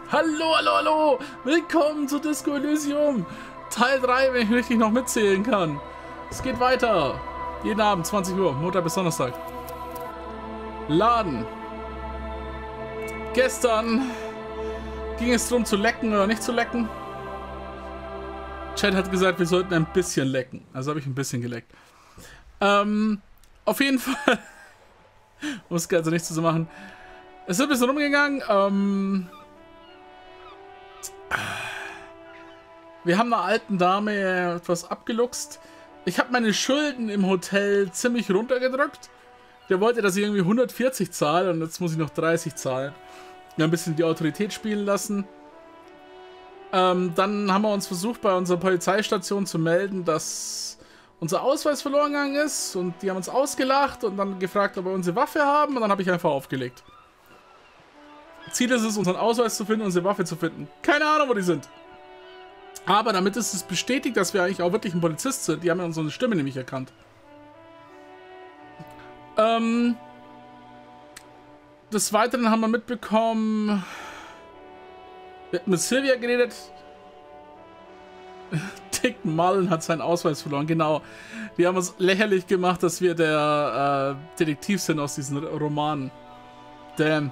Hallo, hallo, hallo! Willkommen zu Disco Elysium! Teil 3, wenn ich richtig noch mitzählen kann. Es geht weiter. Jeden Abend, 20 Uhr, Montag bis Donnerstag. Laden. Gestern ging es darum zu lecken oder nicht zu lecken. Chat hat gesagt, wir sollten ein bisschen lecken. Also habe ich ein bisschen geleckt. Auf jeden Fall. Muss also nichts zu machen. Es ist ein bisschen rumgegangen. Wir haben einer alten Dame etwas abgeluchst. Ich habe meine Schulden im Hotel ziemlich runtergedrückt. Der wollte, dass ich irgendwie 140 zahle und jetzt muss ich noch 30 zahlen. Wir haben ein bisschen die Autorität spielen lassen. Dann haben wir uns versucht, bei unserer Polizeistation zu melden, dass unser Ausweis verloren gegangen ist. Und die haben uns ausgelacht und dann gefragt, ob wir unsere Waffe haben. Und dann habe ich einfach aufgelegt. Ziel ist es, unseren Ausweis zu finden und unsere Waffe zu finden. Keine Ahnung, wo die sind. Aber damit ist es bestätigt, dass wir eigentlich auch wirklich ein Polizist sind. Die haben ja unsere Stimme nämlich erkannt. Des Weiteren haben wir mitbekommen... Wir hatten mit Sylvia geredet. Dick Mullen hat seinen Ausweis verloren, genau. Die haben uns lächerlich gemacht, dass wir der Detektiv sind aus diesen Romanen. Damn.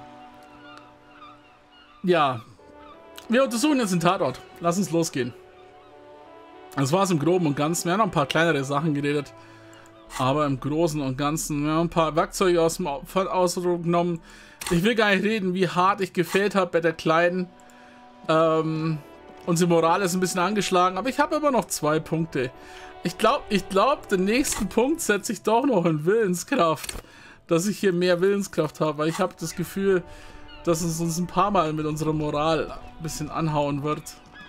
Ja. Wir untersuchen jetzt den Tatort. Lass uns losgehen. Das war es im Groben und Ganzen. Wir haben noch ein paar kleinere Sachen geredet. Aber im Großen und Ganzen, wir haben ein paar Werkzeuge aus dem Ausdruck genommen. Ich will gar nicht reden, wie hart ich gefehlt habe bei der Kleinen. Unsere Moral ist ein bisschen angeschlagen, aber ich habe immer noch 2 Punkte. Ich glaube, den nächsten Punkt setze ich doch noch in Willenskraft. Dass ich hier mehr Willenskraft habe, weil ich habe das Gefühl, dass es uns ein paar Mal mit unserer Moral ein bisschen anhauen wird.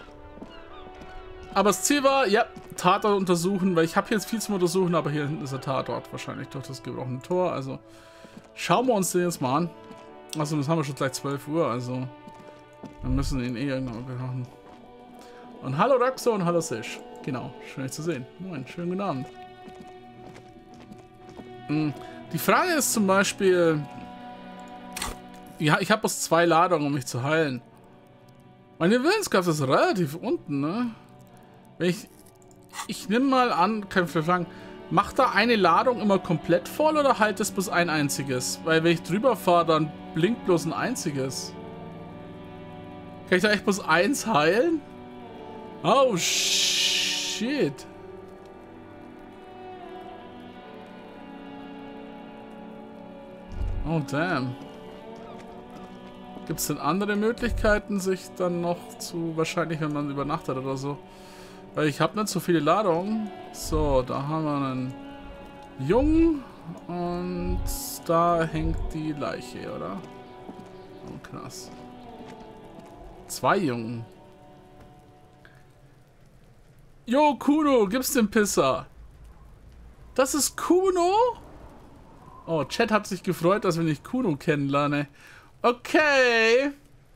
Aber das Ziel war, ja, Tatort untersuchen, weil ich habe hier jetzt viel zum Untersuchen, aber hier hinten ist der Tatort wahrscheinlich durch das gebrochene Tor. Also schauen wir uns den jetzt mal an. Also das haben wir schon gleich 12 Uhr, also wir müssen ihn eh irgendwann machen. Und hallo Raxo und hallo Sish. Genau, schön euch zu sehen. Moin, schönen guten Abend. Die Frage ist zum Beispiel... Ja, ich habe bloß 2 Ladungen, um mich zu heilen. Meine Willenskraft ist relativ unten, ne? Wenn ich nehme mal an, kann ich fragen, macht da eine Ladung immer komplett voll oder halt es bloß ein einziges? Weil wenn ich drüber fahre, dann blinkt bloß ein einziges. Kann ich da echt bloß 1 heilen? Oh, shit. Oh, damn. Gibt es denn andere Möglichkeiten, sich dann noch zu... Wahrscheinlich, wenn man übernachtet oder so. Weil ich habe nicht so viele Ladungen. So, da haben wir einen Jungen. Und da hängt die Leiche, oder? Oh, krass. 2 Jungen. Jo, Kuno, gibt's den Pisser? Das ist Kuno? Oh, Chat hat sich gefreut, dass wir nicht Kuno kennenlernen. Okay.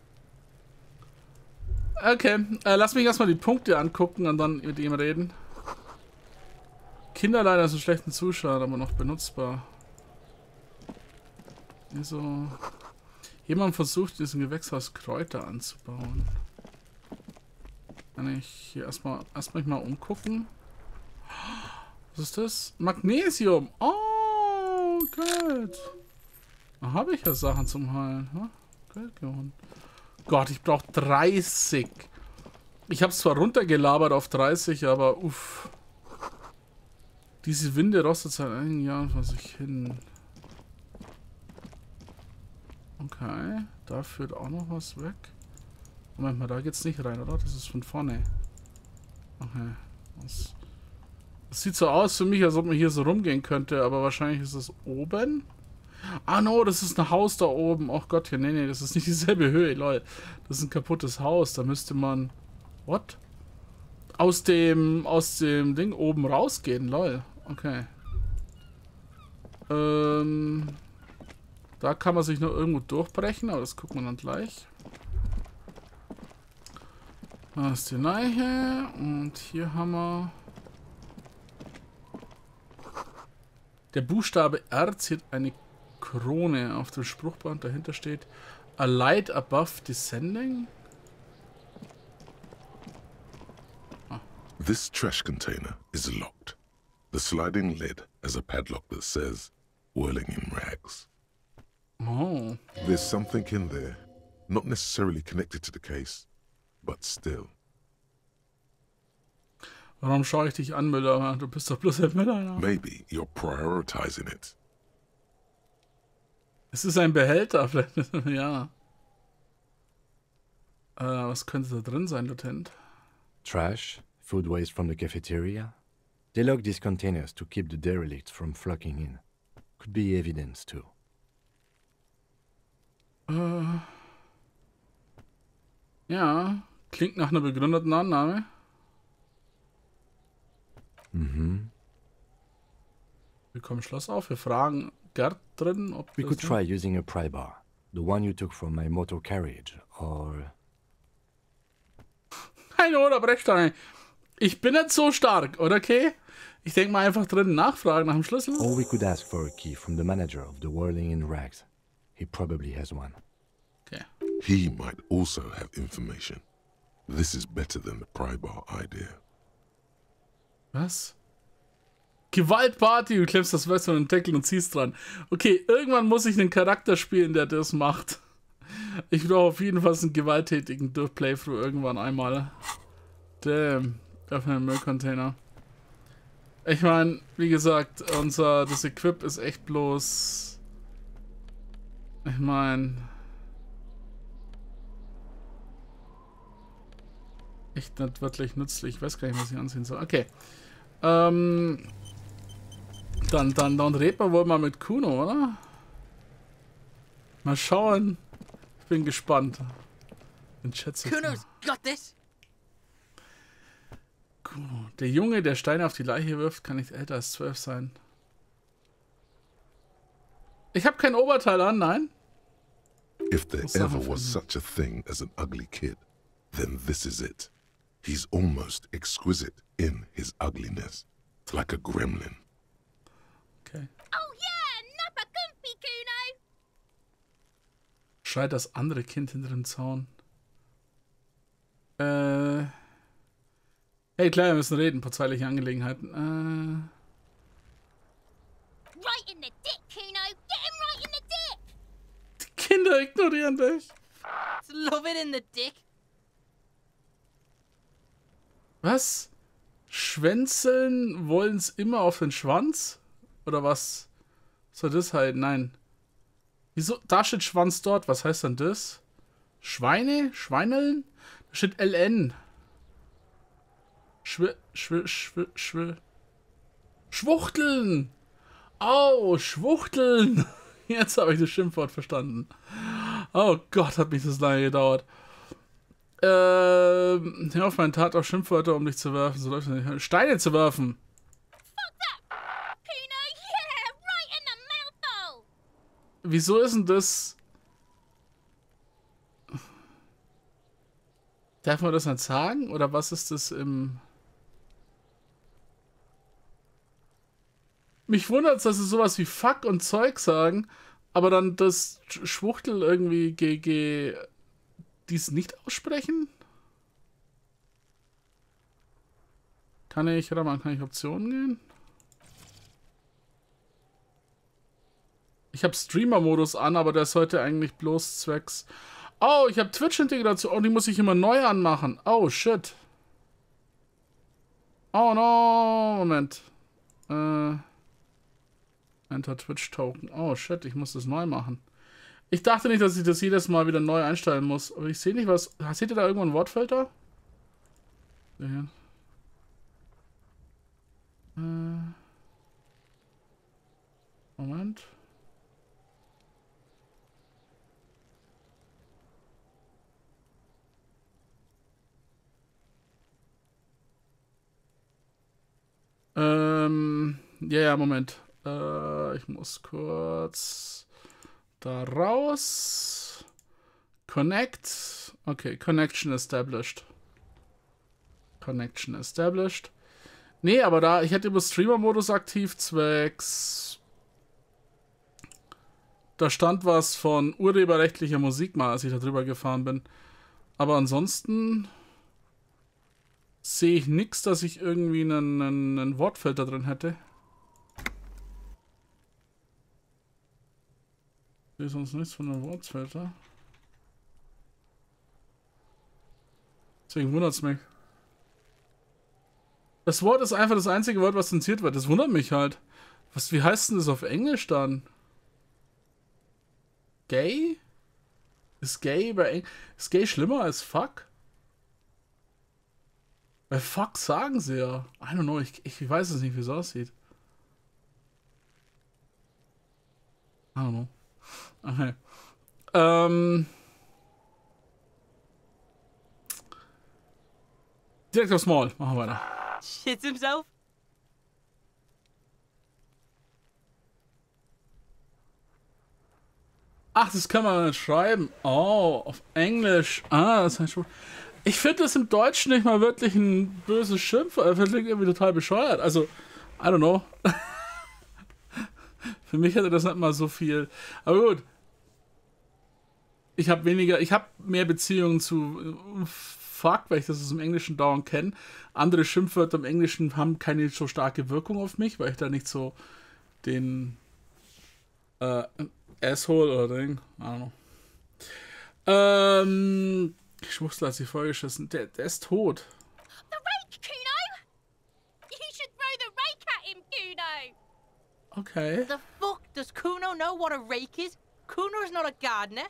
Okay, lass mich erstmal die Punkte angucken und dann mit ihm reden. Kinder leider ist ein schlechten Zustand, aber noch benutzbar. Also, jemand versucht, diesen Gewächshaus Kräuter anzubauen. Kann ich hier erstmal mich mal umgucken. Was ist das? Magnesium. Oh, gut. Da habe ich ja Sachen zum Heilen. Huh? Geld gewonnen. Gott, ich brauche 30. Ich habe es zwar runtergelabert auf 30, aber uff. Diese Winde rostet seit einigen Jahren vor sich hin. Okay, da führt auch noch was weg. Moment mal, da geht's nicht rein, oder? Das ist von vorne. Okay. Das sieht so aus für mich, als ob man hier so rumgehen könnte, aber wahrscheinlich ist es oben. Ah, no, das ist ein Haus da oben. Oh Gott, ja, nee, das ist nicht dieselbe Höhe, lol. Das ist ein kaputtes Haus. Da müsste man... What? Aus dem Ding oben rausgehen, lol. Okay. Da kann man sich noch irgendwo durchbrechen, aber das gucken wir dann gleich. Da ist die Leiche. Und hier haben wir... Der Buchstabe R ziert eine Krone auf dem Spruchband. Dahinter steht A light above descending. This trash container is locked. The sliding lid has a padlock that says, whirling in rags. Oh. There's something in there, not necessarily connected to the case, but still. Warum schaue ich dich an, Müller? Du bist doch bloß ein Müller. Ja. Maybe you're prioritizing it. Es ist ein Behälter, vielleicht. Ja. Was könnte da drin sein, Lieutenant? Trash, food waste from the cafeteria. They lock these containers to keep the derelicts from flocking in. Could be evidence too. Ja, klingt nach einer begründeten Annahme. Mhm. Wir kommen Schloss auf, wir fragen Gerd drin, ob We could try using a pry bar. The one you took from my motor carriage, or... Keine Brechstange. Ich bin nicht so stark, oder okay? Ich denke mal einfach drin nachfragen nach dem Schlüssel. Or we could ask for a key from the manager of the Whirling in Rags. He probably has one. Okay. He might also have information. This is better than the pry bar idea. Was? Gewaltparty, du klemmst das Messer und den Deckel und ziehst dran. Okay, irgendwann muss ich einen Charakter spielen, der das macht. Ich brauche auf jeden Fall einen gewalttätigen Playthrough irgendwann einmal. Damn. Öffne den Müllcontainer. Ich meine, wie gesagt, das Equip ist echt bloß... Ich meine... Echt nicht wirklich nützlich. Ich weiß gar nicht, was ich anziehen soll. Okay. Dann reden wir wohl mal mit Kuno, oder? Mal schauen. Ich bin gespannt. Kuno's got this. Kuno. Der Junge, der Steine auf die Leiche wirft, kann nicht älter als 12 sein. Ich habe kein Oberteil an, nein? If there ever was such a thing as an ugly kid, then this is it. He's almost exquisite in his ugliness, like a gremlin. Okay. Oh yeah, nappa comfy, Kuno. Schreit das andere Kind hinter dem Zaun. Hey, klar, wir müssen reden, polizeiliche Angelegenheiten. Right in the dick, Kuno. Get him right in the dick. Die Kinder ignorieren dich. Love it in the dick. Was? Schwänzeln wollen's immer auf den Schwanz? Oder was soll das halt? Nein. Wieso? Da steht Schwanz dort. Was heißt denn das? Schweine? Schweineln? Da steht LN. Schwuchteln! Au, Schwuchteln! Jetzt habe ich das Schimpfwort verstanden. Oh Gott, hat mich das lange gedauert. Hör auf, meine Tat auf Schimpfwörter, um dich zu werfen. So läuft es nicht. Steine zu werfen. Fuck that. Kuno, yeah, right in the mouthhole. Wieso ist denn das... Darf man das nicht sagen? Oder was ist das im... Mich wundert es, dass sie sowas wie Fuck und Zeug sagen, aber dann das Schwuchtel irgendwie dies nicht aussprechen? Kann ich Optionen gehen? Ich habe Streamer-Modus an, aber der ist heute eigentlich bloß zwecks... Oh, ich habe Twitch-Integration. Oh, die muss ich immer neu anmachen. Oh, shit. Oh, no. Moment. Enter Twitch-Token. Oh, shit, ich muss das neu machen. Ich dachte nicht, dass ich das jedes Mal wieder neu einstellen muss. Aber ich sehe nicht, was... Seht ihr da irgendwo ein Wortfilter? Ja. Moment. Ja, Moment. Ich muss kurz da raus. Connect. Okay, Connection established. Connection established. Nee, aber da, ich hätte über Streamer-Modus aktiv zwecks. Da stand was von urheberrechtlicher Musik mal, als ich da drüber gefahren bin. Aber ansonsten... sehe ich nichts, dass ich irgendwie einen Wortfilter drin hätte. Sehe sonst nichts von einem Wortfilter. Deswegen wundert es mich. Das Wort ist einfach das einzige Wort, was zensiert wird. Das wundert mich halt. Wie heißt denn das auf Englisch dann? Gay? Ist Gay schlimmer als fuck? Weil fuck sagen sie ja. I don't know, ich weiß es nicht, wie es aussieht. I don't know. Okay. Direkt aufs Maul. Machen wir weiter. Shits himself. Ach, das kann man nicht schreiben. Oh, auf Englisch. Ah, das heißt schon. Ich finde das im Deutschen nicht mal wirklich ein böses Schimpfwort. Das klingt irgendwie total bescheuert. Also, I don't know. Für mich hätte das nicht mal so viel. Aber gut. Ich habe mehr Beziehungen zu fuck, weil ich das aus dem Englischen dauernd kenne. Andere Schimpfwörter im Englischen haben keine so starke Wirkung auf mich, weil ich da nicht so den Asshole oder Ding. I don't know. Ich wusste, als ich vorgeschissen. Der ist tot. The rake, Kuno! You should throw the rake at him, Kuno! Okay. The fuck does Kuno know what a rake is? Kuno is not a gardener.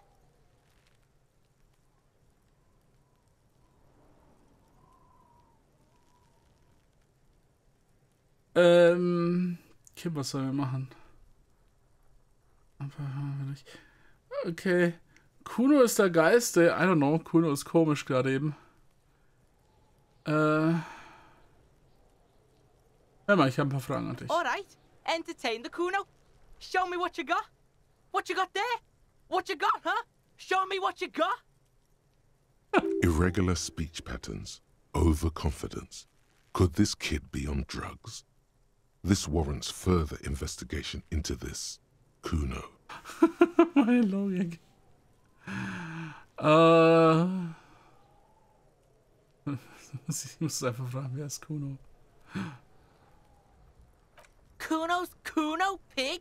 Okay, was sollen wir machen? Okay. Kuno ist der Geiste. I don't know. Kuno ist komisch gerade eben. Hör mal, ich habe ein paar Fragen an dich. Alright, entertain the Kuno. Show me what you got. What you got there? What you got, huh? Show me what you got. Irregular speech patterns. Overconfidence. Could this kid be on drugs? This warrants further investigation into this Kuno. Meine Logik. Ich muss einfach fragen, wer ist Kuno? Kuno's Kuno, pig?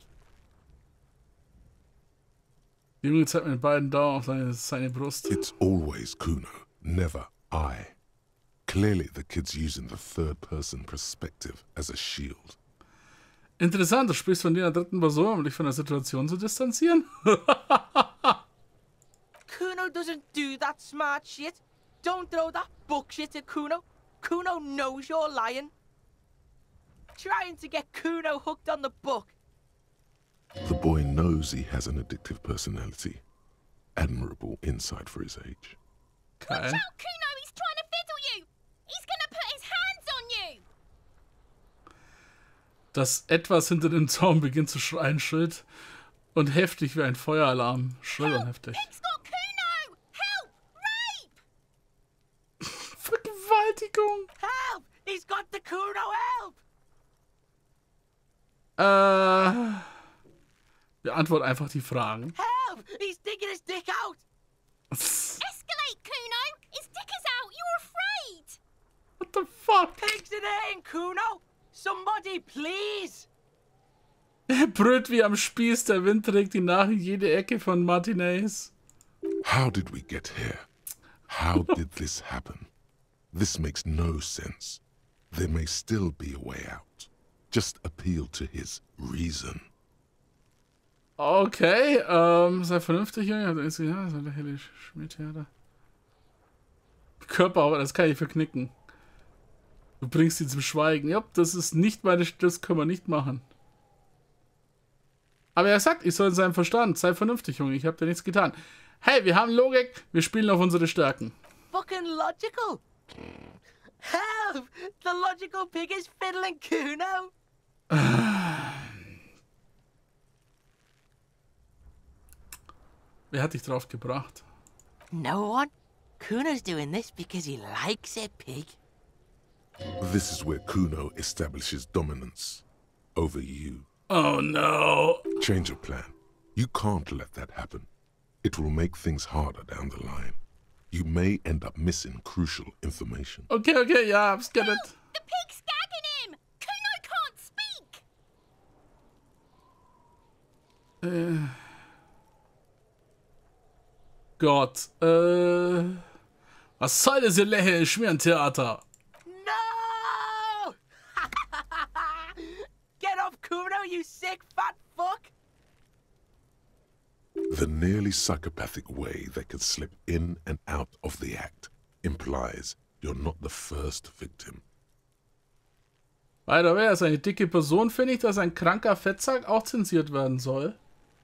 Die Junge zeigt mit beiden Daumen auf seine Brust. It's always Kuno, never I. Clearly the kid's using the third-person perspective as a shield. Interessant, du sprichst von dir in der dritten Person, um dich von der Situation zu distanzieren. Kuno doesn't do that smart shit. Don't throw that book shit at Kuno. Kuno knows you're lying. Trying to get Kuno hooked on the book. The boy knows he has an addictive personality. Admirable insight for his age. Okay. Watch out, Kuno! He's trying to fiddle you! He's gonna put his hands on you! Das etwas hinter dem Zaun beginnt zu schreien, schrillt und heftig wie ein Feueralarm. Schrill und heftig. Pig's got Kuno! Help! Rape! Vergewaltigung! Help! He's got the Kuno, help! Beantwort einfach die Fragen. Help! He's digging his dick out! Escalate, Kuno! His dick is out! You're afraid! What the fuck? Pigs in hurting, Kuno! Somebody, please! Er brüllt wie am Spieß, der Wind trägt ihn nach in jede Ecke von Martinez. How did we get here? How did this happen? This makes no sense. There may still be a way out. Just appeal to his reason. Okay, sei vernünftig, Junge. Ja, so lächerlich. Schmiedherde. Körperarbeit, das kann ich verknicken. Du bringst sie zum Schweigen. Ja, das ist nicht meine, das können wir nicht machen. Aber er sagt, ich soll in seinem Verstand. Sei vernünftig, Junge. Ich habe dir nichts getan. Hey, wir haben Logik. Wir spielen auf unsere Stärken. Fucking logical! Help! The logical pig is fiddling Kuno! Wer hat dich drauf gebracht? No one? Kuno's doing this because he likes it, pig. This is where Kuno establishes dominance over you. Oh no. Change your plan. You can't let that happen. It will make things harder down the line. You may end up missing crucial information. Okay, ja, hab's get it. The pig's gagging him! Kuno can't speak! Gott, was soll das hier lächerlich Schmierentheater? No! Get off, Kuno, you sick fat fuck! The nearly psychopathic way they could slip in and out of the act implies you're not the first victim. By the way, als eine dicke Person finde ich, dass ein kranker Fettsack auch zensiert werden soll.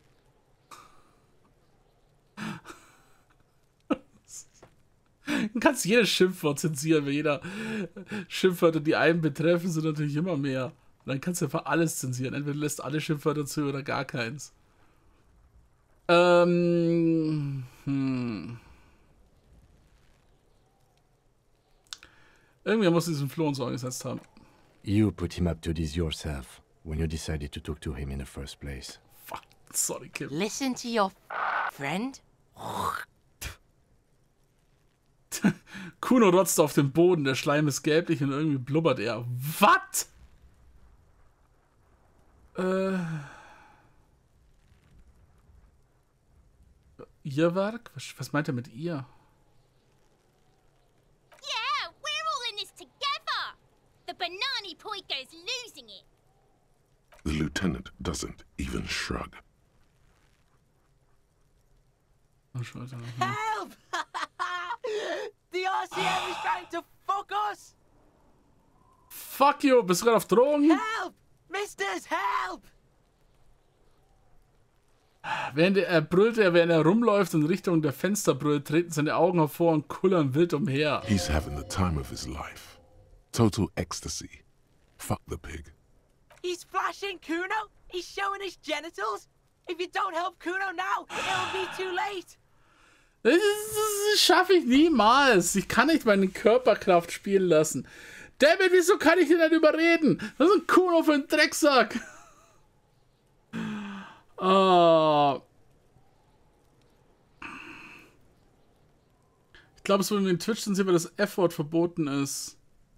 Du kannst jedes Schimpfwort zensieren, weil jeder Schimpfwörter, die einen betreffen, sind natürlich immer mehr. Und dann kannst du einfach alles zensieren. Entweder du lässt alle Schimpfwörter zu oder gar keins. Irgendwie muss diesen Floh uns angesetzt haben. You put him up to this yourself when you decided to talk to him in the first place. Fuck, sorry, Kim. Listen to your friend? Kuno rotzt auf dem Boden, der Schleim ist gelblich und irgendwie blubbert er. Was? Ihr Werk? Was meint er mit ihr? Yeah, we're all in this together! The Banani Poiko's losing it! The lieutenant doesn't even shrug. Oh, Scheiße. Help! The RCM is trying to fuck us! Fuck you, bist du gerade auf Drogen? Help! Misters, help! Während er rumläuft und in Richtung der Fenster brüllt, treten seine Augen hervor und kullern wild umher. He's having the time of his life. Total ecstasy. Fuck the pig. He's flashing Kuno! He's showing his genitals! If you don't help Kuno now, it'll be too late! Das schaffe ich niemals. Ich kann nicht meine Körperkraft spielen lassen. Dammit, wieso kann ich ihn nicht überreden? Das ist ein Kuno für einen Drecksack. Oh. Ich glaube, es wurde in den Twitch sehen, weil das F-Wort verboten ist.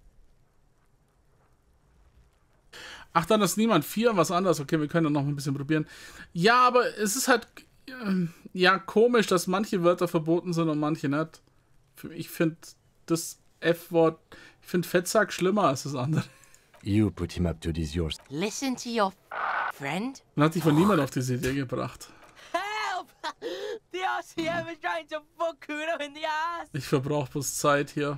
Ach, dann ist niemand 4, was anderes. Okay, wir können dann noch ein bisschen probieren. Ja, aber es ist halt ja komisch, dass manche Wörter verboten sind und manche nicht. Ich finde das F-Wort, ich finde Fettsack schlimmer als das andere. You put him up to this yourself. Listen to your friend? Und hat dich von niemand auf diese Idee gebracht. Help! The RCM is trying to fuck Kuno in the ass! Ich verbrauche bloß Zeit hier.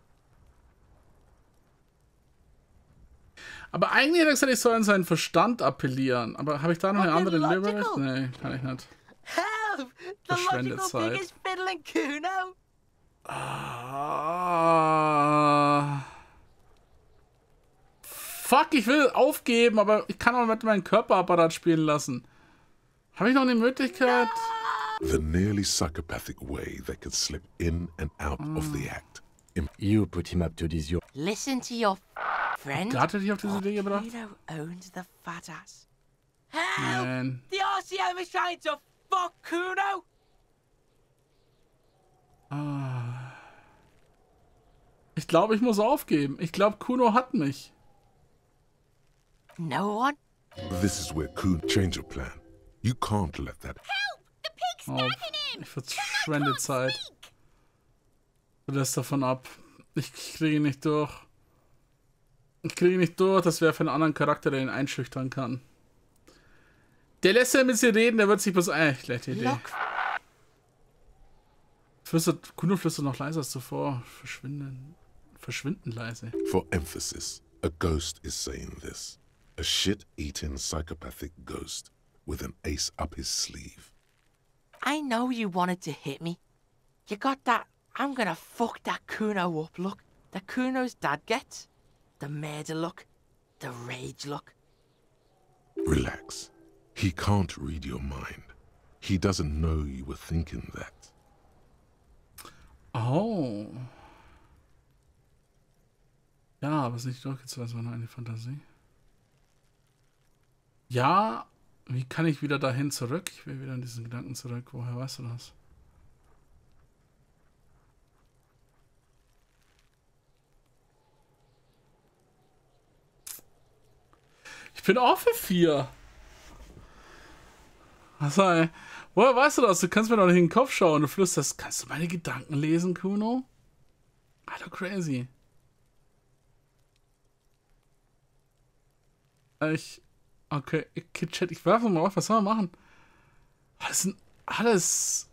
Aber eigentlich hätte er gesagt, ich soll an seinen Verstand appellieren. Aber habe ich da noch eine andere Lyric? Nee, kann ich nicht. Help! The Verschwendet logical Zeit. pig is fiddling Kuno! Fuck, ich will aufgeben, aber ich kann auch mit meinem Körperapparat spielen lassen. Habe ich noch eine Möglichkeit? The nearly psychopathic way they could slip in and out of the act. You put him up to this your. Listen to your friend? Hat er dich auf diese Idee gebracht? Kuno owns the fat ass. Help! Nein. The RCM is trying to fuck Kuno! Ich glaube, ich muss aufgeben. Ich glaube, Kuno hat mich. No one? This is where Kuhn change your plan. You can't let that. Help! The pig's Oh, gagging him! ich verschwende Zeit. Speak! Du lässt davon ab. Ich kriege ihn nicht durch. Ich kriege ihn nicht durch. Das wäre für einen anderen Charakter, der ihn einschüchtern kann. Der lässt ja mit sie reden, der wird sich bloß... schlechte Idee. Look, Kuno flüstert noch leiser als zuvor. Verschwinden leise. For emphasis, a ghost is saying this. A shit-eating psychopathic ghost with an ace up his sleeve. I know you wanted to hit me. You got that I'm gonna fuck that Kuno up look that Kuno's dad gets. The murder look. The rage look. Relax. He can't read your mind. He doesn't know you were thinking that. Oh. Ja, aber es ist nicht durchgezogen, sondern eine Fantasie. Ja, wie kann ich wieder dahin zurück? Ich will wieder in diesen Gedanken zurück. Woher weißt du das? Ich bin auch für 4. Also, woher weißt du das? Du kannst mir doch nicht in den Kopf schauen. Du flüsterst, kannst du meine Gedanken lesen, Kuno? Alter, crazy. Okay, Chat, ich werfe mal auf, was soll man machen? Das sind alles...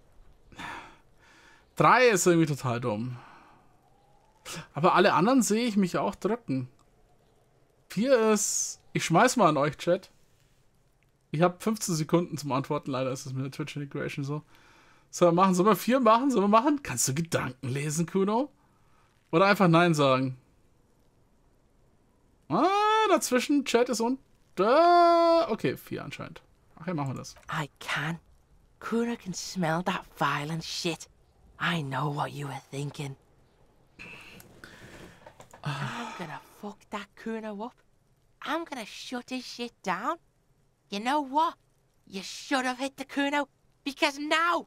3 ist irgendwie total dumm. Aber alle anderen sehe ich mich auch drücken. 4 ist... Ich schmeiß mal an euch, Chat. Ich habe 15 Sekunden zum Antworten. Leider ist es mit der Twitch Integration so. Sollen wir machen? Sollen wir 4 machen? Sollen wir machen? Kannst du Gedanken lesen, Kuno? Oder einfach Nein sagen? Dazwischen. Chat ist und... okay, 4 anscheinend. Okay, machen wir das. I can. Kuno can smell that violent shit. I know what you were thinking. I'm gonna fuck that Kuno up. I'm gonna shut his shit down. You know what? You should have hit the Kuno, because now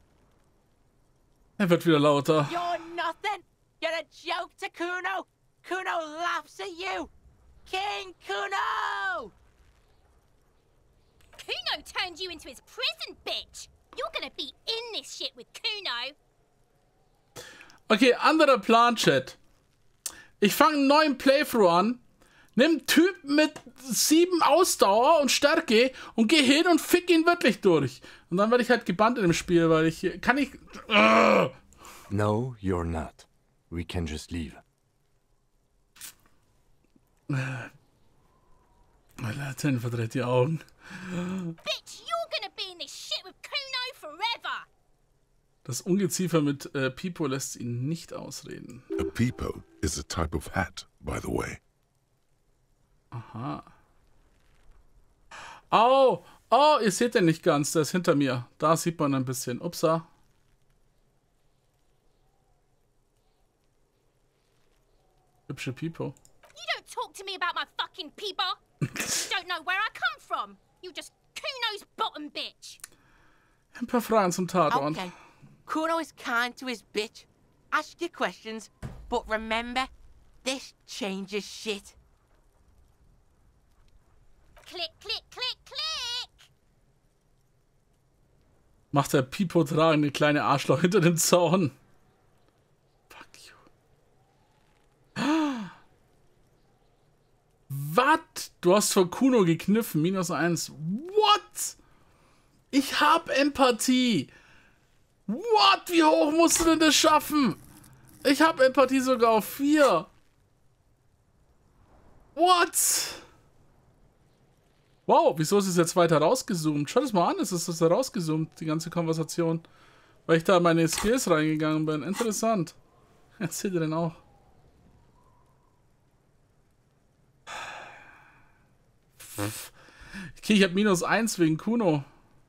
Wird wieder lauter. you're nothing. You're a joke to Kuno. Kuno laughs at you. King Kuno! Kuno turned you into his prison, bitch! You're gonna be in this shit with Kuno! Okay, anderer Plan, Chat. Ich fange einen neuen Playthrough an, nimm Typ mit 7 Ausdauer und Stärke und geh hin und fick ihn wirklich durch. Und dann werde ich halt gebannt in dem Spiel, weil ich... Kann ich... No, you're not. We can just leave. Latin verdreht die Augen. Bitch, you're gonna be in this shit with Kuno forever! Das Ungeziefer mit Pipo lässt ihn nicht ausreden. A peepo is a type of hat, by the way. Aha. Oh, ihr seht den nicht ganz, der ist hinter mir. Da sieht man ein bisschen. Upsa. Hübsche Pipo. You don't talk to me about my fucking peeper! You don't know where I come from! You just Kuno's bottom bitch! Ein paar Fragen zum Tatort. Okay. Kuno is kind to his bitch. Ask your questions, but remember, this changes shit. Click, click, click, click! Macht der Pipo tragende kleine Arschloch hinter dem Zaun. Fuck you. Was? Du hast vor Kuno gekniffen. -1. What? Ich hab Empathie. What? Wie hoch musst du denn das schaffen? Ich hab Empathie sogar auf 4. What? Wow, wieso ist es jetzt weiter rausgezoomt? Schau das mal an, es ist das rausgezoomt, die ganze Konversation. Weil ich da in meine Skills reingegangen bin. Interessant. Jetzt seht ihr den auch. Okay, ich habe -1 wegen Kuno.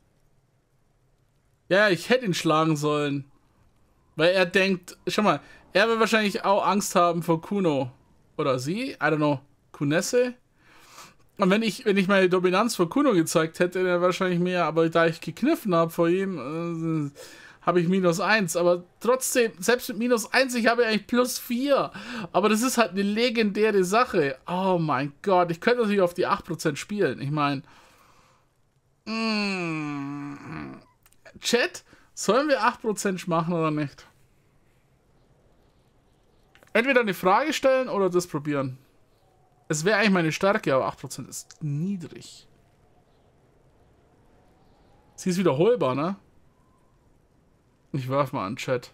Ja, ich hätte ihn schlagen sollen. Weil er denkt, schau mal, er wird wahrscheinlich auch Angst haben vor Kuno. Oder sie, I don't know, Kunesse. Und wenn ich meine Dominanz vor Kuno gezeigt hätte, dann wahrscheinlich mehr. Aber da ich gekniffen habe vor ihm, habe ich -1. Aber trotzdem, selbst mit -1, ich habe eigentlich +4. Aber das ist halt eine legendäre Sache. Oh mein Gott, ich könnte natürlich auf die 8% spielen. Ich meine... Chat, sollen wir 8% machen oder nicht? Entweder eine Frage stellen oder das probieren. Es wäre eigentlich meine Stärke, aber 8% ist niedrig. Sie ist wiederholbar, ne? Ich werfe mal an Chat.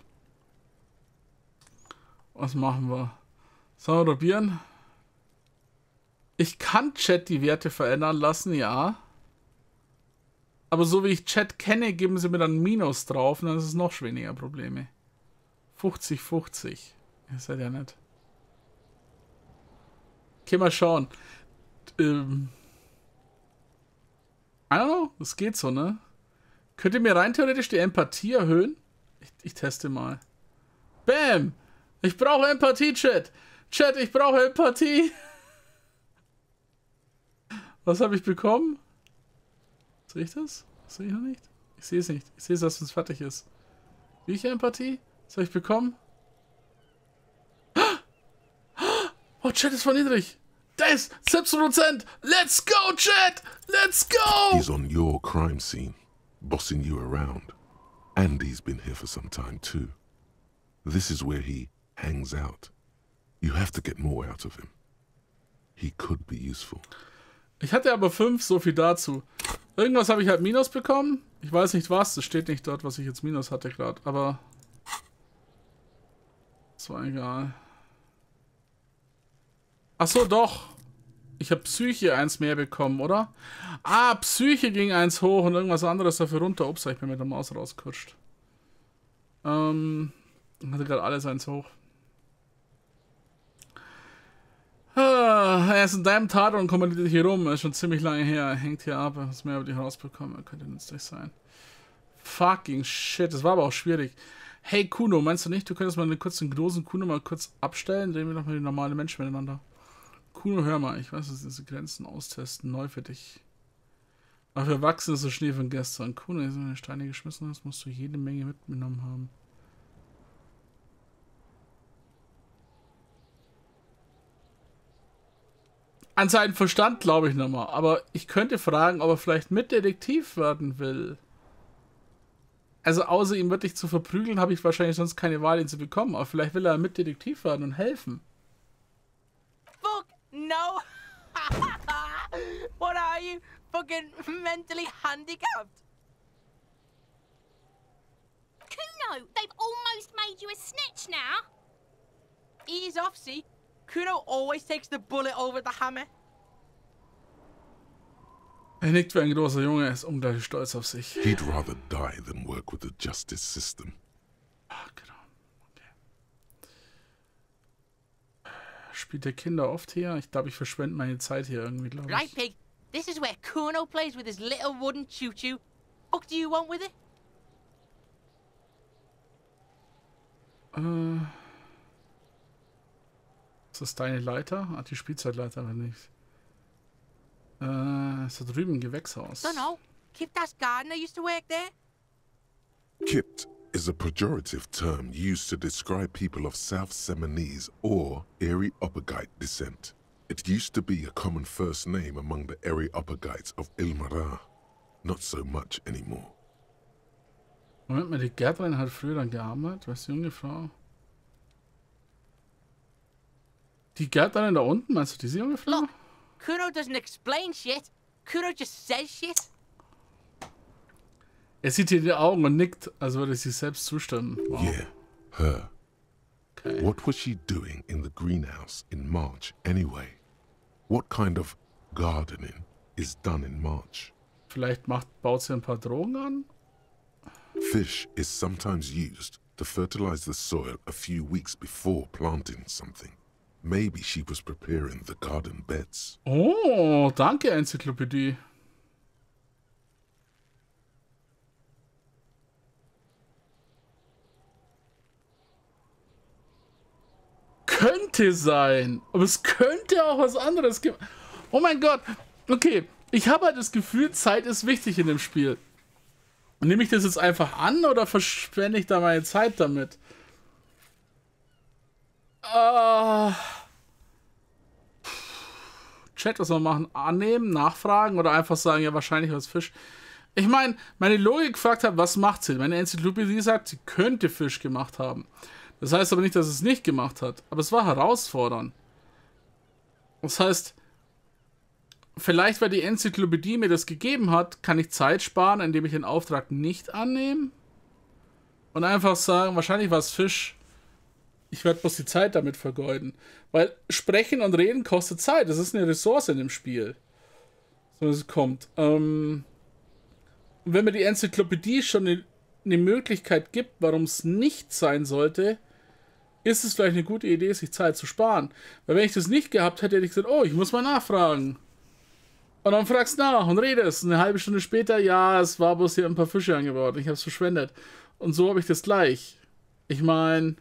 Was machen wir? Sollen wir probieren? Ich kann Chat die Werte verändern lassen, ja. Aber so wie ich Chat kenne, geben sie mir dann Minus drauf und dann ist es noch weniger Probleme. 50-50. Ihr seid ja nett. Okay, mal schauen. I don't know, das geht so, ne? Könnt ihr mir rein theoretisch die Empathie erhöhen? Ich teste mal. Bam! Ich brauche Empathie, Chat! Chat, ich brauche Empathie! Was habe ich bekommen? Sehe ich das? Sehe ich noch nicht? Ich sehe es nicht. Ich sehe es, dass es fertig ist. Wie ich Empathie? Was habe ich bekommen? Oh, Chat ist voll niedrig. Das 17%! Let's go, Chat! Let's go! He's on your crime scene, bossing you around. Andy's been here for some time too. This is where he hangs out. You have to get more out of him. He could be useful. Ich hatte aber 5, so viel dazu. Irgendwas habe ich halt Minus bekommen. Ich weiß nicht was, es steht nicht dort, was ich jetzt Minus hatte gerade, aber... Das war egal. Ach so, doch. Ich habe Psyche 1 mehr bekommen, oder? Ah, Psyche ging 1 hoch und irgendwas anderes dafür runter. Ups, ich bin mit der Maus rausgerutscht. Hatte gerade alles 1 hoch. Er ist in deinem Tatort und kommentiert hier rum. Ist schon ziemlich lange her. Er hängt hier ab. Was mehr über dich rausbekommen. Könnte nützlich sein. Fucking shit. Das war aber auch schwierig. Hey Kuno, meinst du nicht, du könntest mal einen kurzen großen Kuno mal kurz abstellen? Drehen wir doch mal die normalen Menschen miteinander. Kuno, hör mal. Ich weiß, dass diese Grenzen austesten. Neu für dich. Aber für Erwachsene ist so Schnee von gestern. Kuno, wenn du eine Steine geschmissen hast, musst du jede Menge mitgenommen haben. An seinen Verstand glaube ich nochmal. Aber ich könnte fragen, ob er vielleicht Mitdetektiv werden will. Also außer ihm wirklich zu verprügeln, habe ich wahrscheinlich sonst keine Wahl, ihn zu bekommen. Aber vielleicht will er Mitdetektiv werden und helfen. Fuck no! What are you? Fucking mentally handicapped? Kuno, they've almost made you a snitch now. Ease off, see? Kuno always takes the bullet over the hammer. Er nickt wie ein großer Junge, er ist unglaublich stolz auf sich. He'd rather die than work with the justice system. Ah, genau. Okay. Spielt der Kinder oft hier? Ich glaube, ich verschwende meine Zeit hier irgendwie, glaube ich. Right, Pig. This is where Kuno plays with his little wooden choo-choo. What do you want with it? Ist das deine Leiter? Ah, die Spielzeitleiter, aber nicht. Ist da drüben ein Gewächshaus. Dunno. Kipta's gardener used to work there. Kipt is a pejorative term used to describe people of South Seminese or Areopagite descent. It used to be a common first name among the Areopagites of Ilmara. Not so much anymore. Moment mal, die Gärtnerin hat früher dann gearbeitet. Was ist die junge Frau? Die Gärtnerin da unten, meinst du diese junge Frau? Look, Kuno doesn't explain shit. Kuno just says shit. Er sieht ihr in die Augen und nickt, als würde sie selbst zustimmen. Wow. Yeah, her. Okay. What was she doing in the greenhouse in March anyway? What kind of gardening is done in March? Vielleicht baut sie ein paar Drogen an? Fish is sometimes used to fertilize the soil a few weeks before planting something. Maybe she was preparing the garden beds. Oh, danke, Enzyklopädie. Könnte sein. Aber es könnte auch was anderes geben. Oh mein Gott. Okay, ich habe halt das Gefühl, Zeit ist wichtig in dem Spiel. Nehme ich das jetzt einfach an oder verschwende ich da meine Zeit damit? Chat, was soll man machen? Annehmen, nachfragen oder einfach sagen, ja, wahrscheinlich was Fisch. Ich meine, meine Logik gefragt hat, was macht sie? Meine Enzyklopädie sagt, sie könnte Fisch gemacht haben. Das heißt aber nicht, dass es nicht gemacht hat. Aber es war herausfordernd. Das heißt, vielleicht, weil die Enzyklopädie mir das gegeben hat, kann ich Zeit sparen, indem ich den Auftrag nicht annehme. Und einfach sagen, wahrscheinlich war es Fisch. Ich werde bloß die Zeit damit vergeuden. Weil Sprechen und Reden kostet Zeit. Das ist eine Ressource in dem Spiel. So es kommt. Und wenn mir die Enzyklopädie schon eine Möglichkeit gibt, warum es nicht sein sollte, ist es vielleicht eine gute Idee, sich Zeit zu sparen. Weil wenn ich das nicht gehabt hätte, hätte ich gesagt, oh, ich muss mal nachfragen. Und dann fragst du nach und redest. Eine halbe Stunde später, ja, es war bloß hier ein paar Fische angebaut. Ich habe es verschwendet. Und so habe ich das gleich. Ich meine,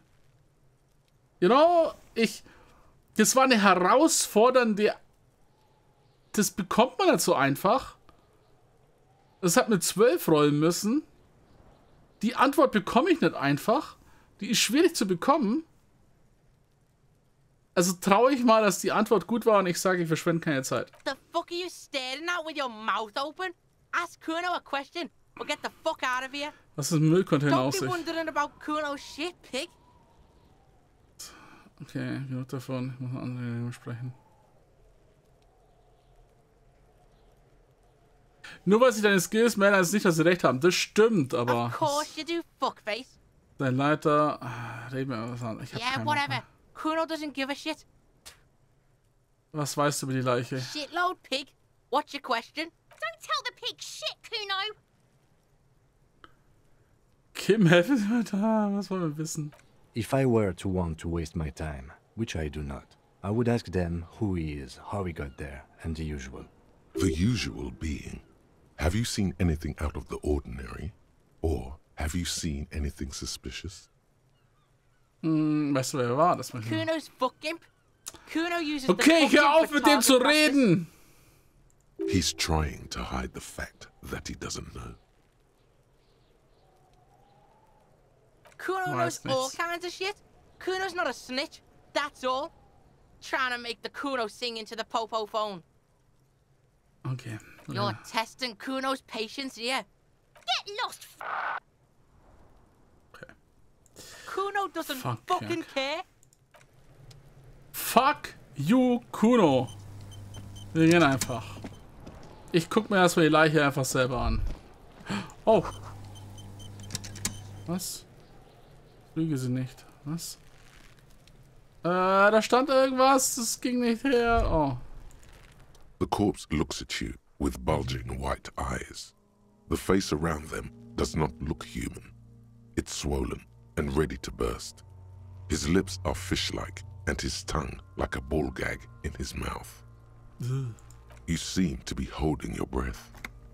das war eine herausfordernde, das bekommt man nicht so einfach. Das hat mit 12 rollen müssen. Die Antwort bekomme ich nicht einfach. Die ist schwierig zu bekommen. Also traue ich mal, dass die Antwort gut war und ich sage, ich verschwende keine Zeit. The fuck are you staring at with your mouth open? Ask Kuno a question or get the fuck out of here. Was ist ein Müllcontainer Don't auf be sich? wondering about Kuno's shit, pig. Okay, genug davon. Ich muss mit anderen sprechen. Nur weil sie deine Skills mehr als nicht, dass sie recht haben. Das stimmt, aber... Of course you do, fuckface. Dein Leiter... Reden wir was an. Ich hab Yeah, keinen Bock whatever. mehr. Kuno doesn't give a shit. Was weißt du über die Leiche? Shitload, pig. What's your question? Don't tell the pig shit, Kuno. Kim, helfen Sie mir da. Was wollen wir wissen? If I were to want to waste my time, which I do not, I would ask them who he is, how he got there, and the usual. The usual being, have you seen anything out of the ordinary? Or have you seen anything suspicious? Weißt du, wer er war? Das möchte ich. Kuno's fuck gimp. Kuno uses Okay, the fuck hör gimp auf for mit dem zu target practice. reden! He's trying to hide the fact that he doesn't know. Kuno knows Weiß all nichts. kinds of shit. Kuno's not a snitch. That's all. Trying to make the Kuno sing into the popo phone. Okay. You're testing Kuno's patience here. Get lost, Okay. Kuno doesn't Fuck, fucking Jack. care. Fuck you, Kuno. Wir gehen einfach. Ich guck mir erstmal die Leiche einfach selber an. Oh. Was? Lüge sie nicht. Was? Da stand irgendwas. Das ging nicht her. Oh. The corpse looks at you with bulging white eyes. The face around them does not look human. It's swollen and ready to burst. His lips are fish-like and his tongue like a ball gag in his mouth. You seem to be holding your breath.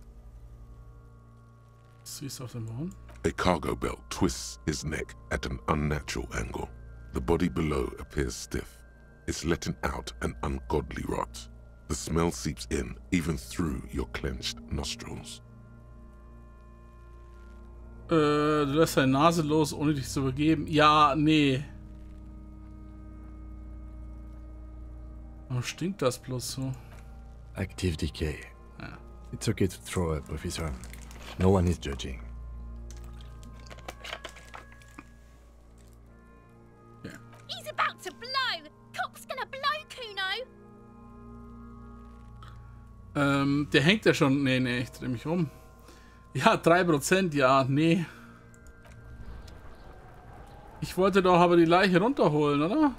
Süß auf dem Boden. A cargo belt twists his neck at an unnatural angle. The body below appears stiff. It's letting out an ungodly rot. The smell seeps in, even through your clenched nostrils. Du lässt deine Nase los, ohne dich zu übergeben. Ja, nee. Warum stinkt das bloß so? Active decay. Ja. It's okay to throw up, officer. No one is judging. Okay. He's about to blow. Cop's gonna blow, Kuno. Der hängt ja schon. Nee, nee, ich dreh mich um. Ja, 3%, ja, nee. Ich wollte doch aber die Leiche runterholen, oder?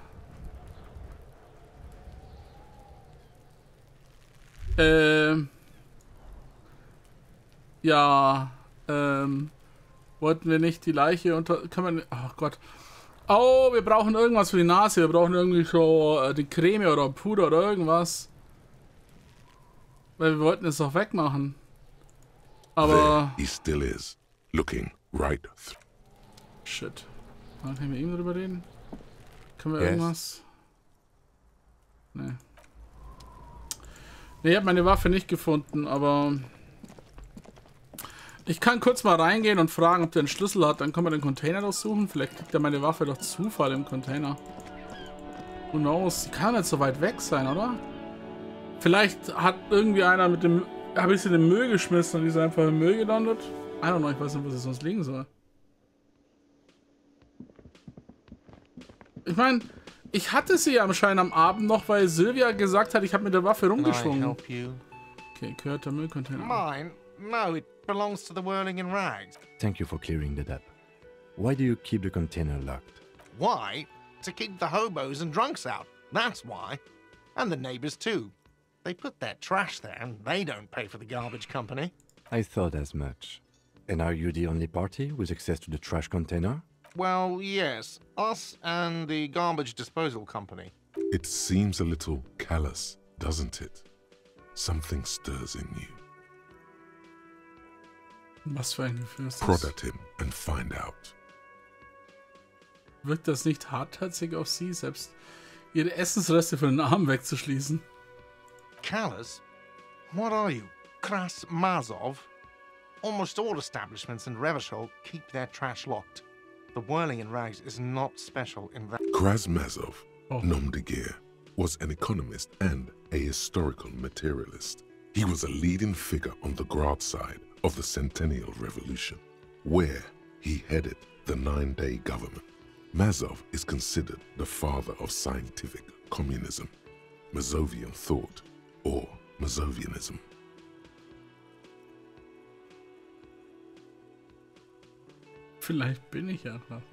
Ja, wollten wir nicht die Leiche unter... Kann man... Ach Gott. Oh, wir brauchen irgendwas für die Nase. Wir brauchen irgendwie so die Creme oder Puder oder irgendwas. Weil wir wollten es doch wegmachen. Aber... There he still is, looking right through. Shit. Können wir mit ihm drüber reden? Können wir Yes. irgendwas? Nee. Nee, ich habe meine Waffe nicht gefunden, aber... Ich kann kurz mal reingehen und fragen, ob der einen Schlüssel hat. Dann können wir den Container durchsuchen. Vielleicht kriegt er meine Waffe durch Zufall im Container. Who knows? Die kann nicht so weit weg sein, oder? Vielleicht hat irgendwie einer mit dem... Habe ich sie in den Müll geschmissen und die ist einfach im Müll gelandet? I don't know, ich weiß nicht, wo sie sonst liegen soll. Ich meine, ich hatte sie ja anscheinend am Abend noch, weil Sylvia gesagt hat, ich habe mit der Waffe Can I rumgeschwungen. help you? Okay, gehört der Müllcontainer. Mine? No, it belongs to the Whirling in Rags. Thank you for clearing that up. Why do you keep the container locked? Why? To keep the hobos and drunks out. That's why. And the neighbors too. They put their trash there and they don't pay for the garbage company. I thought as much. And are you the only party with access to the trash container? Well, yes. Us and the garbage disposal company. It seems a little callous, doesn't it? Something stirs in you. Was für ein Gefühl ist Prod das? at him and find out. Wirkt das nicht hartherzig auf sie, selbst ihre Essensreste von den Armen wegzuschließen? Callous? What are you? Kras Mazov? Almost all establishments in Revachol keep their trash locked. The Whirling in Rags is not special in that. Krasmazov Nom de Guerre was an economist and a historical materialist. He was a leading figure on the Grad side of the Centennial Revolution, where he headed the 9-day government. Mazov is considered the father of scientific communism, Mazovian thought, or Mazovianism. Vielleicht bin ich ja Rache.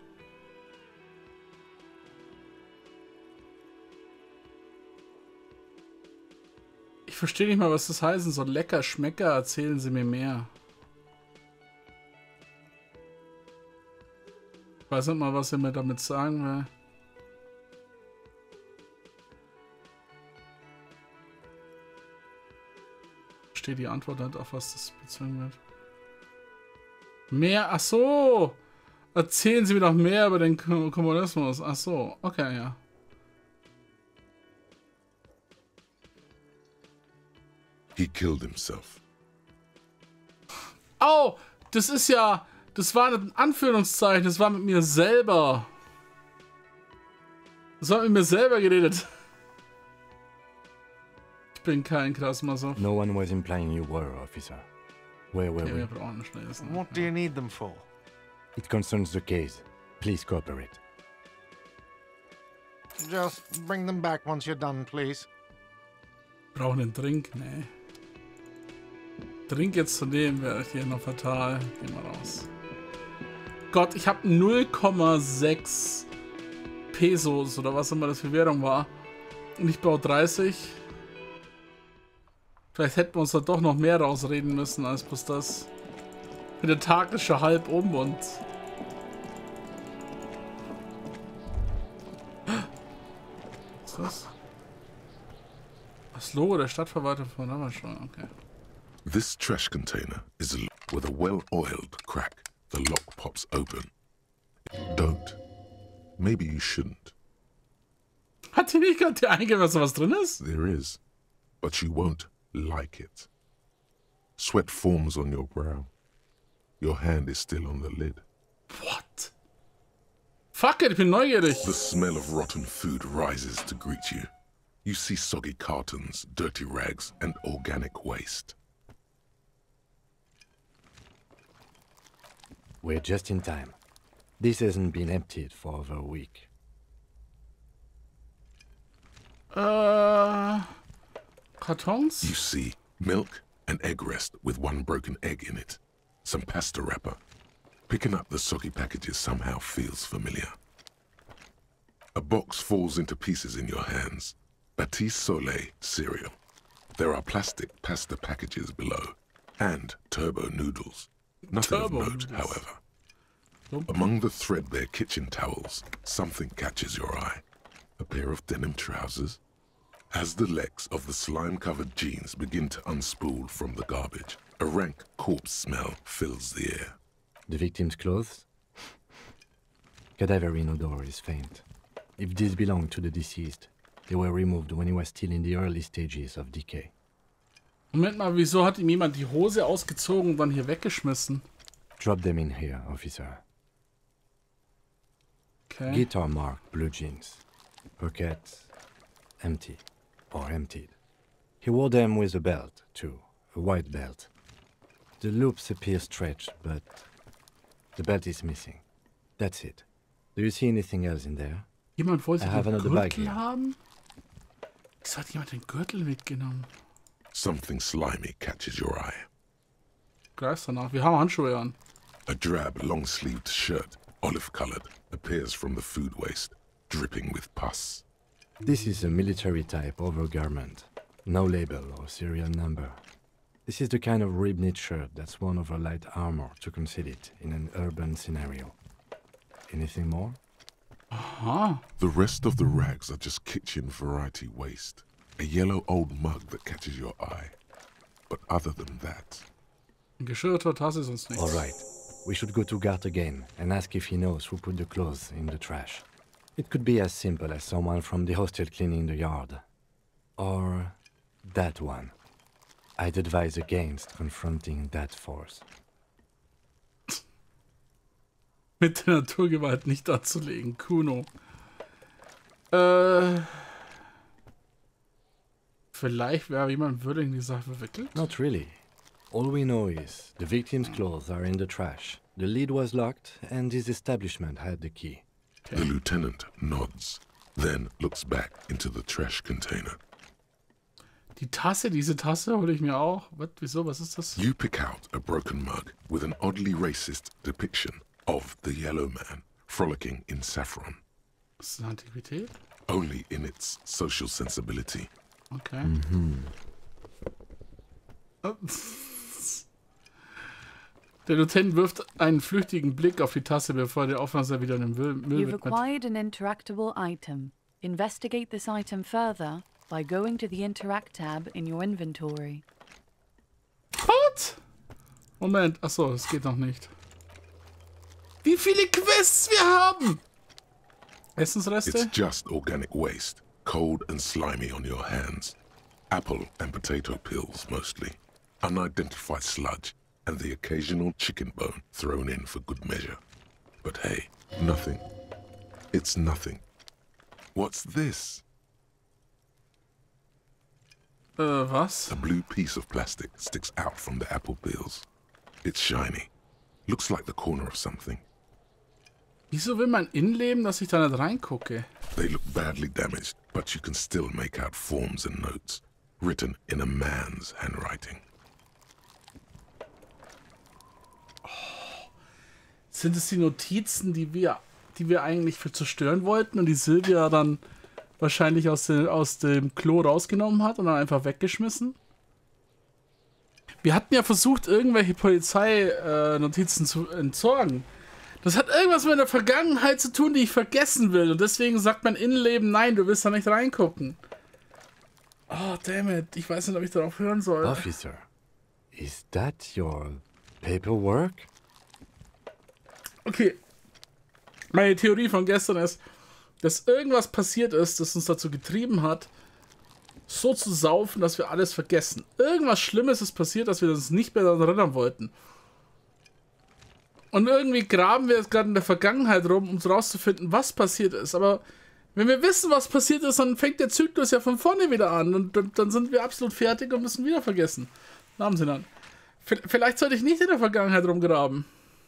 Ich verstehe nicht mal, was das heißen soll. Lecker, Schmecker, erzählen Sie mir mehr. Ich weiß nicht mal, was er mir damit sagen will. Ich verstehe die Antwort nicht, auf was das bezogen wird. Mehr, ach so! Erzählen Sie mir doch mehr über den Kommunismus. Ach so, okay, ja. He killed himself. Oh, das ist ja, das war ein Anführungszeichen, das war mit mir selber. Das war mit mir selber geredet. Ich bin kein Krasmasov. No one was implying you were, officer. Where were Ja, we? wir brauchen nicht lesen. What do you need them for? It concerns the case. Please cooperate. Just bring them back once you're done, please. Brauchen einen Drink? Nee. Drink jetzt zu nehmen wäre hier noch fatal. Gehen wir raus. Gott, ich habe 0,6 Pesos oder was immer das für Währung war. Und ich brauche 30. Vielleicht hätten wir uns da doch noch mehr rausreden müssen als bloß das. Der Tag ist schon halb um und... Was ist das? Das Logo der Stadtverwaltung von Ramachon, okay. This trash container is with a well-oiled crack. The lock pops open. Don't. Maybe you shouldn't. Hat die nicht gerade eingegeben, dass da was drin ist? There is, but you won't like it. Sweat forms on your brow. Your hand is still on the lid. What? Fuck it, ich bin neugierig. The smell of rotten food rises to greet you. You see soggy cartons, dirty rags, and organic waste. We're just in time. This hasn't been emptied for over a week. Kartons? You see milk, an egg rest with one broken egg in it, some pasta wrapper. Picking up the soggy packages somehow feels familiar. A box falls into pieces in your hands. Batiste Soleil cereal. There are plastic pasta packages below, and turbo noodles. Nothing Turbo of note, noodles. however. Nope. Among the threadbare kitchen towels, something catches your eye. A pair of denim trousers. As the legs of the slime-covered jeans begin to unspool from the garbage, a rank corpse smell fills the air. The victim's clothes? Cadaverine odor is faint. If these belong to the deceased, they were removed when he was still in the early stages of decay. Moment mal, wieso hat ihm jemand die Hose ausgezogen und dann hier weggeschmissen? Drop them in here, officer. Okay. Guitar marked blue jeans. Pockets empty or emptied. He wore them with a belt, too. A white belt. The loops appear stretched, but the belt is missing. That's it. Do you see anything else in there? Jemand wollte I have den another bag Gürtel here. haben? Wieso hat jemand den Gürtel mitgenommen? Something slimy catches your eye. Greif's danach. Wir haben Handschuhe an. A drab, long-sleeved shirt, olive-colored, appears from the food waste, dripping with pus. This is a military-type overgarment. No label or serial number. This is the kind of rib-knit shirt that's worn over light armor to conceal it in an urban scenario. Anything more? Aha. The rest of the rags are just kitchen variety waste. A yellow old mug that catches your eye. But other than that, Ein geschirrter Tasse ist uns nichts. All right. We should go to Gart again and ask if he knows who put the clothes in the trash. It could be as simple as someone from the hostel cleaning the yard. Or that one. I'd advise against confronting that force. Mit der Naturgewalt nicht anzulegen. Kuno. Vielleicht wäre jemand würdig in die Sache verwickelt. Not really. All we know is the victim's clothes are in the trash. The lid was locked, and his establishment had the key. The lieutenant nods, then looks back into the trash container. Die Tasse, diese Tasse hole ich mir auch. Was, wieso, was ist das? You pick out a broken mug with an oddly racist depiction of the yellow man frolicking in saffron, Das ist eine Antiquität? only in its social sensibility. Okay. Oh. Der Lieutenant wirft einen flüchtigen Blick auf die Tasse, bevor der Aufpasser wieder in den Müll You've widmet. acquired an interactable item. Investigate this item further by going to the Interact tab in your inventory. What? Moment, achso, das geht noch nicht. Wie viele Quests wir haben! Essensreste? It's just organic waste, cold and slimy on your hands. Apple and potato peels, mostly. Unidentified sludge, and the occasional chicken bone thrown in for good measure. But hey, nothing. It's nothing. What's this? Was? A blue piece of plastic sticks out from the apple peels. It's shiny. Looks like the corner of something. Wieso will man inleben, dass ich da nicht reingucke? They look badly damaged, but you can still make out forms and notes, written in a man's handwriting. Sind es die Notizen, die wir eigentlich für zerstören wollten und die Silvia dann wahrscheinlich aus dem Klo rausgenommen hat und dann einfach weggeschmissen? Wir hatten ja versucht, irgendwelche Polizeinotizen zu entsorgen. Das hat irgendwas mit der Vergangenheit zu tun, die ich vergessen will. Und deswegen sagt mein Innenleben, nein, du willst da nicht reingucken. Oh, damn it. Ich weiß nicht, ob ich darauf hören soll. Officer, is that your paperwork? Okay. Meine Theorie von gestern ist, dass irgendwas passiert ist, das uns dazu getrieben hat, so zu saufen, dass wir alles vergessen. Irgendwas Schlimmes ist passiert, dass wir uns nicht mehr daran erinnern wollten. Und irgendwie graben wir jetzt gerade in der Vergangenheit rum, um rauszufinden, was passiert ist. Aber wenn wir wissen, was passiert ist, dann fängt der Zyklus ja von vorne wieder an. Und dann sind wir absolut fertig und müssen wieder vergessen. Namen Sie dann. Vielleicht sollte ich nicht in der Vergangenheit rumgraben.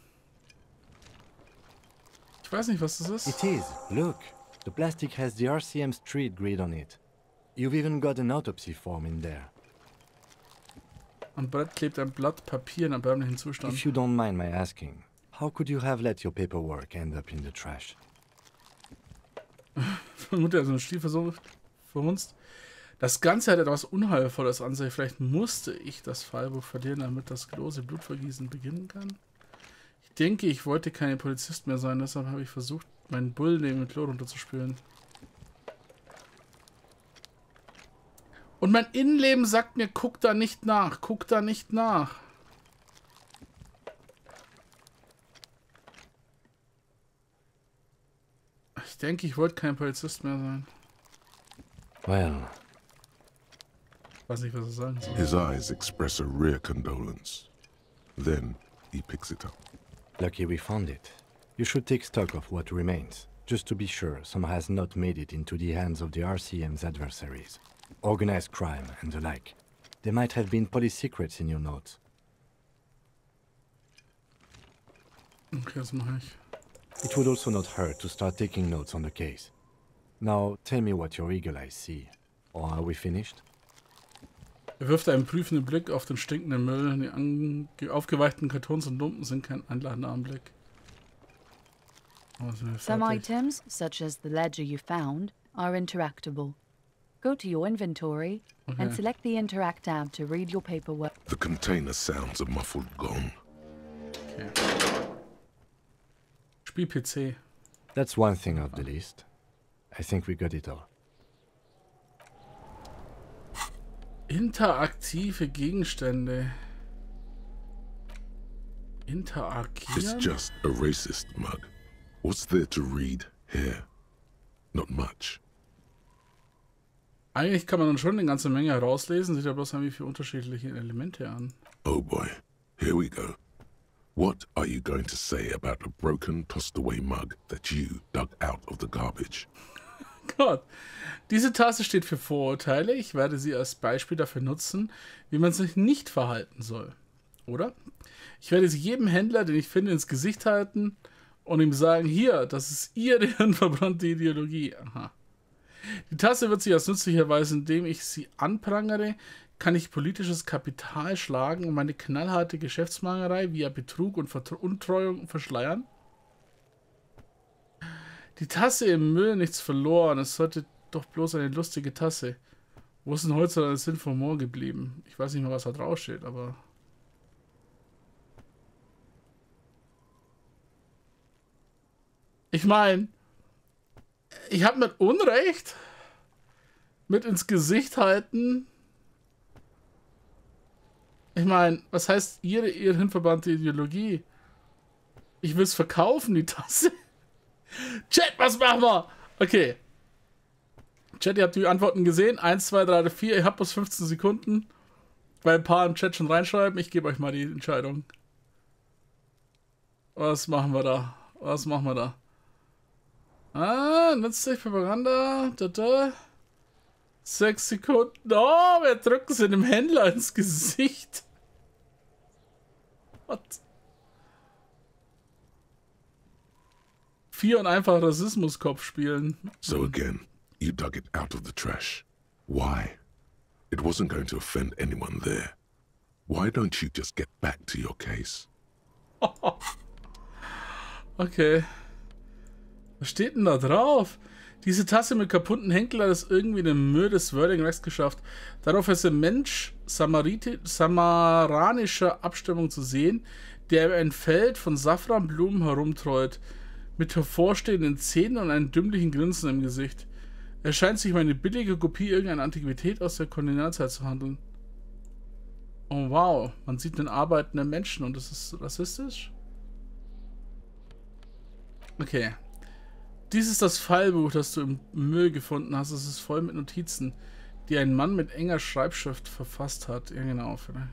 Ich weiß nicht, was das ist. It is. Look, the plastic has the RCM street grid on it. You've even got an autopsy form in there. Am Brett klebt ein Blatt Papier in erbärmlichen Zustand. If you don't mind my asking, how could you have let your paperwork end up in the trash? Mutter hat so einen Stiel verhunzt. Das Ganze hat etwas Unheilvolles an sich. Vielleicht musste ich das Fallbuch verlieren, damit das große Blutvergießen beginnen kann. Ich denke, ich wollte kein Polizist mehr sein, deshalb habe ich versucht, meinen Bullen neben dem Klo runterzuspülen. Und mein Innenleben sagt mir, guck da nicht nach, guck da nicht nach. Ich denke, ich wollte kein Polizist mehr sein. Well, Ich weiß nicht, was ich sagen soll. His eyes express a rare condolence. Then he picks it up. lucky we found it. You should take stock of what remains, just to be sure some has not made it into the hands of the RCM's adversaries. Organized crime and the like. There might have been police secrets in your notes. Okay, das mache ich. It would also not hurt to start taking notes on the case. Now, tell me what your eagle eyes see. Or are we finished? Er wirft einen prüfenden Blick auf den stinkenden Müll. Die aufgeweichten Kartons und Lumpen sind kein einladender Anblick. Oh, sind wir Some fertig. items, such as the ledger you found, are interactable. Go to your inventory and Okay. select the Interact tab to read your paperwork. The container sounds a muffled gong. Okay. Spiel PC. That's one thing off the list. I think we got it all. Interaktive Gegenstände. It's Interagieren? just a racist mug. What's there to read here? Not much. Eigentlich kann man dann schon eine ganze Menge herauslesen, sieht ja bloß irgendwie für unterschiedliche Elemente an. Oh boy, here we go. What are you going to say about a broken, tossed away mug that you dug out of the garbage? Gott. Diese Tasse steht für Vorurteile. Ich werde sie als Beispiel dafür nutzen, wie man sich nicht verhalten soll. Oder? Ich werde sie jedem Händler, den ich finde, ins Gesicht halten und ihm sagen, hier, das ist Ihre hirnverbrannte Ideologie. Aha. Die Tasse wird sich als nützlich erweisen, indem ich sie anprangere, kann ich politisches Kapital schlagen und meine knallharte Geschäftsmacherei via Betrug und Veruntreuung verschleiern. Die Tasse im Müll, nichts verloren. Es sollte doch bloß eine lustige Tasse. Wo ist denn heute der Sinn von Humor geblieben? Ich weiß nicht mehr, was da drauf steht, aber... Ich meine, ich habe mit Unrecht mit ins Gesicht halten. Ich meine, was heißt ihre hirnverbrannte Ideologie? Ich will es verkaufen, die Tasse. Chat, was machen wir? Okay. Chat, ihr habt die Antworten gesehen. 1, 2, 3, 4. Ihr habt bloß 15 Sekunden. Weil ein paar im Chat schon reinschreiben. Ich gebe euch mal die Entscheidung. Was machen wir da? Was machen wir da? Ah, nützlich Propaganda. 6 Sekunden. Oh, wir drücken sie dem Händler ins Gesicht. What? 4 und einfach Rassismuskopf spielen. So again, you dug it out of the trash. Why? It wasn't going to offend anyone there. Why don't you just get back to your case? Okay. Was steht denn da drauf? Diese Tasse mit kaputten Henkel hat es irgendwie in den Müll des Wording Rex geschafft. Darauf ist ein Mensch samaranischer Abstammung zu sehen, der über ein Feld von Safranblumen herumtreut, mit hervorstehenden Zähnen und einem dümmlichen Grinsen im Gesicht. Er scheint sich um eine billige Kopie irgendeiner Antiquität aus der Kolonialzeit zu handeln. Oh wow, man sieht einen arbeitenden Menschen und das ist rassistisch? Okay. Dies ist das Fallbuch, das du im Müll gefunden hast. Es ist voll mit Notizen, die ein Mann mit enger Schreibschrift verfasst hat. Ja genau, vielleicht.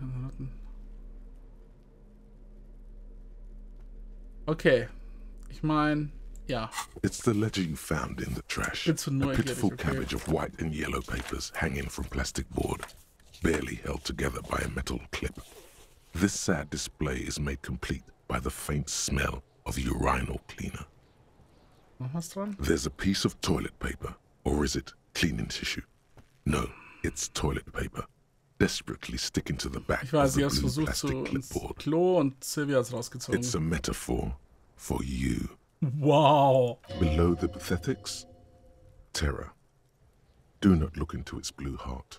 Okay. Ich meine, ja. It's the ledger you found in the trash. Bin zu A neugierig, pitiful okay. cabbage of white and yellow papers hanging from plastic board, barely held together by a metal clip. This sad display is made complete by the faint smell of urinal cleaner. Noch was dran? There's a piece of toilet paper, or is it cleaning tissue? No, it's toilet paper, desperately sticking to the back Ich weiß, of sie the hat blue versucht plastic ins clipboard. Klo und Sylvia hat es rausgezogen. It's a metaphor for you. Wow. Below the pathetics, terror. Do not look into its blue heart.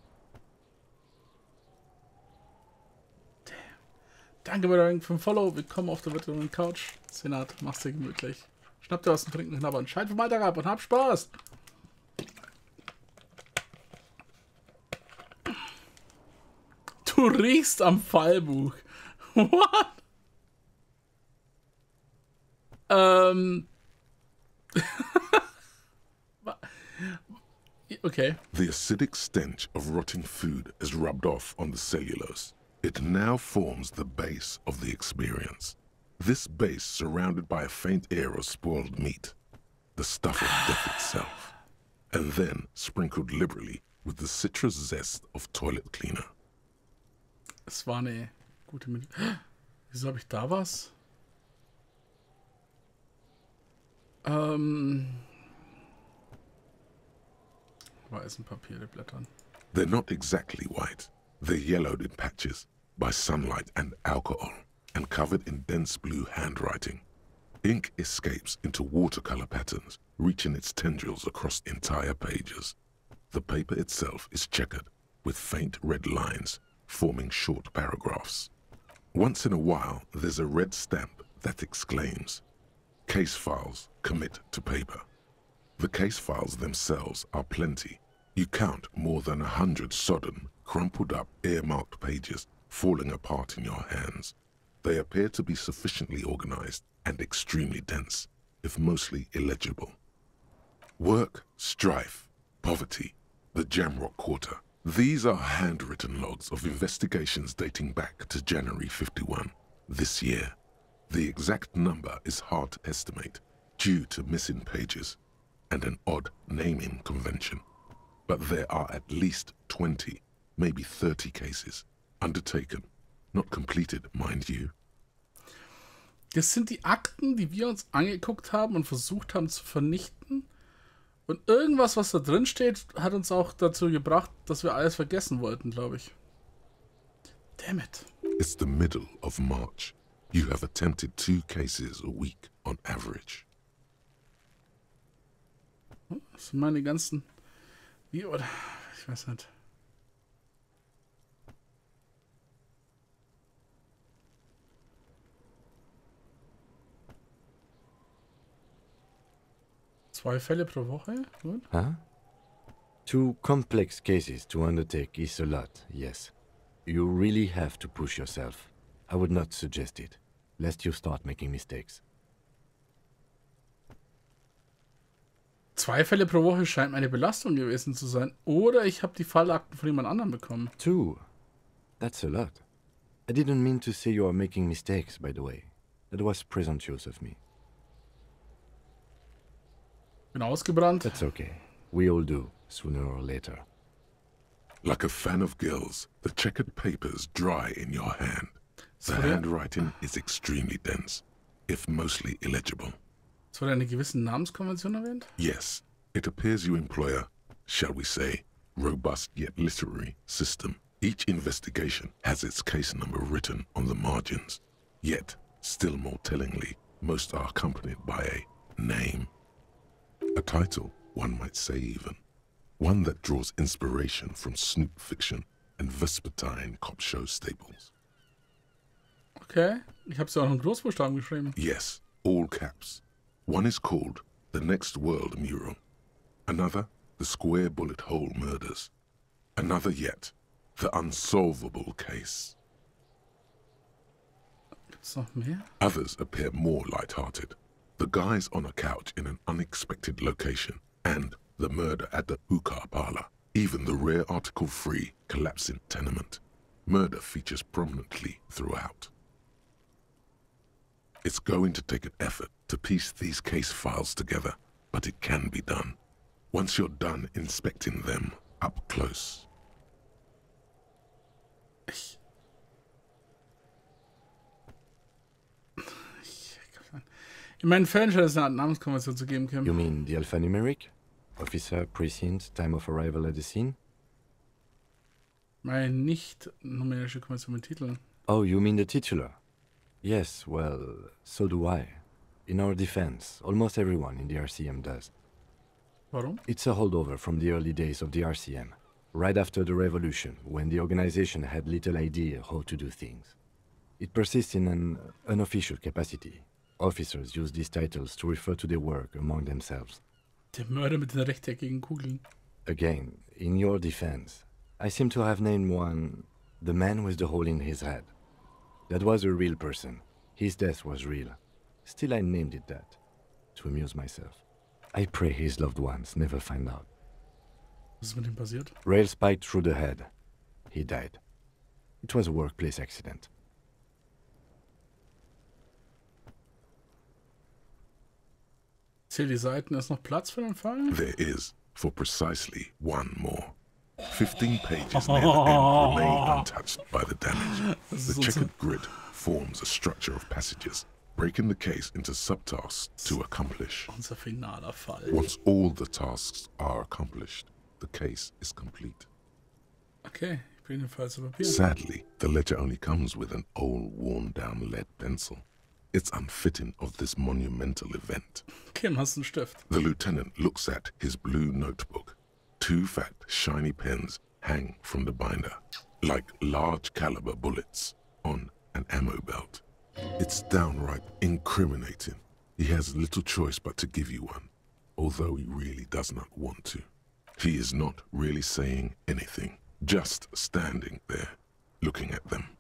Danke bei für den Follow. Willkommen auf der virtuellen Couch. Senat, mach's dir gemütlich. Schnapp dir was zum Trinken, knabbern. Schalt vom Alltag ab und hab Spaß. Du riechst am Fallbuch. What? Okay. The acidic stench of rotting food is rubbed off on the cellulose. It now forms the base of the experience. This base surrounded by a faint air of spoiled meat, the stuff of death itself, and then sprinkled liberally with the citrus zest of toilet cleaner. Es war eine gute Minute. Wieso habe ich da was? Weißen Papiere blättern. They're not exactly white. They're yellowed in patches by sunlight and alcohol, and covered in dense blue handwriting. Ink escapes into watercolor patterns, reaching its tendrils across entire pages. The paper itself is checkered, with faint red lines, forming short paragraphs. Once in a while, there's a red stamp that exclaims, "Case files commit to paper." The case files themselves are plenty. You count more than 100 sodden, crumpled up, earmarked pages falling apart in your hands. They appear to be sufficiently organized and extremely dense, if mostly illegible. Work, strife, poverty, the Jamrock Quarter. These are handwritten logs of investigations dating back to January 51, this year. The exact number is hard to estimate, due to missing pages. and an odd naming convention. But there are at least 20, maybe 30 cases, undertaken, not completed, mind you. Das sind die Akten, die wir uns angeguckt haben und versucht haben zu vernichten. Und irgendwas, was da drin steht, hat uns auch dazu gebracht, dass wir alles vergessen wollten, glaube ich. Damn it. It's the middle of March. You have attempted 2 cases a week on average. Das sind meine ganzen... Wie, oder? Ich weiß nicht. Zwei Fälle pro Woche? Gut. Huh? 2 complex cases to undertake is a lot, yes. You really have to push yourself. I would not suggest it, lest you start making mistakes. 2 Fälle pro Woche scheint meine Belastung gewesen zu sein. Oder ich habe die Fallakten von jemand anderem bekommen. 2? That's a lot. I didn't mean to say you are making mistakes, by the way. That was presumptuous of me. Bin ausgebrannt. That's okay. We all do, sooner or later. Like a fan of gills, the checkered papers dry in your hand. The Sorry? handwriting is extremely dense, if mostly illegible. Es wurde eine gewisse Namenskonvention erwähnt. Yes, it appears you employ a, shall we say, robust yet literary system. Each investigation has its case number written on the margins. Yet, still more tellingly, most are accompanied by a name. A title, one might say even. One that draws inspiration from snoop fiction and vespertine cop show staples. Okay. Ich habe es ja auch in Großbuchstaben geschrieben. Yes, all caps. One is called The Next World Mural. Another, The Square Bullet Hole Murders. Another yet, The Unsolvable Case. Gibt's noch mehr? Others appear more light-hearted. The guys on a couch in an unexpected location, and the murder at the hookah parlor. Even the rare article-free collapsing tenement. Murder features prominently throughout. It's going to take an effort to piece these case files together, but it can be done. Once you're done inspecting them up close. In meinen Fällen scheint es eine Art Namenskonvention zu geben, Kim. You mean the alphanumeric? Officer, precinct, time of arrival at the scene? Meine nicht numerische Konvention mit Titeln. Oh, you mean the titular? Yes, well, so do I. In our defense, almost everyone in the RCM does. Warum? It's a holdover from the early days of the RCM, right after the revolution, when the organization had little idea how to do things. It persists in an unofficial capacity. Officers use these titles to refer to their work among themselves. Der Mörder mit den rechteckigen Kugeln. Again, in your defense, I seem to have named one the man with the hole in his head. That was a real person. His death was real. Still, I named it that, to amuse myself. I pray his loved ones never find out. Was ist mit ihm passiert? Rail spiked through the head. He died. It was a workplace accident. Zähl die Seiten, ist noch Platz für den Fall? There is, for precisely one more. 15 pages near the end remain untouched by the damage. The checkered grid forms a structure of passages, breaking the case into subtasks to accomplish. Unser finaler Fall. Once all the tasks are accomplished, the case is complete. Okay, ich bringe den Fall zu Papier. Sadly, the ledger only comes with an old, worn-down lead pencil. It's unfitting of this monumental event. Kim, hast du einen Stift? The lieutenant looks at his blue notebook. 2 fat, shiny pens hang from the binder, like large caliber bullets on an ammo belt. It's downright incriminating. He has little choice but to give you one, although he really does not want to. He is not really saying anything, just standing there, looking at them.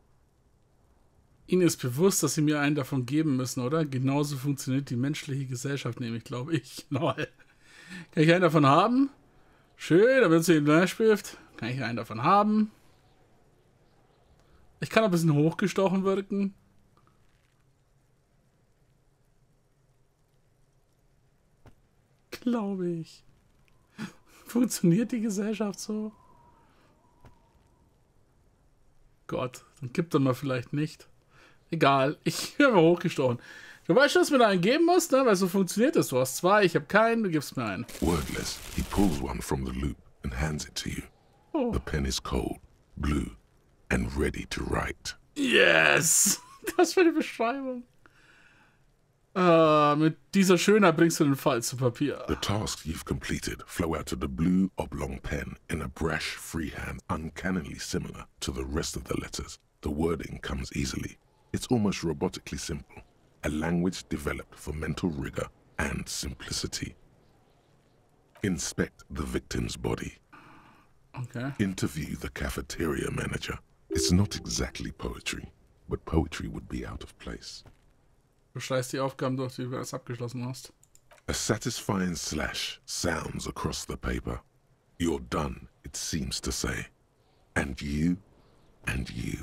Ihnen ist bewusst, dass Sie mir einen davon geben müssen, oder? Genauso funktioniert die menschliche Gesellschaft nämlich, glaube ich. Lol. Kann ich einen davon haben? Schön, da wird sie im Bleistift. Kann ich einen davon haben? Ich kann ein bisschen hochgestochen wirken. Glaube ich. Funktioniert die Gesellschaft so? Gott, dann gibt er mal vielleicht nicht. Egal, ich bin mal hochgestochen. Du weißt schon, dass mir da einen geben musst, ne? Weil so funktioniert das. Du hast zwei, ich habe keinen, du gibst mir einen. Wordless, he pulls one from the loop and hands it to you. Oh. The pen is cold, blue, and ready to write. Yes! Das für eine Beschreibung. Mit dieser Schönheit bringst du den Fall zu Papier. The tasks you've completed flow out of the blue oblong pen in a brash freehand uncannily similar to the rest of the letters. The wording comes easily. It's almost robotically simple. A language developed for mental rigor and simplicity. Inspect the victim's body. Okay. Interview the cafeteria manager. It's not exactly poetry, but poetry would be out of place. Du schleißt die Aufgaben durch, die du erst abgeschlossen hast. A satisfying slash sounds across the paper. You're done, it seems to say. And you, and you.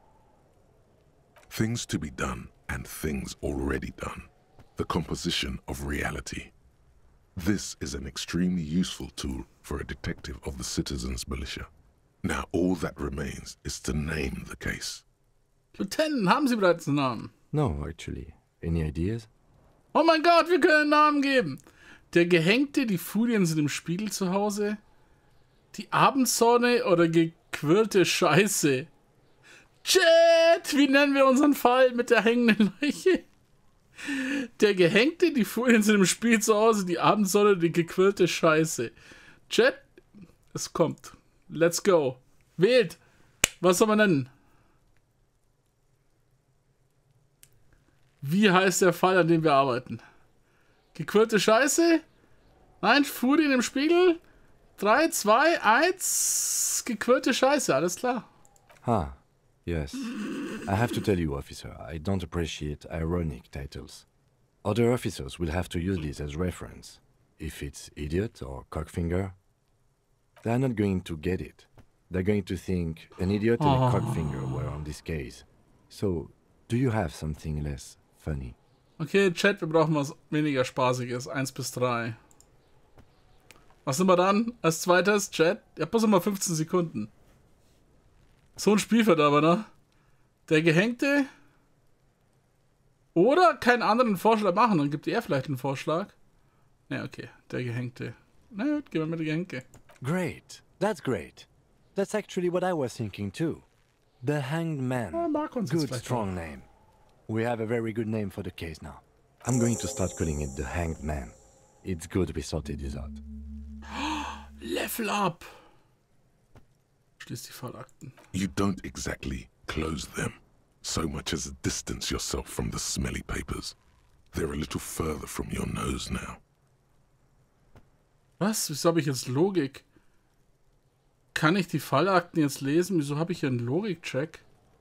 Things to be done and things already done. The composition of reality. This is an extremely useful tool for a detective of the citizens' militia. Now all that remains is to name the case. Lieutenant, haben Sie bereits einen Namen? No, actually. Any ideas? Oh mein Gott, wir können einen Namen geben. Der Gehängte, die Furien sind im Spiegel zu Hause. Die Abendsonne oder gequirlte Scheiße. Chat, wie nennen wir unseren Fall mit der hängenden Leiche? Der Gehängte, die Furien sind im Spiegel zu Hause. Die Abendsonne oder die gequirlte Scheiße. Chat, es kommt. Let's go. Wählt. Was soll man nennen? Wie heißt der Fall, an dem wir arbeiten? Gequirlte Scheiße? Nein, Furien im Spiegel? 3, 2, 1. Gequirlte Scheiße, alles klar. Ah, yes. I have to tell you, officer, I don't appreciate ironic titles. Other officers will have to use this as reference. If it's idiot or cockfinger, they're not going to get it. They're going to think an idiot and a cockfinger were on this case. So, do you have something less funny? Okay, Chat, wir brauchen was weniger Spaßiges. 1 bis 3. Was sind wir dann? Als zweites, Chat. Ihr habt bloß immer 15 Sekunden. So ein Spielverderber, ne? Der Gehängte. Oder keinen anderen Vorschlag machen, dann gibt er vielleicht einen Vorschlag. Ja, okay. Der Gehängte. Na gut, gehen wir mit der Gehängte. Great. That's great. That's actually what I was thinking too. The Hanged Man. Ja, mag uns jetzt Good, vielleicht strong name. We have a very good name for the case now. I'm going to start calling it the Hanged Man. It's good we sorted this out. Level up! Schließ die Fallakten. You don't exactly close them, so much as distance yourself from the smelly papers. They're a little further from your nose now. Was? Wieso habe ich jetzt Logik? Kann ich die Fallakten jetzt lesen? Wieso habe ich hier einen Logik-Check?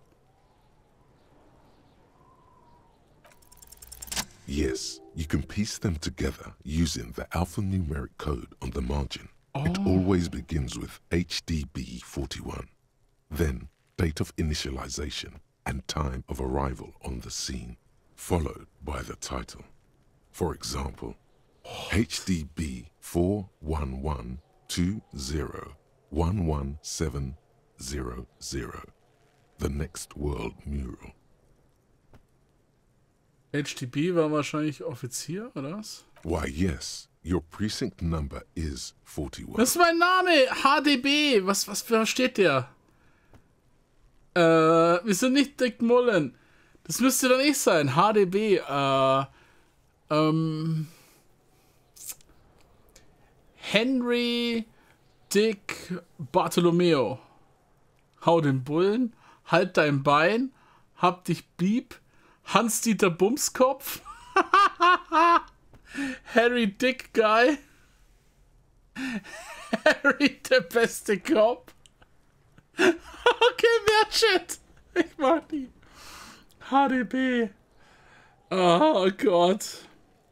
Yes, you can piece them together using the alphanumeric code on the margin. It always begins with HDB 41, then date of initialization and time of arrival on the scene, followed by the title. For example, HDB 41120111700, the next world mural. HTB war wahrscheinlich Offizier, oder was? Why, yes, your precinct number is 41. Das ist mein Name! HDB! Was steht der? Wir sind nicht Dick Mullen. Das müsste dann ich sein. HDB, Henry Dick Bartolomeo. Hau den Bullen, halt dein Bein, hab dich Bieb, Hans-Dieter Bumskopf, Harry Dick Guy, Harry der beste Cop. Okay, mehr Shit. Ich mag die. HDB. Oh Gott.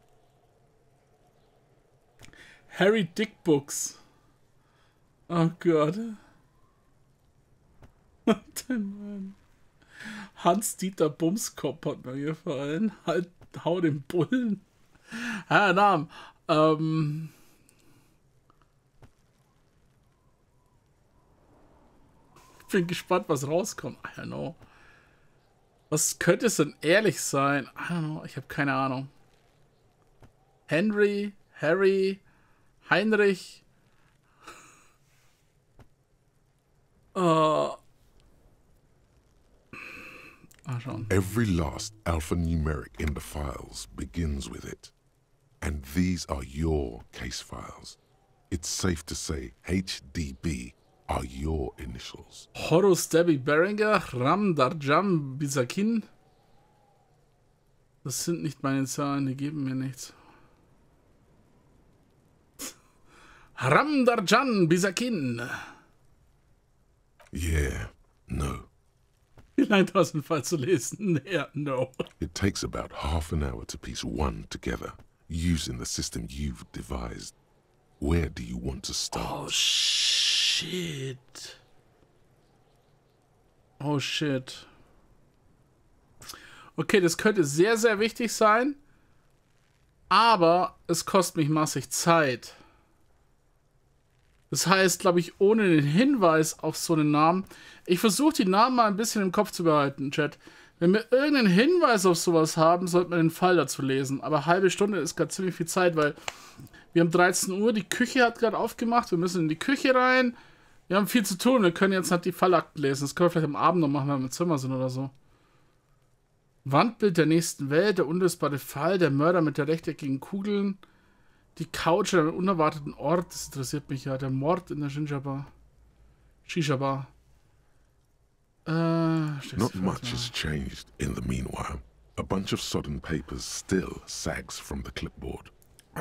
Harry Dick Books. Oh Gott. Mann. Hans-Dieter Bumskopf hat mir gefallen. Halt, hau den Bullen. Ja, Namen. Ich bin gespannt, was rauskommt. I don't know. Was könnte es denn ehrlich sein? I don't know. Ich habe keine Ahnung. Henry, Harry, Heinrich. Mal schauen. Every last alphanumeric in the files begins with it. And these are your case files. It's safe to say HDB are your initials. Horus Debbie Beringer, Ram Darjam Bisakin. Das sind nicht meine Zahlen, die geben mir nichts. Ram Darjan Bisakin. Yeah, no. Wie lange dauert es, einen Fall zu lesen? Ja, no. It takes about half an hour to piece one together, using the system you've devised. Where do you want to start? Oh, shit. Oh, shit. Okay, das könnte sehr, sehr wichtig sein. Aber es kostet mich massig Zeit. Das heißt, glaube ich, ohne den Hinweis auf so einen Namen. Ich versuche die Namen mal ein bisschen im Kopf zu behalten, Chat. Wenn wir irgendeinen Hinweis auf sowas haben, sollten wir den Fall dazu lesen. Aber eine halbe Stunde ist gerade ziemlich viel Zeit, weil wir haben 13 Uhr, die Küche hat gerade aufgemacht, wir müssen in die Küche rein. Wir haben viel zu tun, wir können jetzt halt die Fallakten lesen. Das können wir vielleicht am Abend noch machen, wenn wir im Zimmer sind oder so. Wandbild der nächsten Welt, der unlösbare Fall, der Mörder mit der rechteckigen Kugeln. Die Couch an einem unerwarteten Ort, das interessiert mich ja. Der Mord in der Shisha-Bar. Not much has changed in the meanwhile. A bunch of sodden papers still sags from the clipboard.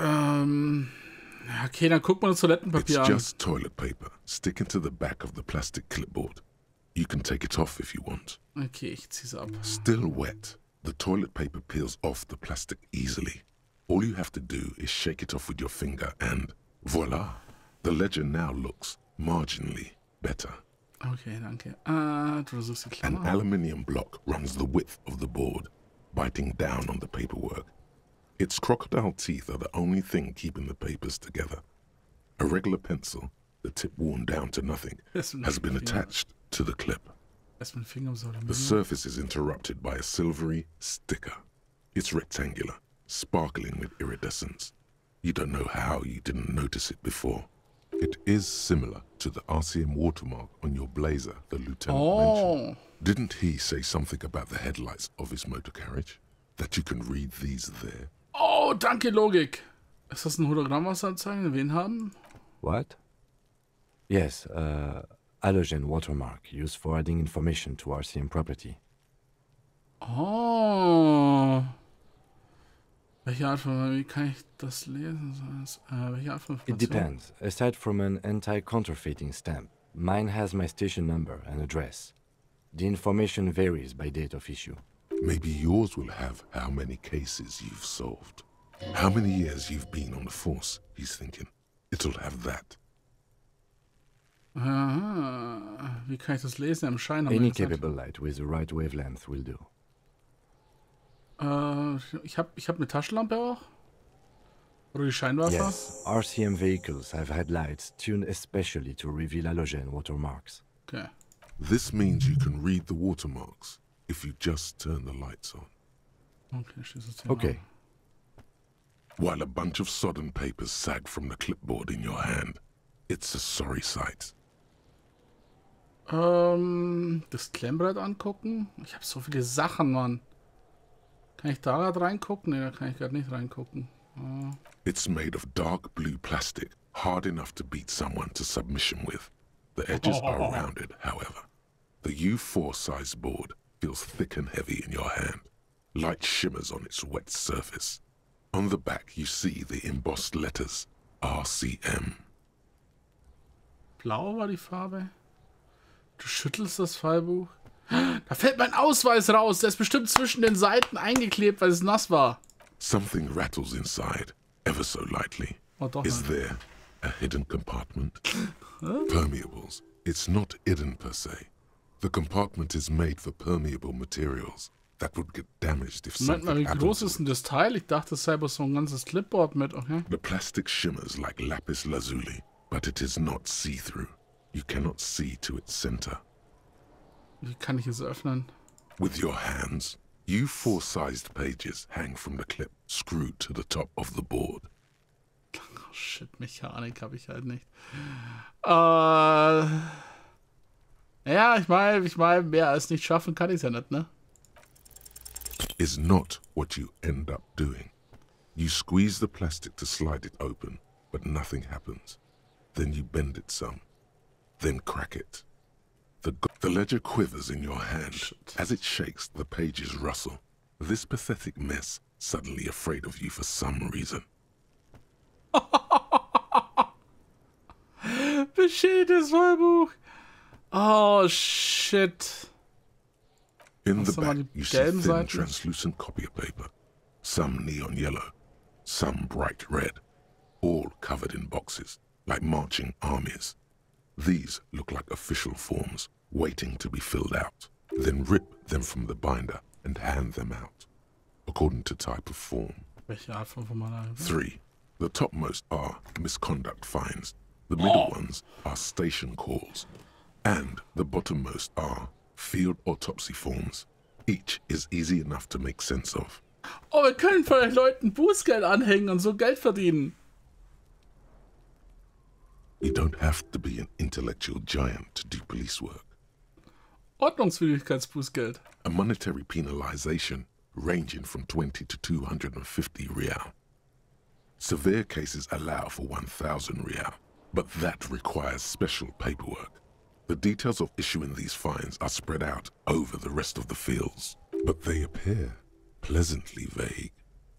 Okay, dann guck mal das Toilettenpapier It's an. just toilet paper sticking to the back of the plastic clipboard. You can take it off if you want. Okay, ich zieh's ab. Still wet, the toilet paper peels off the plastic easily. All you have to do is shake it off with your finger and voila, the ledger now looks marginally better. Okay, danke. Du suchst die An Klammer. aluminium block runs the width of the board, biting down on the paperwork. Its crocodile teeth are the only thing keeping the papers together. A regular pencil, the tip worn down to nothing, has been attached to the clip. Erstmal den Finger ums The Aluminium. surface is interrupted by a silvery sticker. It's rectangular, sparkling with iridescence. You don't know how you didn't notice it before. It is similar to the RCM watermark on your blazer the lieutenant mentioned. Didn't he say something about the headlights of his motor carriage? That you can read these there? Oh, danke, Logik. Ist das ein Hologramm, was anzeigen? Wen haben? What? Yes, halogen watermark used for adding information to RCM property. Oh. Welche Art von... Wie kann ich das lesen? Welche Art von It Information? depends. Aside from an anti-counterfeiting stamp, mine has my station number and address. The information varies by date of issue. Maybe yours will have how many cases you've solved. How many years you've been on the force, he's thinking. It'll have that. Aha. Wie kann ich das lesen? Im Schein haben wir Any gesagt. capable light with the right wavelength will do. Ich hab eine Taschenlampe auch? Oder die Scheinwerfer? Yes, RCM vehicles have had lights tuned especially to reveal halogen watermarks. Okay. This means you can read the watermarks if you just turn the lights on. Okay, Schlüsselthema. Okay, While a bunch of sodden papers sag from the clipboard in your hand, it's a sorry sight. Das Klemmbrett angucken? Ich habe so viele Sachen, Mann. Kann ich da gerade reingucken? Ne, da kann ich gerade nicht reingucken. It's made of dark blue plastic, hard enough to beat someone to submission with. The edges are rounded, however. The U4 size board feels thick and heavy in your hand. Light shimmers on its wet surface. On the back you see the embossed letters, RCM. Blau war die Farbe. Du schüttelst das Fallbuch. Da fällt mein Ausweis raus. Der ist bestimmt zwischen den Seiten eingeklebt, weil es nass war. Something rattles inside, ever so lightly. Oh, doch Is nicht. there a hidden compartment? Permeables. It's not hidden per se. The compartment is made for permeable materials. that would get damaged if Moment mal, something wie happened groß to ist it. denn das Teil? Ich dachte, es sei bloß so ein ganzes Clipboard mit, okay? The plastic shimmers like lapis lazuli, but it is not see-through. You cannot see to its center. Wie kann ich es öffnen? With your hands, you 4-sized pages hang from the clip screwed to the top of the board. Oh shit, Mechanik habe ich halt nicht. Ja, ich meine, mehr als nicht schaffen kann ich ja nicht, ne? Is not what you end up doing. You squeeze the plastic to slide it open, but nothing happens. Then you bend it some, then crack it. The ledger quivers in your hand. Shit. As it shakes, the pages rustle. This pathetic mess suddenly afraid of you for some reason. Beschädigtes Vollbuch. Oh shit. In the Hast du mal back, die you see gelben thin, Seiten? translucent copy paper. Some neon yellow, some bright red, all covered in boxes, like marching armies. These look like official forms, waiting to be filled out. Then rip them from the binder and hand them out, according to type of form. Welche Art von Formular? 3. The topmost are misconduct fines. The middle ones are station calls. And the bottommost are field autopsy forms. Each is easy enough to make sense of. Oh, wir können von den Leuten Bußgeld anhängen und so Geld verdienen. You don't have to be an intellectual giant to do police work. Ordnungswidrigkeitsbußgeld. A monetary penalization ranging from 20 to 250 real. Severe cases allow for 1,000 real, but that requires special paperwork. The details of issuing these fines are spread out over the rest of the fields, but they appear pleasantly vague.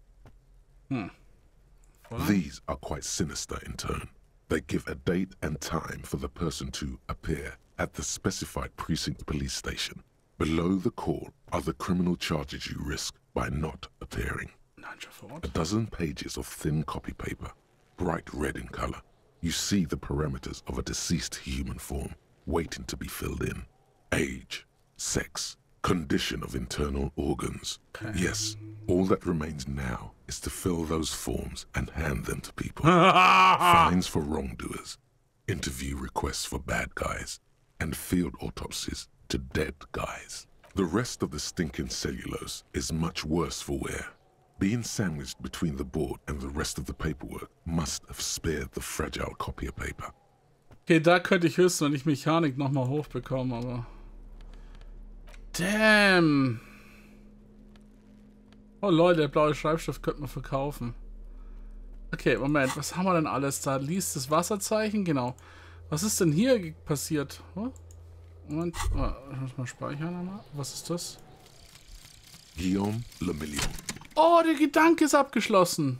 These are quite sinister in turn. They give a date and time for the person to appear at the specified precinct police station. Below the call are the criminal charges you risk by not appearing. A dozen pages of thin copy paper, bright red in color. You see the parameters of a deceased human form waiting to be filled in. Age, sex, condition of internal organs. Yes, all that remains now is to fill those forms and hand them to people. Fines for wrongdoers, interview requests for bad guys, and field autopsies to dead guys. The rest of the stinking cellulose is much worse for wear. Being sandwiched between the board and the rest of the paperwork must have spared the fragile copier paper. Okay, da könnte ich höchstens, wenn ich Mechanik nochmal hochbekommen, aber... Damn! Oh Leute, der blaue Schreibstift könnte man verkaufen. Okay, Moment, was haben wir denn alles da? Liest das Wasserzeichen? Genau. Was ist denn hier passiert? Oh? Moment, ich muss mal speichern einmal. Was ist das? Guillaume Le Million. Oh, der Gedanke ist abgeschlossen.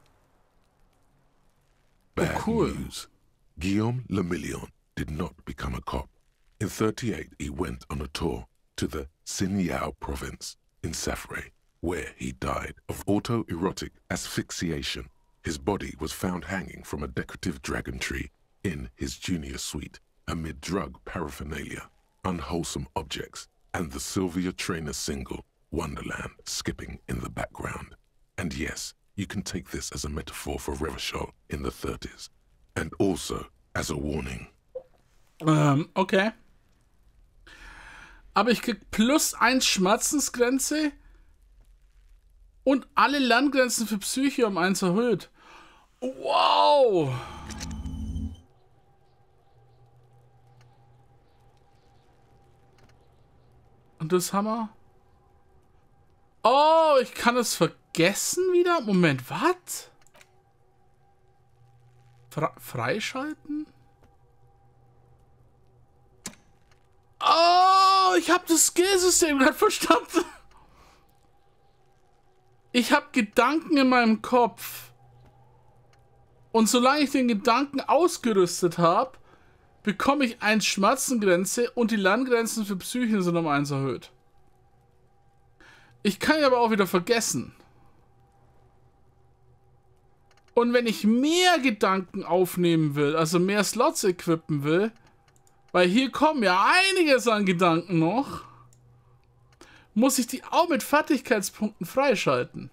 Bad cool. news. Guillaume Le Million did not become a cop. In 1938, he went on a tour to the Sinyao province in Safre, where he died of autoerotic asphyxiation. His body was found hanging from a decorative dragon tree in his junior suite amid drug paraphernalia, unwholesome objects, and the Sylvia Trainer single, Wonderland, skipping in the background. And yes, you can take this as a metaphor for Revachol in the 30s, and also as a warning. Okay. Aber ich krieg +1 Schmerzensgrenze und alle Landgrenzen für Psyche um 1 erhöht. Wow! Und das haben wir. Oh, ich kann es vergessen wieder? Moment, was? Freischalten? Oh, ich habe das Skillsystem gerade verstanden. Ich habe Gedanken in meinem Kopf. Und solange ich den Gedanken ausgerüstet habe, bekomme ich 1 Schmerzengrenze und die Landgrenzen für Psychen sind um 1 erhöht. Ich kann ihn aber auch wieder vergessen. Und wenn ich mehr Gedanken aufnehmen will, also mehr Slots equippen will, weil hier kommen ja einiges an Gedanken noch, muss ich die auch mit Fertigkeitspunkten freischalten.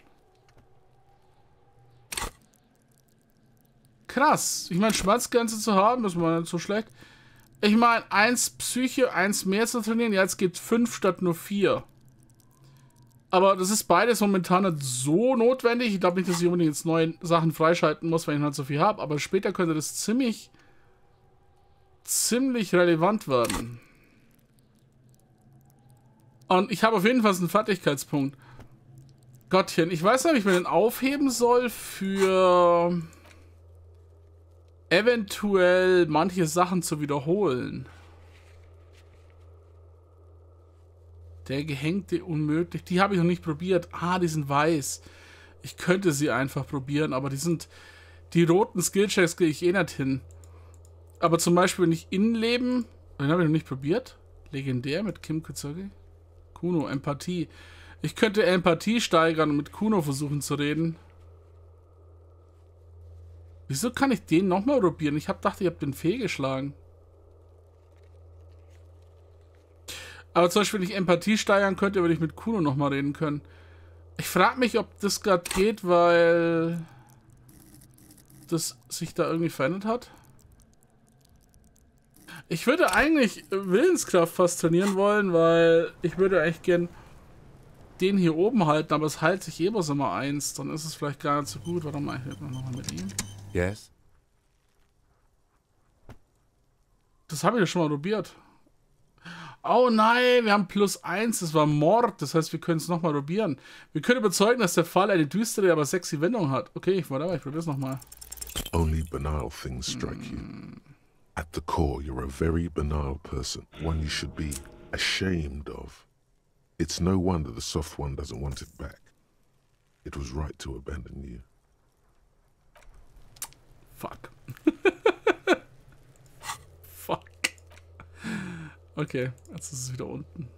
Krass. Ich meine, Schmerzgrenze zu haben, ist mal nicht so schlecht. Ich meine, 1 Psyche, 1 mehr zu trainieren. Ja, jetzt geht 5 statt nur 4. Aber das ist beides momentan nicht so notwendig. Ich glaube nicht, dass ich unbedingt jetzt neue Sachen freischalten muss, wenn ich halt so viel habe. Aber später könnte das ziemlich relevant werden. Und ich habe auf jeden Fall einen Fertigkeitspunkt. Gottchen, ich weiß nicht, ob ich mir den aufheben soll für eventuell manche Sachen zu wiederholen. Der Gehängte unmöglich. Die habe ich noch nicht probiert. Ah, die sind weiß. Ich könnte sie einfach probieren, aber die roten Skillchecks gehe ich eh nicht hin. Aber zum Beispiel, wenn ich Innenleben, den habe ich noch nicht probiert. Legendär mit Kim Kuzogi. Kuno, Empathie. Ich könnte Empathie steigern und mit Kuno versuchen zu reden. Wieso kann ich den nochmal probieren? Ich dachte, ich habe den fehlgeschlagen. Aber zum Beispiel, wenn ich Empathie steigern könnte, würde ich mit Kuno nochmal reden können. Ich frage mich, ob das gerade geht, weil das sich da irgendwie verändert hat. Ich würde eigentlich Willenskraft fast trainieren wollen, weil ich würde eigentlich gern den hier oben halten, aber es heilt sich eh bloß immer 1. Dann ist es vielleicht gar nicht so gut. Warte mal, ich rede nochmal mit ihm. Yes? Das habe ich ja schon mal probiert. Oh nein, wir haben +1, das war Mord. Das heißt, wir können es nochmal probieren. Wir können überzeugen, dass der Fall eine düstere, aber sexy Wendung hat. Okay, ich probiere es nochmal. Only banal things strike you. At the core, you're a very banal person, one you should be ashamed of. It's no wonder the soft one doesn't want it back. It was right to abandon you. Fuck. Fuck. Okay, jetzt ist es wieder unten.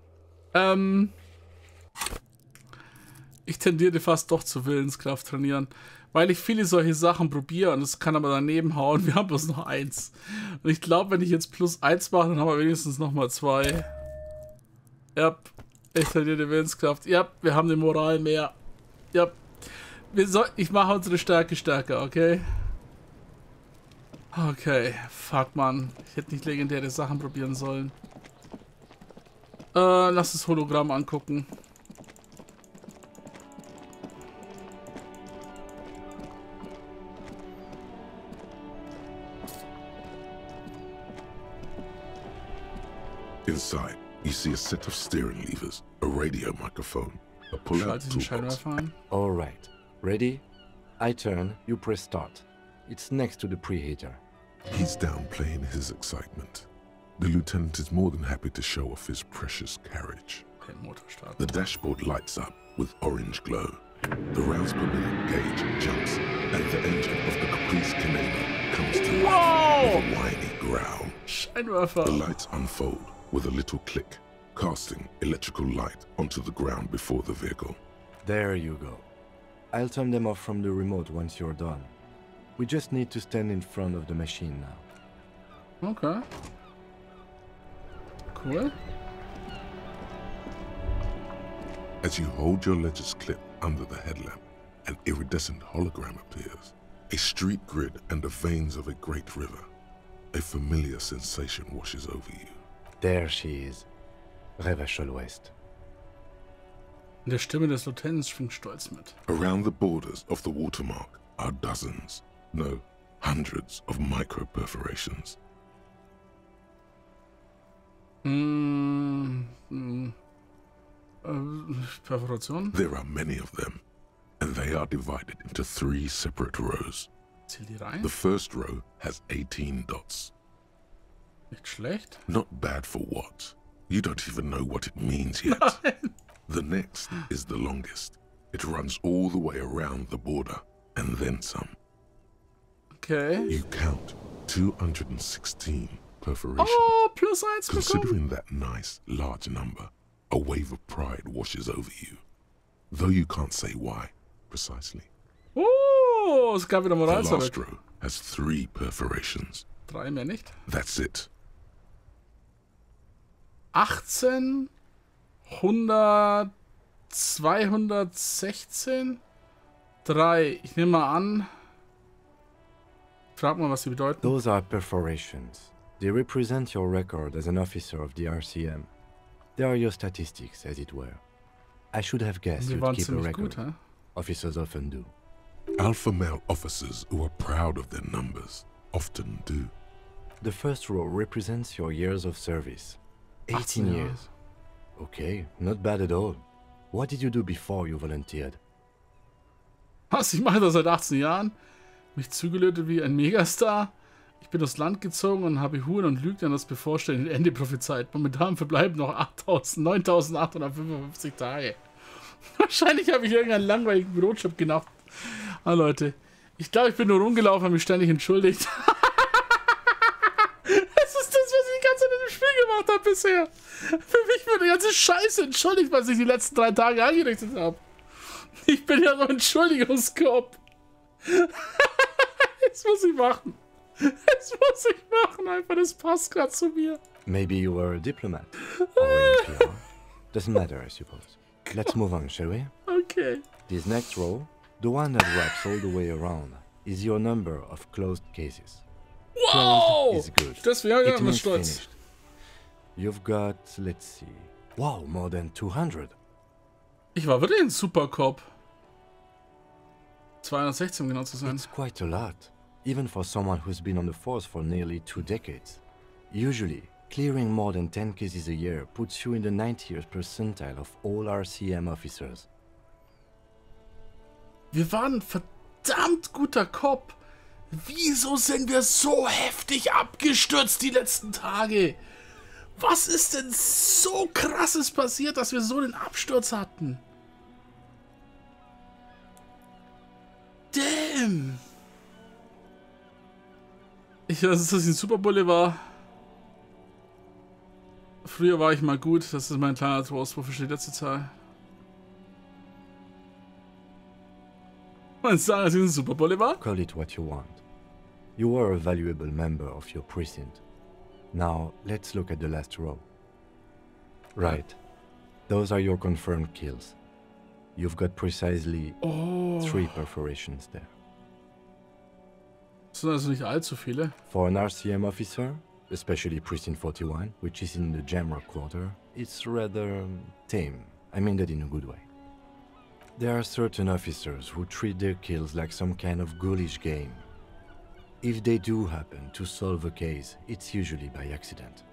Ich tendiere fast doch zu Willenskraft trainieren, weil ich viele solche Sachen probiere und es kann aber daneben hauen. Wir haben bloß noch 1. Und ich glaube, wenn ich jetzt +1 mache, dann haben wir wenigstens nochmal 2. Ja, ich tendiere die Willenskraft. Ja, wir haben die Moral mehr. Ja, ich mache unsere Stärke stärker, okay? Okay, fuck, Mann. Ich hätte nicht legendäre Sachen probieren sollen. Lass das Hologramm angucken. Inside, you see a set of steering levers, a radio microphone, a pull-out Schalte ich den toolbox. Scheinwerfer ein. Alright. Ready? I turn, you press start. It's next to the preheater. He's downplaying his excitement. The lieutenant is more than happy to show off his precious carriage. Okay, Motor starten. The dashboard lights up with orange glow. The rounds per minute gauge jumps, and the engine of the Caprice Canelo comes to life with a whiny growl. Scheinwerfer. The lights unfold with a little click, casting electrical light onto the ground before the vehicle. There you go. I'll turn them off from the remote once you're done. We just need to stand in front of the machine now. Okay. Cool. As you hold your ledger's clip under the headlamp, an iridescent hologram appears. A street grid and the veins of a great river. A familiar sensation washes over you. There she is. Revachol West. In der Stimme des Lieutenants schwingt Stolz mit. Around the borders of the watermark are dozens, no, hundreds of micro-perforations. Perforation? There are many of them, and they are divided into 3 separate rows. Zähl die rein. The first row has 18 dots. Nicht schlecht. Not bad for what? You don't even know what it means yet. The next is the longest. It runs all the way around the border, and then some. Okay. You count 216 perforations. Oh, +1 bekommen. Considering that nice, large number, a wave of pride washes over you. Though you can't say why, precisely. Oh, es gab wieder The Moral last zurück. row has 3 perforations. 3 mehr nicht. That's it. 18 100, 216, 3. Ich nehme mal an. Frag mal, was die bedeuten. Those are perforations. They represent your record as an officer of the RCM. They are your statistics, as it were. I should have guessed Die you'd waren keep a ziemlich record. gut, hä? Officers often do. Alpha male officers who are proud of their numbers often do. The first row represents your years of service. 18 18 Jahre. years. Okay, not bad at all. What did you do before you volunteered? Was? Ich mache das seit 18 Jahren. Mich zugelötet wie ein Megastar. Ich bin aufs Land gezogen und habe Huren und Lügner das bevorstehende Ende prophezeit. Momentan verbleiben noch 9.855 Tage. Wahrscheinlich habe ich irgendeinen langweiligen Brotjob gemacht. Ah, Leute. Ich glaube, ich bin nur rumgelaufen und mich ständig entschuldigt. Das ist das, was ich die ganze Zeit in dem Spiel gemacht habe bisher. Für mich wird die ganze Scheiße entschuldigt, was ich die letzten 3 Tage angerichtet habe. Ich bin ja so ein Entschuldigungskorb. Das muss ich machen. Das muss ich machen, einfach. Das passt gerade zu mir. Maybe you were a diplomat. Or in PR. Doesn't matter, I suppose. Let's move on, shall we? Okay. This next row, the one that wraps all the way around, is your number of closed cases. Wow! Closed is good. Deswegen bin It ich means stolz. finished. You've got, let's see, wow, more than 200. Ich war wirklich ein Supercop. 216, um genau zu sein. It's quite a lot, even for someone who's been on the force for nearly 2 decades. Usually, clearing more than 10 cases a year puts you in the 90th percentile of all RCM officers. Wir waren ein verdammt guter Cop. Wieso sind wir so heftig abgestürzt die letzten Tage? Was ist denn so krasses passiert, dass wir so den Absturz hatten? Damn! Ich weiß, dass ich ein Superbulle war. Früher war ich mal gut. Das ist mein kleiner Trost. Wofür steht letzte Zahl? Man sagen, dass ich ein Superbulle war? Call it what you want. You were a valuable member of your precinct. Now, let's look at the last row. Right. Those are your confirmed kills. You've got precisely 3 perforations there. Das sind also nicht allzu viele. For an RCM officer, especially Precinct 41, which is in the Jamrock quarter, it's rather tame. I mean that in a good way. There are certain officers who treat their kills like some kind of ghoulish game. If they do happen to solve a case, it's usually by accident.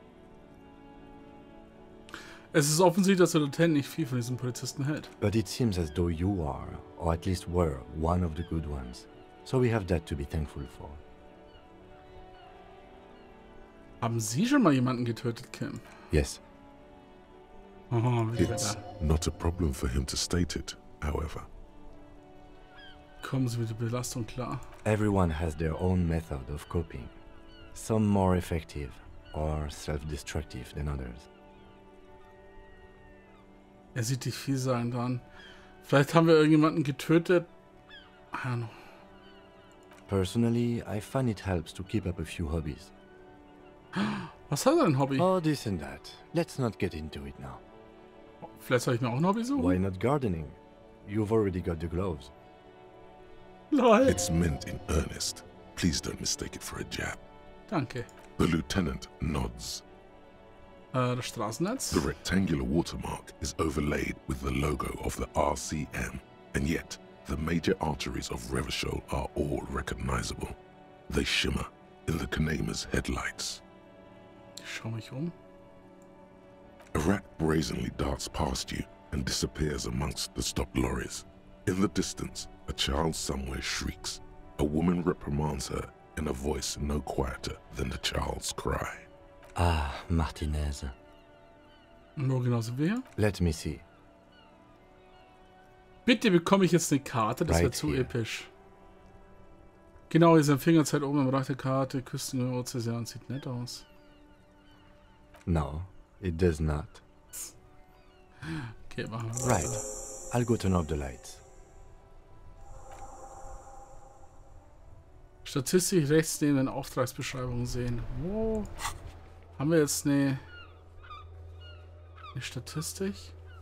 Es ist offensichtlich, dass der Lieutenant nicht viel von diesen Polizisten hält. But it seems as though you are, or at least were, one of the good ones. So we have that to be thankful for. Haben Sie schon mal jemanden getötet, Kim? Yes. Oh, wie It's not a problem for him to state it, however. Kommen Sie mit der Belastung klar. Everyone has their own method of coping. Some more effective or self-destructive than others. Er sieht dich vielsagend an. Vielleicht haben wir irgendjemanden getötet. I don't know. Personally, I find it helps to keep up a few hobbies. Was hat er ein Hobby? Oh, this and that. Let's not get into it now. Vielleicht soll ich mir auch ein Hobby suchen? Why not gardening? You've already got the gloves. Lol. It's meant in earnest. Please don't mistake it for a jab. Danke. The lieutenant nods. Das Straßennetz? The rectangular watermark is overlaid with the logo of the RCM, and yet the major arteries of Revachol are all recognizable. They shimmer in the Kanema's headlights. Ich schau mich um. A rat brazenly darts past you and disappears amongst the stopped lorries. In the distance, a child somewhere shrieks. A woman reprimands her in a voice no quieter than the child's cry. Ah, Martinez. Und wo genau sind wir hier? Let me see. Bitte bekomme ich jetzt eine Karte, das wäre Right zu here. episch. Genau, hier ist ein Fingerzeit oben im Bereich der Karte. Küsten Ozean sieht nett aus. No, it does not. Okay, machen wir Right. weiter. I'll go turn off the lights. Statistik rechts neben den Auftragsbeschreibungen sehen. Wo haben wir jetzt eine Statistik?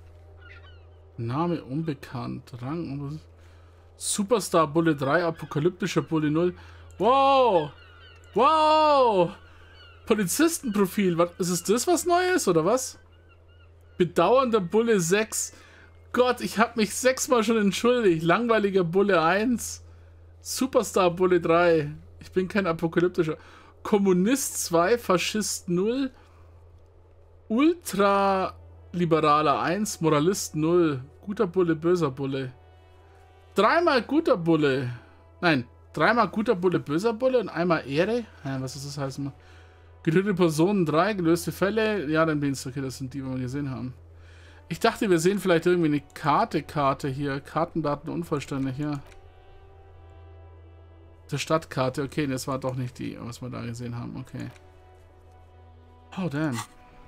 Name unbekannt. Rang. Superstar Bulle 3, apokalyptischer Bulle 0. Wow! Wow! Polizistenprofil. Was, ist es das, was neu ist, oder was? Bedauernder Bulle 6. Gott, ich habe mich 6-mal schon entschuldigt. Langweiliger Bulle 1. Superstar Bulle 3. Ich bin kein apokalyptischer. Kommunist 2, Faschist 0. Ultraliberaler 1, Moralist 0. Guter Bulle, böser Bulle. 3-mal guter Bulle. Nein, 3-mal guter Bulle, böser Bulle und einmal Ehre. Ja, was ist das heißen? Getötete Personen 3, gelöste Fälle. Ja, dann bin ich okay, das sind die, die wir gesehen haben. Ich dachte, wir sehen vielleicht irgendwie eine Karte hier. Kartendaten unvollständig, ja. Der Stadtkarte, okay, das war doch nicht die, was wir da gesehen haben, okay. Oh, damn.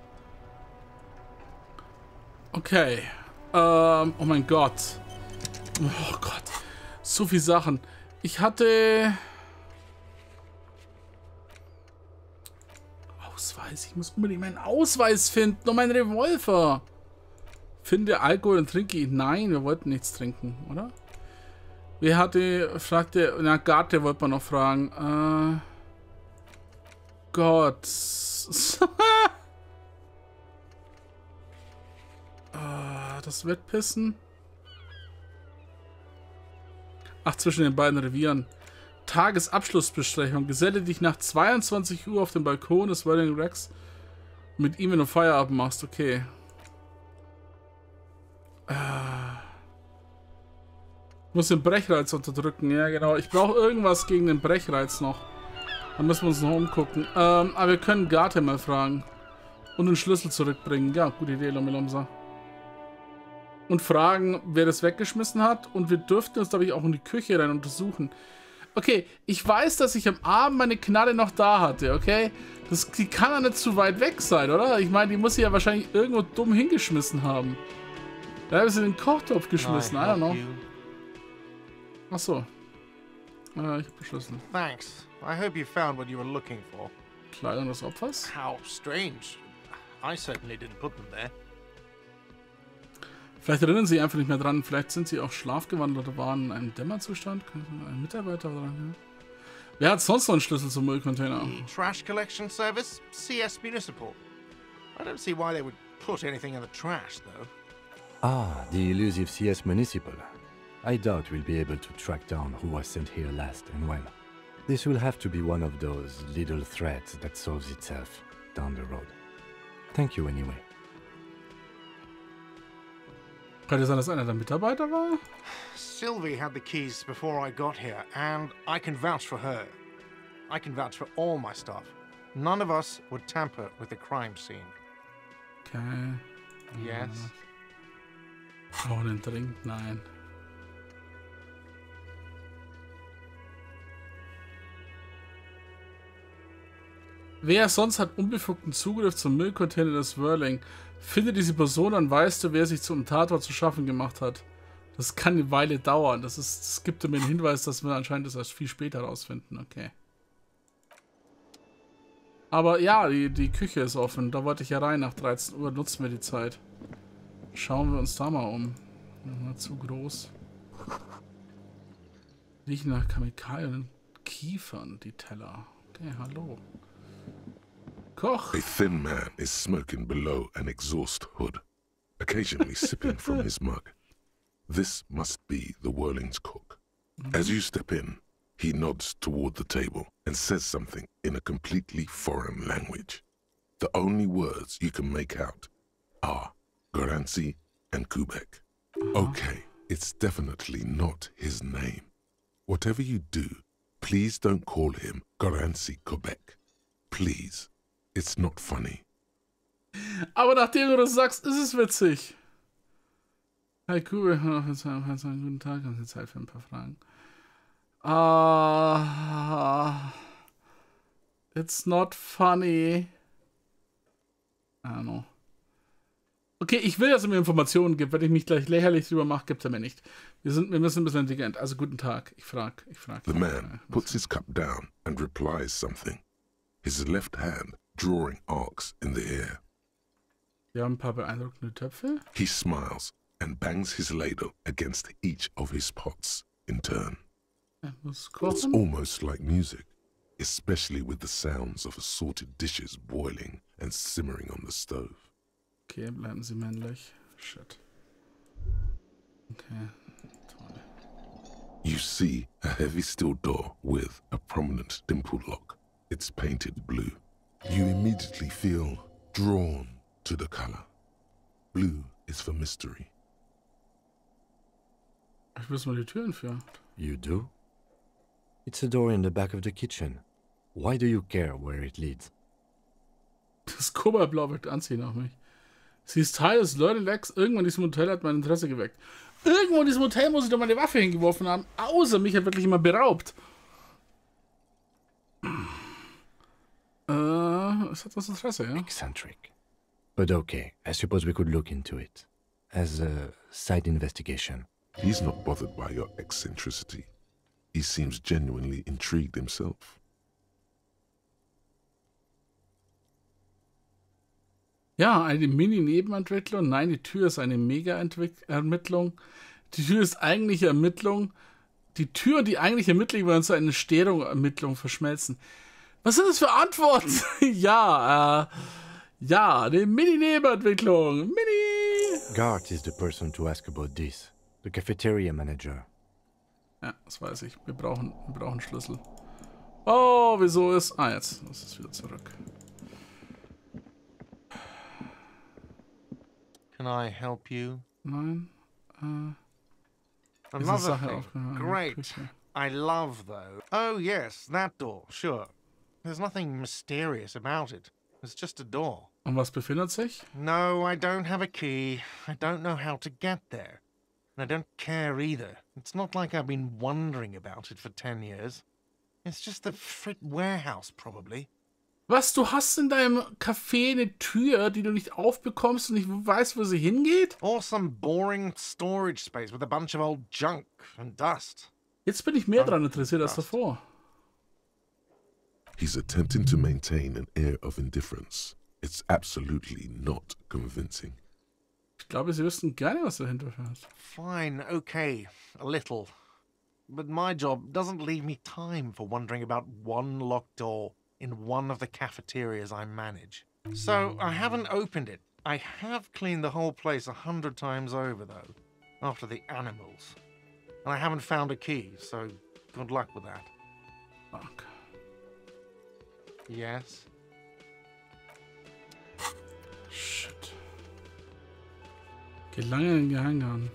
Okay. Oh mein Gott. Oh Gott. So viele Sachen. Ich hatte... Ausweis. Ich muss unbedingt meinen Ausweis finden und meinen Revolver. Finde Alkohol und trinke ihn. Nein, wir wollten nichts trinken, oder? Wer hatte... Fragte... Na, Garte wollte man noch fragen. Gott. Das Wettpissen. Ach, zwischen den beiden Revieren. Tagesabschlussbesprechung. Geselle dich nach 22 Uhr auf dem Balkon des Whirling Rex mit ihm, wenn du Feierabend machst. Okay. Ich muss den Brechreiz unterdrücken. Ja, genau. Ich brauche irgendwas gegen den Brechreiz noch. Dann müssen wir uns noch umgucken. Aber wir können Garte mal fragen. Und den Schlüssel zurückbringen. Ja, gute Idee, Lomilomsa. Und fragen, wer das weggeschmissen hat. Und wir dürften uns, glaube ich, auch in die Küche rein untersuchen. Okay, ich weiß, dass ich am Abend meine Knarre noch da hatte, okay? Die kann ja nicht zu weit weg sein, oder? Ich meine, die muss sie ja wahrscheinlich irgendwo dumm hingeschmissen haben. Da habe ich sie in den Kochtopf geschmissen, I don't know. Achso. Ich habe den Schlüssel. Thanks. I hope you found what you were looking for. Kleidung des Opfers? How strange. I certainly didn't put them there. Vielleicht erinnern sie einfach nicht mehr dran. Vielleicht sind sie auch schlafgewandelt oder waren in einem Dämmerzustand. Ein Mitarbeiter oder ja. Wer hat sonst noch einen Schlüssel zum Müllcontainer? The Trash Collection Service, CS Municipal. I don't see why they would put anything in the trash, though. Ah, the elusive CS Municipal. I doubt we'll be able to track down who was sent here last and when. This will have to be one of those little threads that solves itself down the road. Thank you anyway. Könnte sein, dass einer der Mitarbeiter war? Sylvie had the keys before I got here, and I can vouch for her. I can vouch for all my stuff. None of us would tamper with the crime scene. Okay. Yes? Oh, den Drink? Nein. Wer sonst hat unbefugten Zugriff zum Müllcontainer des Whirling? Finde diese Person, dann weißt du, wer sich zum Tatort zu schaffen gemacht hat. Das kann eine Weile dauern. Das gibt mir einen Hinweis, dass wir anscheinend das erst viel später rausfinden. Okay. Aber ja, die Küche ist offen. Da wollte ich ja rein nach 13 Uhr. Nutzen wir die Zeit. Schauen wir uns da mal um. Nochmal zu groß. Riechen nach Chemikalien und Kiefern, die Teller. Okay, hallo. Koch. A thin man is smoking below an exhaust hood, occasionally sipping from his mug. This must be the Whirling's cook. As you step in, he nods toward the table and says something in a completely foreign language. The only words you can make out are Goranci and Kubek. Okay, it's definitely not his name. Whatever you do, please don't call him Goranci Kubek. Please. It's not funny. Aber nachdem du das sagst, ist es witzig. Hey Kubek, guten Tag, haben Sie Zeit für ein paar Fragen? It's not funny. I don't know. Okay, ich will, dass er mir Informationen gibt. Wenn ich mich gleich lächerlich drüber mache, gibt er mir nicht. Wir müssen ein bisschen intelligent. Also guten Tag. Ich frag. The man puts his cup down and replies something. His left hand drawing arcs in the air. Wir haben ein paar beeindruckende Töpfe. He smiles and bangs his ladle against each of his pots in turn. Er muss It's kochen. almost like music, especially with the sounds of assorted dishes boiling and simmering on the stove. Okay, bleiben Sie männlich. Shit. Okay, toll. You see a heavy steel door with a prominent dimple lock. It's painted blue. You immediately feel drawn to the color. Blue is for mystery. Ich weiß, wo die Türen führen. You do? It's a door in the back of the kitchen. Why do you care where it leads? Das Kobaltblau wirkt anziehend auf mich. Sie ist Teil des Learning Lex. Irgendwo in diesem Hotel hat mein Interesse geweckt. Irgendwo in diesem Hotel muss ich doch meine Waffe hingeworfen haben. Außer mich hat wirklich immer beraubt. Es hat das Interesse, ja? Eccentric. But okay, I suppose we could look into it. As a side investigation. He's not bothered by your eccentricity. He seems genuinely intrigued himself. Ja, eine Mini-Nebenentwicklung. Nein, die Tür ist eine Mega-Ermittlung. Die Tür ist eigentliche Ermittlung. Die Tür und die eigentliche Ermittlung werden zu einer Störung-Ermittlung verschmelzen. Was sind das für Antworten? Ja, eine Mini-Nebenentwicklung. Mini! Gart is the person to ask about this. The cafeteria manager. Ja, das weiß ich. Wir brauchen Schlüssel. Oh, wieso ist... Ah, jetzt ist es wieder zurück. Can I help you? Nein. Another Sache thing. aufgehangen. Great. Küche. I love, though. Oh, yes, that door, sure. There's nothing mysterious about it. It's just a door. Und was befindet sich? No, I don't have a key. I don't know how to get there. And I don't care either. It's not like I've been wondering about it for 10 years. It's just the frit warehouse, probably. Was, du hast in deinem Café eine Tür, die du nicht aufbekommst und nicht weißt, wo sie hingeht? Or some boring storage space with a bunch of old junk and dust. Jetzt bin ich mehr daran interessiert als davor. He's attempting to maintain an air of indifference. It's absolutely not convincing. Ich glaube, sie wüssten gerne, was dahinter fährt. Fine, okay, a little. But my job doesn't leave me time for wondering about one locked door in one of the cafeterias I manage. So I haven't opened it. I have cleaned the whole place 100 times over, though, after the animals. And I haven't found a key, so good luck with that. Fuck. Yes? Shit. Geht lange in den Geheimgang.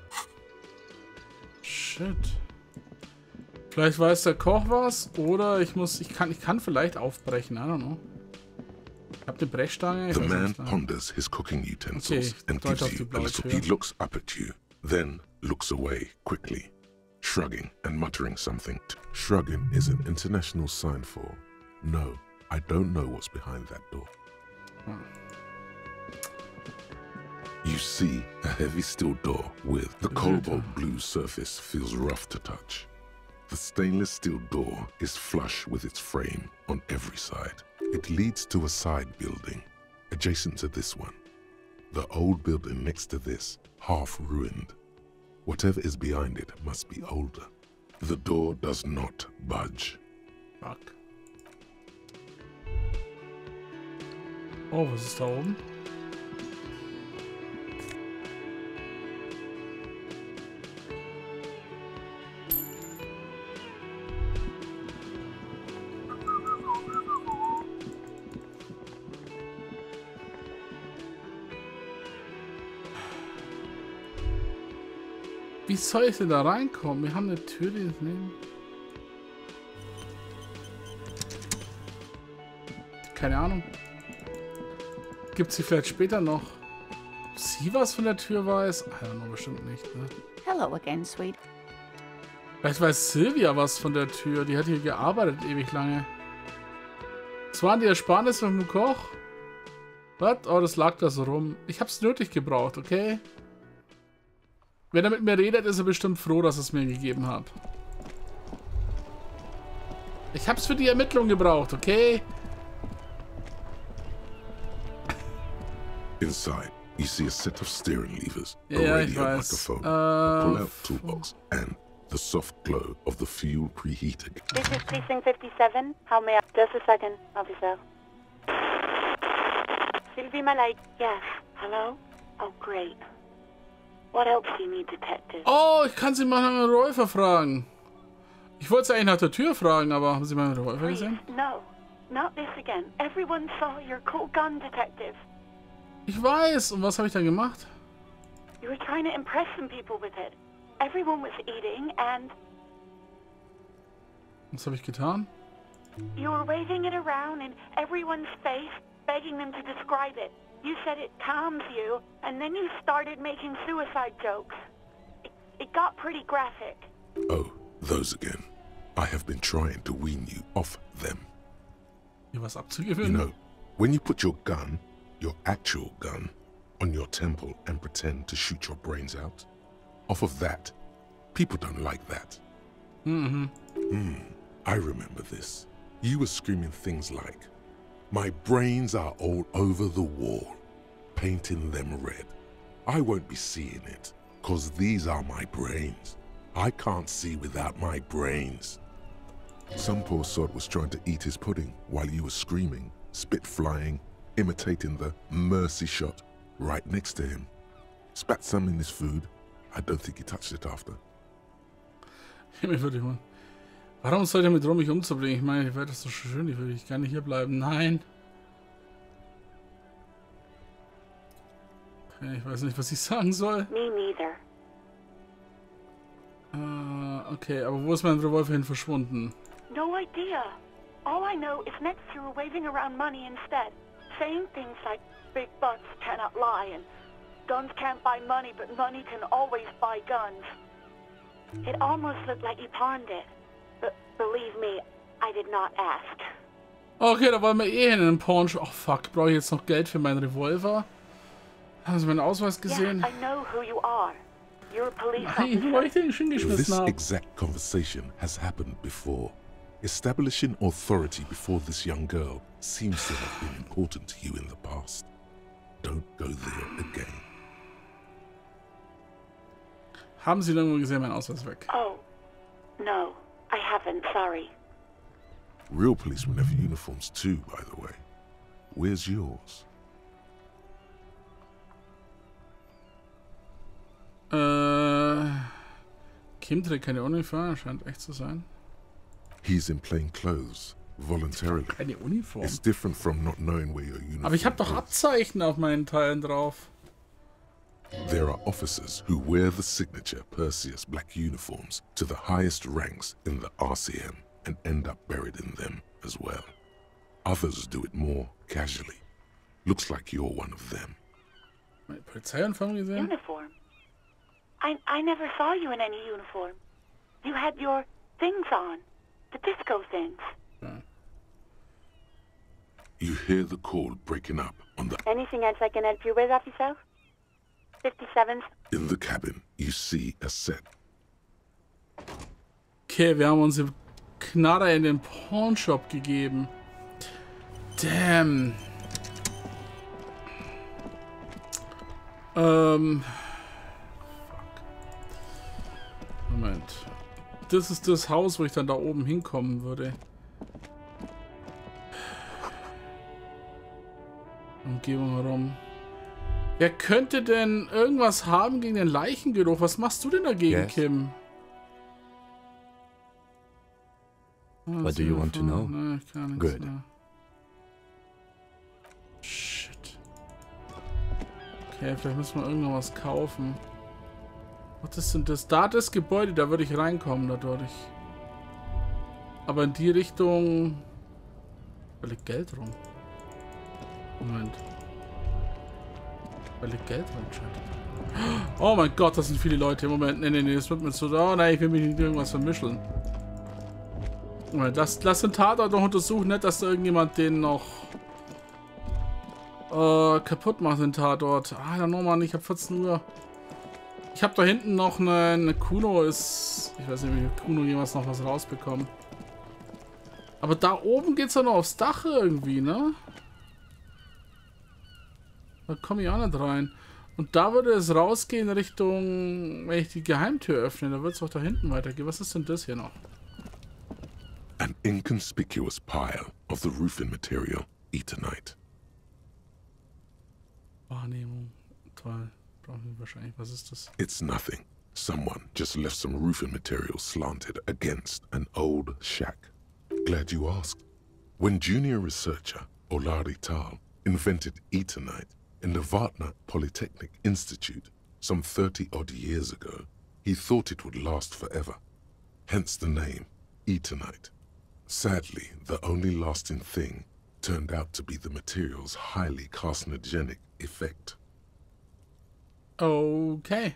Shit. Vielleicht weiß der Koch was, oder ich kann vielleicht aufbrechen, I don't know. Ich hab die Brechstange. The man ponders his cooking utensils and gives you a little. He looks up at you, then looks away quickly, shrugging and muttering something. Shrugging is an international sign for, no, I don't know what's behind that door. You see a heavy steel door with the cobalt blue surface feels rough to touch. The stainless steel door is flush with its frame on every side. It leads to a side building, adjacent to this one. The old building next to this, half ruined. Whatever is behind it must be older. The door does not budge. Fuck. Oh, was ist da oben? Wie soll ich denn da reinkommen? Wir haben eine Tür, die ist neben. Keine Ahnung. Gibt sie vielleicht später noch? Ob sie was von der Tür weiß? I don't know, bestimmt nicht, ne? Hello again, sweet. Vielleicht weiß Sylvia was von der Tür. Die hat hier gearbeitet ewig lange. Was waren die Ersparnisse vom Koch? Was? Oh, das lag da so rum. Ich hab's nötig gebraucht, okay? Wenn er mit mir redet, ist er bestimmt froh, dass es mir gegeben hat. Ich hab's für die Ermittlung gebraucht, okay? Inside, You see a set of steering levers, a Ja, ich radio weiß. microphone, a pull-out toolbox, and the soft glow of the fuel preheating. This is Precinct 57. How may I... Just a second, officer. Sylvie Malay. Yes. Hello? Oh, great. What else do you need, detective? Oh, ich kann sie mal nach einem Revolver fragen. Ich wollte sie eigentlich nach der Tür fragen, aber haben Sie meinen Revolver gesehen? No. Not this again. Everyone saw your cool gun, detective. Ich weiß. Und was habe ich dann gemacht? You were trying to impress some people with it. Everyone was eating and Was habe ich getan? you were waving it around in everyone's face, begging them to describe it. You said it calms you, and then you started making suicide jokes. It got pretty graphic. Oh, those again. I have been trying to wean you off them. Hier was You abzugewöhnen? know, when you put your gun, your actual gun, on your temple and pretend to shoot your brains out, off of that, people don't like that. I remember this. You were screaming things like, "My brains are all over the wall, painting them red. I won't be seeing it, 'cause these are my brains. I can't see without my brains." Some poor sod was trying to eat his pudding while you were screaming, spit flying, imitating the mercy shot right next to him. Spat some in his food. I don't think he touched it after. Mir würde ich mal. Warum soll der mit rum, mich umzubringen? Ich meine, die Welt ist so schön, ich will gerne hier bleiben. Nein. Okay, ich weiß nicht, was ich sagen soll. Me neither. Okay, aber wo ist mein Revolver hin verschwunden? No idea. All I know is next you were waving around money instead, saying things like big butts cannot lie and guns can't buy money, but money can always buy guns. It almost looked like you pawned it, but believe me, I did not ask. Okay, da wollen wir eh in den Pawn. Oh fuck, brauche ich jetzt noch Geld für meinen Revolver? Haben Sie meinen Ausweis gesehen? Yes, I know who you are. You're a police Nein, wo officer. ich den schon This geschmissen habe. exact conversation has happened before. Establishing authority before this young girl seems to have been important to you in the past. Don't go there again. Haben Sie irgendwo gesehen, mein Ausweis weg? Oh, no, I haven't, sorry. Real policemen have uniforms too, by the way. Where's yours? Kim trägt keine Uniform, scheint echt zu sein. He's in plain clothes, voluntarily. Keine Uniform. It's different from not knowing where your uniform Aber ich habe doch is. Abzeichen auf meinen Teilen drauf. There are officers who wear the signature Perseus black uniforms to the highest ranks in the RCM and end up buried in them as well. Others do it more casually. Looks like you're one of them. Meine Polizeiuniform gesehen? Uniform? I never saw you in any uniform. You had your things on. The disco things. You hear the call breaking up on the... Anything else I can help you with, officer? 57th? In the cabin, you see a set. Okay, wir haben unsere Knarre in den Pawnshop gegeben. Damn. Fuck. Moment. Das ist das Haus, wo ich dann da oben hinkommen würde. Umgebung herum. Wer könnte denn irgendwas haben gegen den Leichengeruch? Was machst du denn dagegen, Yes. Kim? What do you want to know? Nee, gar nichts. Good. Ne. Shit. Okay, vielleicht müssen wir irgendwo was kaufen. Was ist denn das? Da das Gebäude, da würde ich reinkommen dadurch. Aber in die Richtung... Da liegt Geld rum. Moment. Da liegt Geld rum, anscheinend. Oh mein Gott, das sind viele Leute. Moment, nee, das wird mir so... Oh nein, ich will mich nicht irgendwas vermischeln. Moment, lass den Tatort noch untersuchen, nicht, dass da irgendjemand den noch... kaputt macht, den Tatort. Ah, dann nochmal, ich hab 14 Uhr. Ich habe da hinten noch eine Kuno ist... Ich weiß nicht, wie Kuno jemals noch was rausbekommen. Aber da oben geht's ja noch aufs Dach irgendwie, ne? Da komme ich auch nicht rein. Und da würde es rausgehen Richtung, wenn ich die Geheimtür öffne, da wird es auch da hinten weitergehen. Was ist denn das hier noch? An inconspicuous pile of the roofing material, Eternite. Wahrnehmung. Toll. Brauchen wir wahrscheinlich. Was ist das? It's nothing. Someone just left some roofing material slanted against an old shack. Glad you asked. When junior researcher Olari Tal invented Eternite in the Vatna Polytechnic Institute some 30-odd years ago, he thought it would last forever. Hence the name, Eternite. Sadly, the only lasting thing turned out to be the material's highly carcinogenic effect. Okay.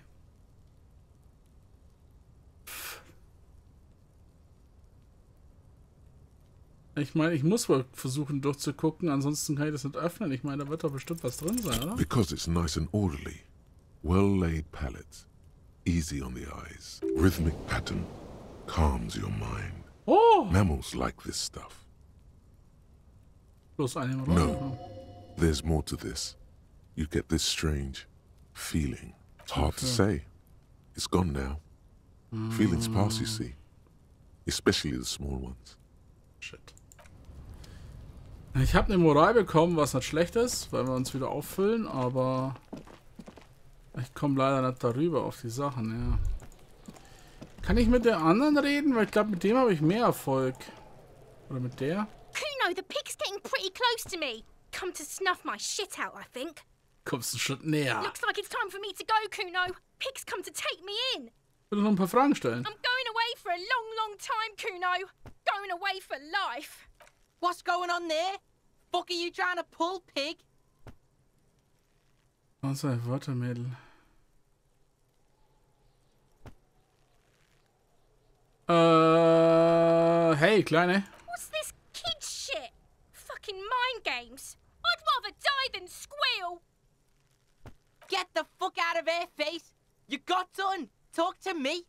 Ich meine, ich muss wohl versuchen durchzugucken, ansonsten kann ich das nicht öffnen. Ich meine, da wird doch bestimmt was drin sein, oder? Because it's nice and orderly. Well-laid palette. Easy on the eyes. Rhythmic pattern. Calms your mind. Oh! Mammals like this stuff. Bloß eine No. There's more to this. You get this strange feeling. Hard to say. It's gone now. Feelings pass, you see. Especially the small ones. Shit. Ich habe eine Moral bekommen, was nicht schlecht ist, weil wir uns wieder auffüllen, aber ich komme leider nicht darüber auf die Sachen, ja. Kann ich mit der anderen reden? Weil ich glaube, mit dem habe ich mehr Erfolg. Oder mit der? Kuno, the pig's getting pretty close to me. Come to snuff my shit out, I think. Kommst du einen Schritt näher? Looks like it's time for me to go, Kuno. Pig's come to take me in. Ich will noch ein paar Fragen stellen. I'm going away for a long, long time, Kuno. Going away for life. What's going on there? Fuck are you trying to pull, pig? Was ein Wörtermädel. Hey, Kleine. What's this kid shit? Fucking mind games. I'd rather die than squeal. Get the fuck out of here, face. You got done. Talk to me.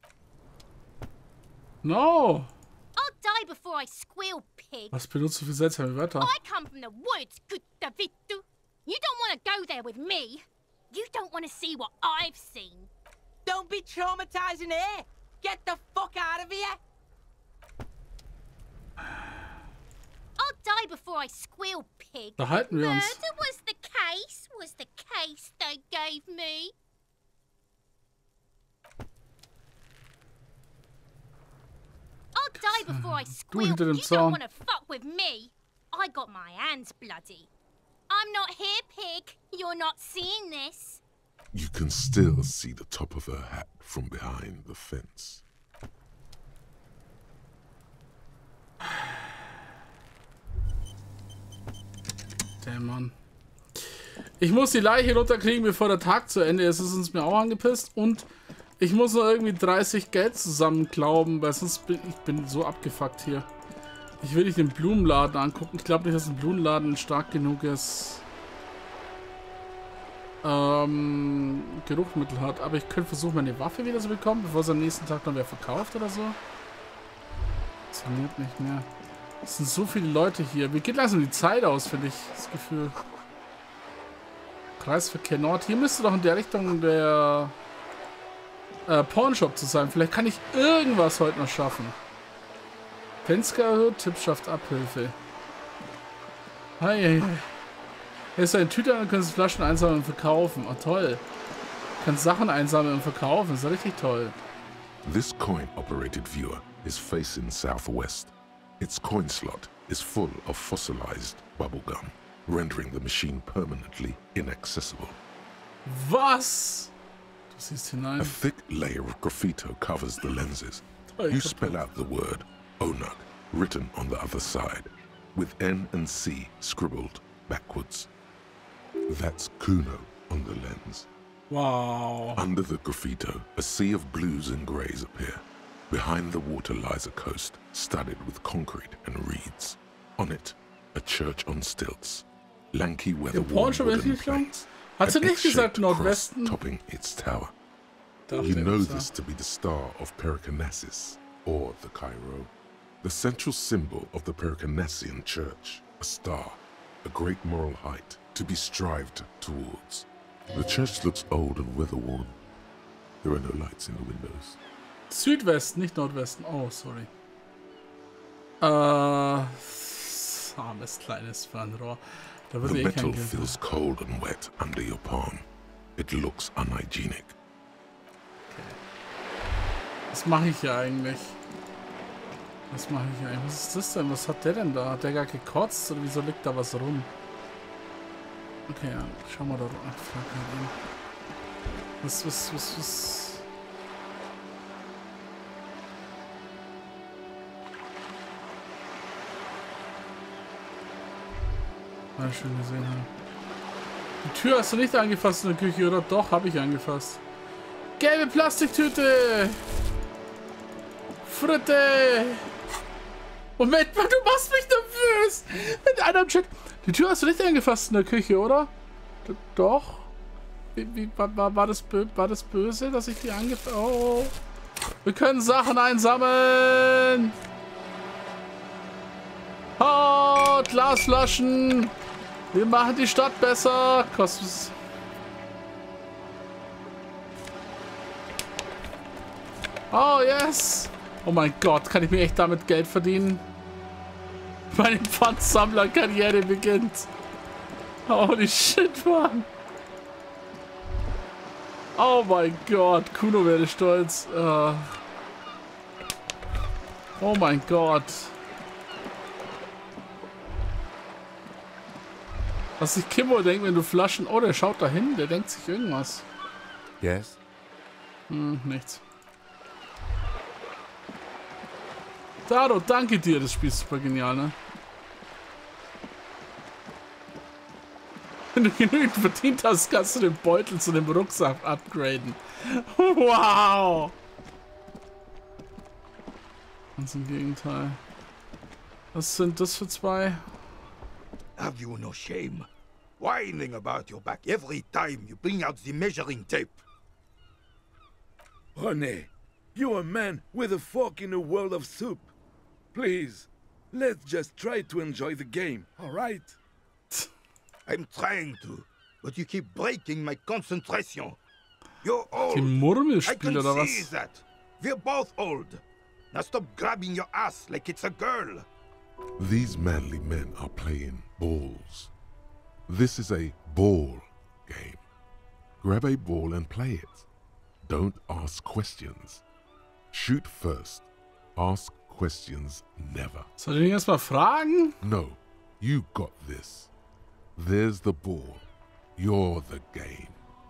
No. I'll die before I squeal, pig. Was benutzt du für seltsame Wörter? I come from the woods, Gutta Vittu. You don't want to go there with me. You don't want to see what I've seen. Don't be traumatizing here. Get the fuck out of here. I'll die before I squeal, pig. Da halten wir uns. Murder was the case they gave me. I'll die before I squeal. hinter dem You Zaun. don't want to fuck with me. I got my hands bloody. I'm not here, pig. You're not seeing this. You can still see the top of her hat from behind the fence. Der Mann. Ich muss die Leiche runterkriegen, bevor der Tag zu Ende ist. Das ist uns mir auch angepisst. Und ich muss noch irgendwie 30 Geld zusammenklauben, weil sonst bin ich so abgefuckt hier. Ich will nicht den Blumenladen angucken. Ich glaube nicht, dass ein Blumenladen stark genuges Geruchsmittel hat. Aber ich könnte versuchen, meine Waffe wieder zu bekommen, bevor es am nächsten Tag noch wer verkauft oder so. Funktioniert nicht mehr. Es sind so viele Leute hier. Mir geht langsam die Zeit aus, finde ich. Das Gefühl. Kreisverkehr Nord. Hier müsste doch in der Richtung der Pornshop zu sein. Vielleicht kann ich irgendwas heute noch schaffen. Fenster erhöht, Tipp schafft Abhilfe. Hi, hi, hi. Hier ist ein Tüte, dann kannst du Flaschen einsammeln und verkaufen. Oh, toll. Du kannst Sachen einsammeln und verkaufen. Das ist richtig toll. This coin-operated viewer is facing southwest. Its coin slot is full of fossilized bubblegum, rendering the machine permanently inaccessible. Was? Du siehst hinein. A thick layer of graffito covers the lenses. You spell out the word Onug, written on the other side, with N and C scribbled backwards. That's Kuno on the lens. Wow. Under the graffito, a sea of blues and greys appear. Behind the water lies a coast, studded with concrete and reeds. On it, a church on stilts. Lanky weather-worn wooden planks. Hat sie An nicht gesagt X-shaped cross Nordwesten? topping its tower. Dachte You know ich, this to be the star of Pericarnassus, or the Cairo. The central symbol of the Pericarnassian church, a star, a great moral height, to be strived towards. The church looks old and weather-worn. There are no lights in the windows. Südwesten, nicht Nordwesten. Oh, sorry. Armes kleines Fernrohr. Da The würde ich metal kein feels cold and wet under your palm. It looks unhygienic. Was mache ich hier eigentlich? Was mache ich hier eigentlich? Was ist das denn? Was hat der denn da? Hat der gar gekotzt? Oder wieso liegt da was rum? Okay, ja. Schau mal da rum. Ach, fuck, was? Mal schön gesehen haben. Die Tür hast du nicht angefasst in der Küche, oder? Doch, habe ich angefasst. Gelbe Plastiktüte! Fritte! Moment mal, du machst mich nervös! Mit einer im Chat. Die Tür hast du nicht angefasst in der Küche, oder? Doch? War das böse, dass ich die angefasst... Oh! Wir können Sachen einsammeln! Oh, Glasflaschen! Wir machen die Stadt besser! Kostet... Oh, yes! Oh mein Gott, kann ich mir echt damit Geld verdienen? Meine Pfandsammlerkarriere beginnt. Holy shit, Mann. Oh mein Gott, Kuno wäre stolz. Oh mein Gott. Was sich Kimmo denkt, wenn du Flaschen... Oh, der schaut da hin, der denkt sich irgendwas. Yes? Nichts. Taro, danke dir, das Spiel ist super genial, ne? Wenn du genügend verdient hast, kannst du den Beutel zu dem Rucksack upgraden. Wow! Ganz im Gegenteil. Was sind das für zwei? Have you no shame? Whining about your back every time you bring out the measuring tape. René, you're a man with a fork in a world of soup. Please, let's just try to enjoy the game, alright? I'm trying to, but you keep breaking my concentration. You're old. Die Murmelspiel I can oder see was? that. We're both old. Now stop grabbing your ass like it's a girl. These manly men are playing balls. This is a ball game. Grab a ball and play it. Don't ask questions. Shoot first. Ask questions never. Soll ich ihn erstmal fragen? No, you got this. There's the ball. You're the game.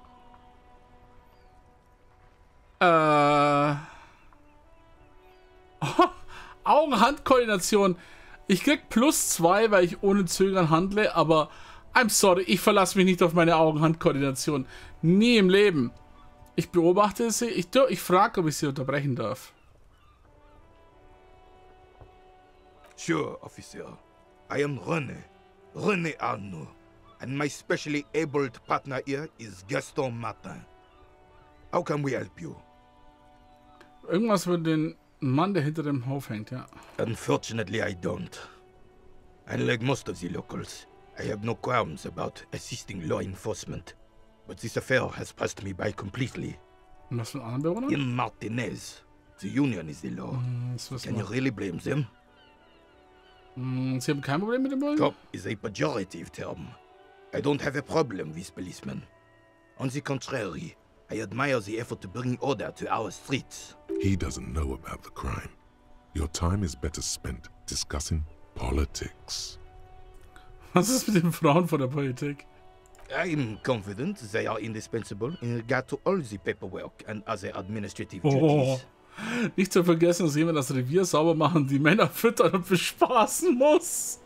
Augen-Hand-Koordination. Ich krieg +2, weil ich ohne Zögern handle, aber I'm sorry, ich verlasse mich nicht auf meine Augen-Hand-Koordination. Nie im Leben. Ich beobachte sie, ich frage, ob ich sie unterbrechen darf. Sure, officer. I am René Arnaud. And my specially abled partner here is Gaston Martin. How can we help you? Irgendwas über den Mann, der hinter dem Hof hängt, ja. Unfortunately, I don't. Unlike most of the locals, I have no qualms about assisting law enforcement. But this affair has passed me by completely. Und was von anderen Bewohnern? In Martinez, the union is the law. Can you really blame them? Sie haben kein Problem mit dem Bullen? Cop is a pejorative term. I don't have a problem with policemen. On the contrary, I admire the effort to bring order to our streets. He doesn't know about the crime. Your time is better spent discussing politics. Was ist mit den Frauen von der Politik? I'm confident they are indispensable in regard to all the paperwork and other administrative duties. Nicht zu vergessen, dass jemand das Revier sauber machen, die Männer füttern und bespaßen muss.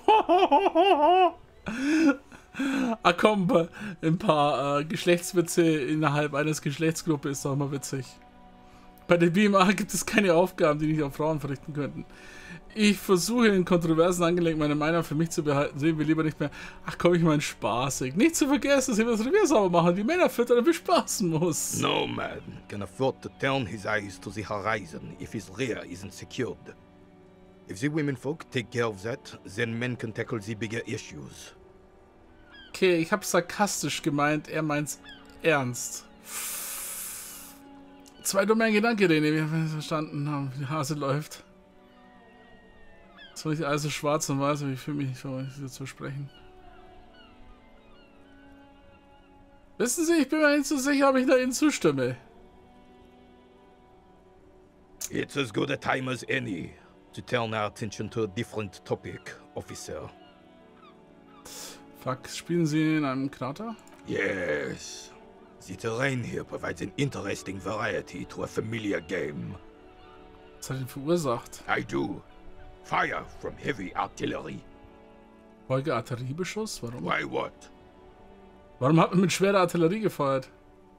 Ah komm, ein paar Geschlechtswitze innerhalb eines Geschlechtsgruppe ist doch immer witzig. Bei der BMA gibt es keine Aufgaben, die nicht auf Frauen verrichten könnten. Ich versuche in kontroversen Angelegenheiten meine Meinung für mich zu behalten. Sehen wir lieber nicht mehr. Ach komm, ich meine spaßig. Nicht zu vergessen, dass jemand das Revier sauber machen, die Männer füttern und bespaßen muss. No man can afford to turn his eyes to the horizon if his rear isn't secured. If the women folk take care of that, then men can tackle the bigger issues. Okay, ich habe sarkastisch gemeint, er meint's ernst. 2 dumme Gedanken, den wir verstanden haben, wie die Hase läuft. So nicht alles so schwarz und weiß, aber ich fühle mich nicht so, hier zu sprechen. Wissen Sie, ich bin mir nicht so sicher, ob ich da Ihnen zustimme. It's as good a time as any to turn our attention to a different topic, officer. Fuck, spielen Sie in einem Krater? Yes. The terrain here provides an interesting variety to a familiar game. Was hat ihn verursacht? I do. Fire from heavy artillery. Folge Artilleriebeschuss? Warum? Why what? Warum hat man mit schwerer Artillerie gefeuert?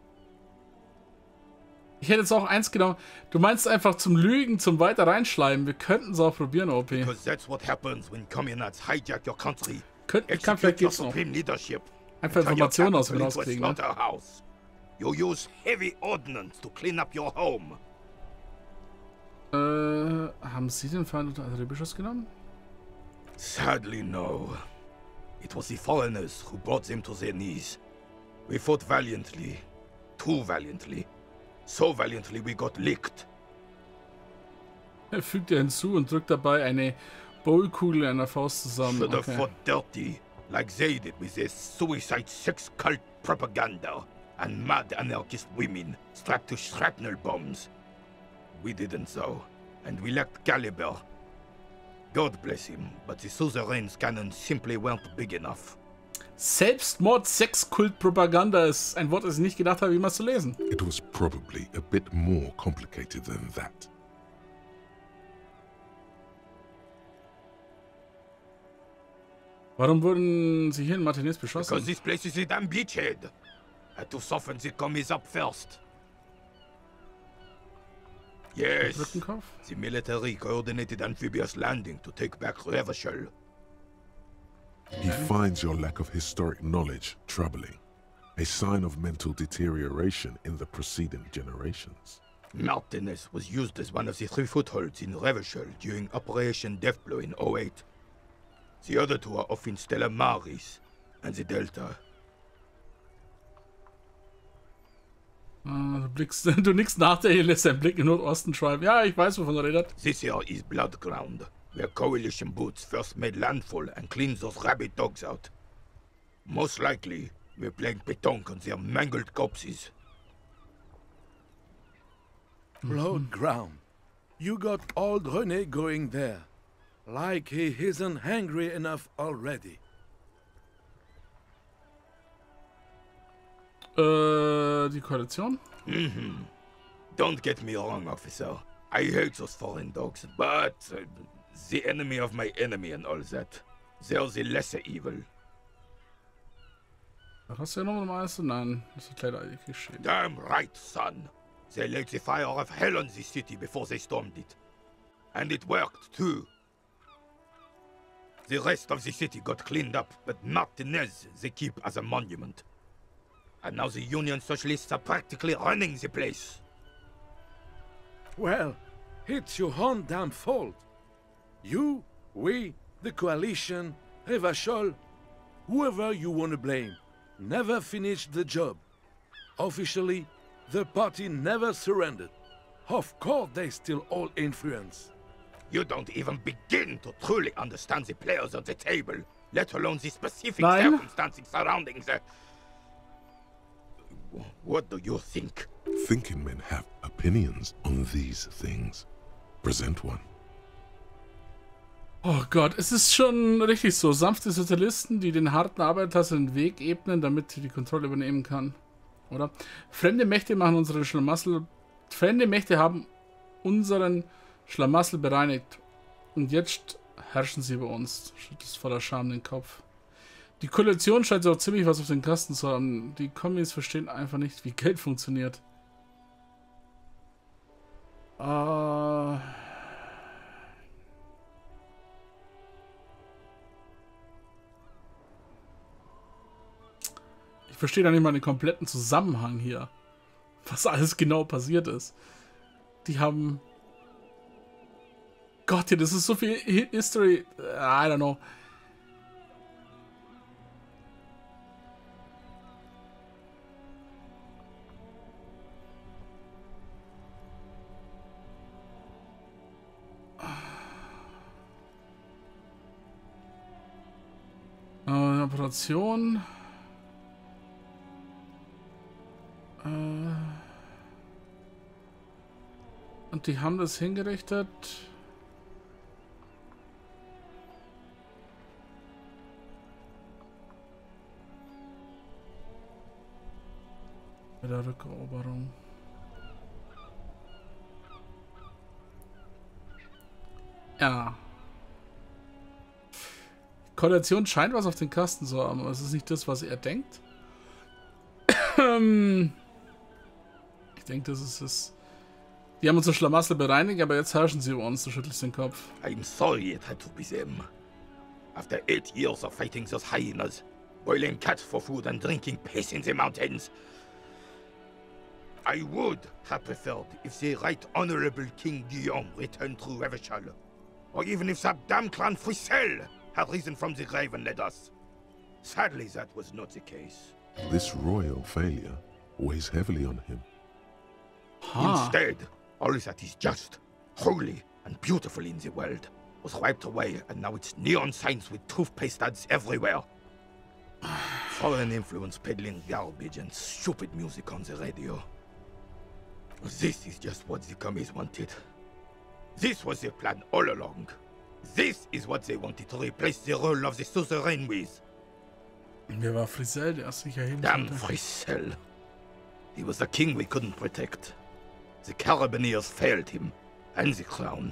Ich hätte jetzt auch eins genommen. Du meinst einfach zum Lügen, zum weiter reinschleimen. Wir könnten es auch probieren, OP. Because that's what happens when communards hijack your country. Ich kann vielleicht geht's noch. Einfach Informationen aus mir rauskriegen. Ne? You use heavy ordnance to clean up your home. Haben Sie den Feind unter Artilleriebeschuss genommen? Sadly, no. It was the foreigners who brought them to their knees. We fought valiantly. Too valiantly. So valiantly we got licked. Er fügt ja hinzu und drückt dabei eine Bowlkugel in einer Faust zusammen. Should have fought dirty, like they did with their suicide sex cult propaganda and mad anarchist women strapped to shrapnel bombs. We didn't so, and we lacked caliber. God bless him, but the Suzerain's cannons simply weren't big enough. Selbstmord, Sexkult, Propaganda ist ein Wort, das ich nicht gedacht habe, wie man es zu lesen. It was probably a bit more complicated than that. Warum wurden Sie hier in Martinez beschossen? Because this place is a damn beachhead. Had to soften the commies up first. Yes, the military coordinated amphibious landing to take back Revachol. He finds your lack of historic knowledge troubling, a sign of mental deterioration in the preceding generations. Martinez was used as one of the 3 footholds in Revachol during Operation Deathblow in 08. The other 2 are off in Stella Maris and the Delta. Du nickst nach, der hier lässt seinen Blick in Nordosten schreiben. Ja, ich weiß, wovon er redet. This here is Blood Ground, where coalition boots first made landfall and cleaned those rabid dogs out. Most likely, we're playing pétanque on their mangled corpses. Blood Ground. You got old René going there. Like he isn't hungry enough already. Die Koalition? Don't get me wrong, officer. I hate those foreign dogs, but the enemy of my enemy and all that. They're the lesser evil. Hast du ja noch mal eins? Nein, das ist leider geschehen. Damn right, son. They laid the fire of hell on the city before they stormed it. And it worked, too. The rest of the city got cleaned up, but Martinez they keep as a monument. And now the Union Socialists are practically running the place. Well, it's your own damn fault. You, we, the coalition, Revachol, whoever you want to blame, never finished the job. Officially, the party never surrendered. Of course they still all influence. You don't even begin to truly understand the players at the table, let alone the specific circumstances surrounding the... What do you think? Thinking men have opinions on these things. Present one. Oh Gott, es ist schon richtig so. Sanfte Sozialisten, die den harten Arbeiterklasse den Weg ebnen, damit sie die Kontrolle übernehmen kann. Oder? Fremde Mächte machen unseren Schlamassel... Fremde Mächte haben unseren Schlamassel bereinigt. Und jetzt herrschen sie über uns. Schüttelt voller Scham den Kopf. Die Koalition scheint so ziemlich was auf den Kasten zu haben. Die Kommis verstehen einfach nicht, wie Geld funktioniert. Ich verstehe da nicht mal den kompletten Zusammenhang hier. Was alles genau passiert ist. Die haben... Gott, hier, das ist so viel History. I don't know. Operation. Und die haben das hingerichtet. Bei der Rückeroberung. Ja. Die Koalition scheint was auf den Kasten zu haben, aber es ist nicht das, was er denkt. Ich denke, das ist es. Die haben unsere Schlamassel bereinigt, aber jetzt herrschen sie über uns. Du schüttelst den Kopf. I'm sorry it had to be them. After 8 years of fighting those hyenas, boiling cats for food and drinking piss in the mountains, I would have preferred if the Right Honorable King Guillaume returned through Revachol, or even if that damn clan Frissel had risen from the grave and led us. Sadly, that was not the case. This royal failure weighs heavily on him. Instead, all that is just, holy, and beautiful in the world was wiped away, and now it's neon signs with toothpaste ads everywhere. Foreign influence peddling garbage and stupid music on the radio. This is just what the commies wanted. This was their plan all along. This is what they wanted to replace the role of the suzerain with. Wer war Frissel? Der ist sicher hin. Damn Frissel. He was the king we couldn't protect. The Carabineers failed him, and the crown.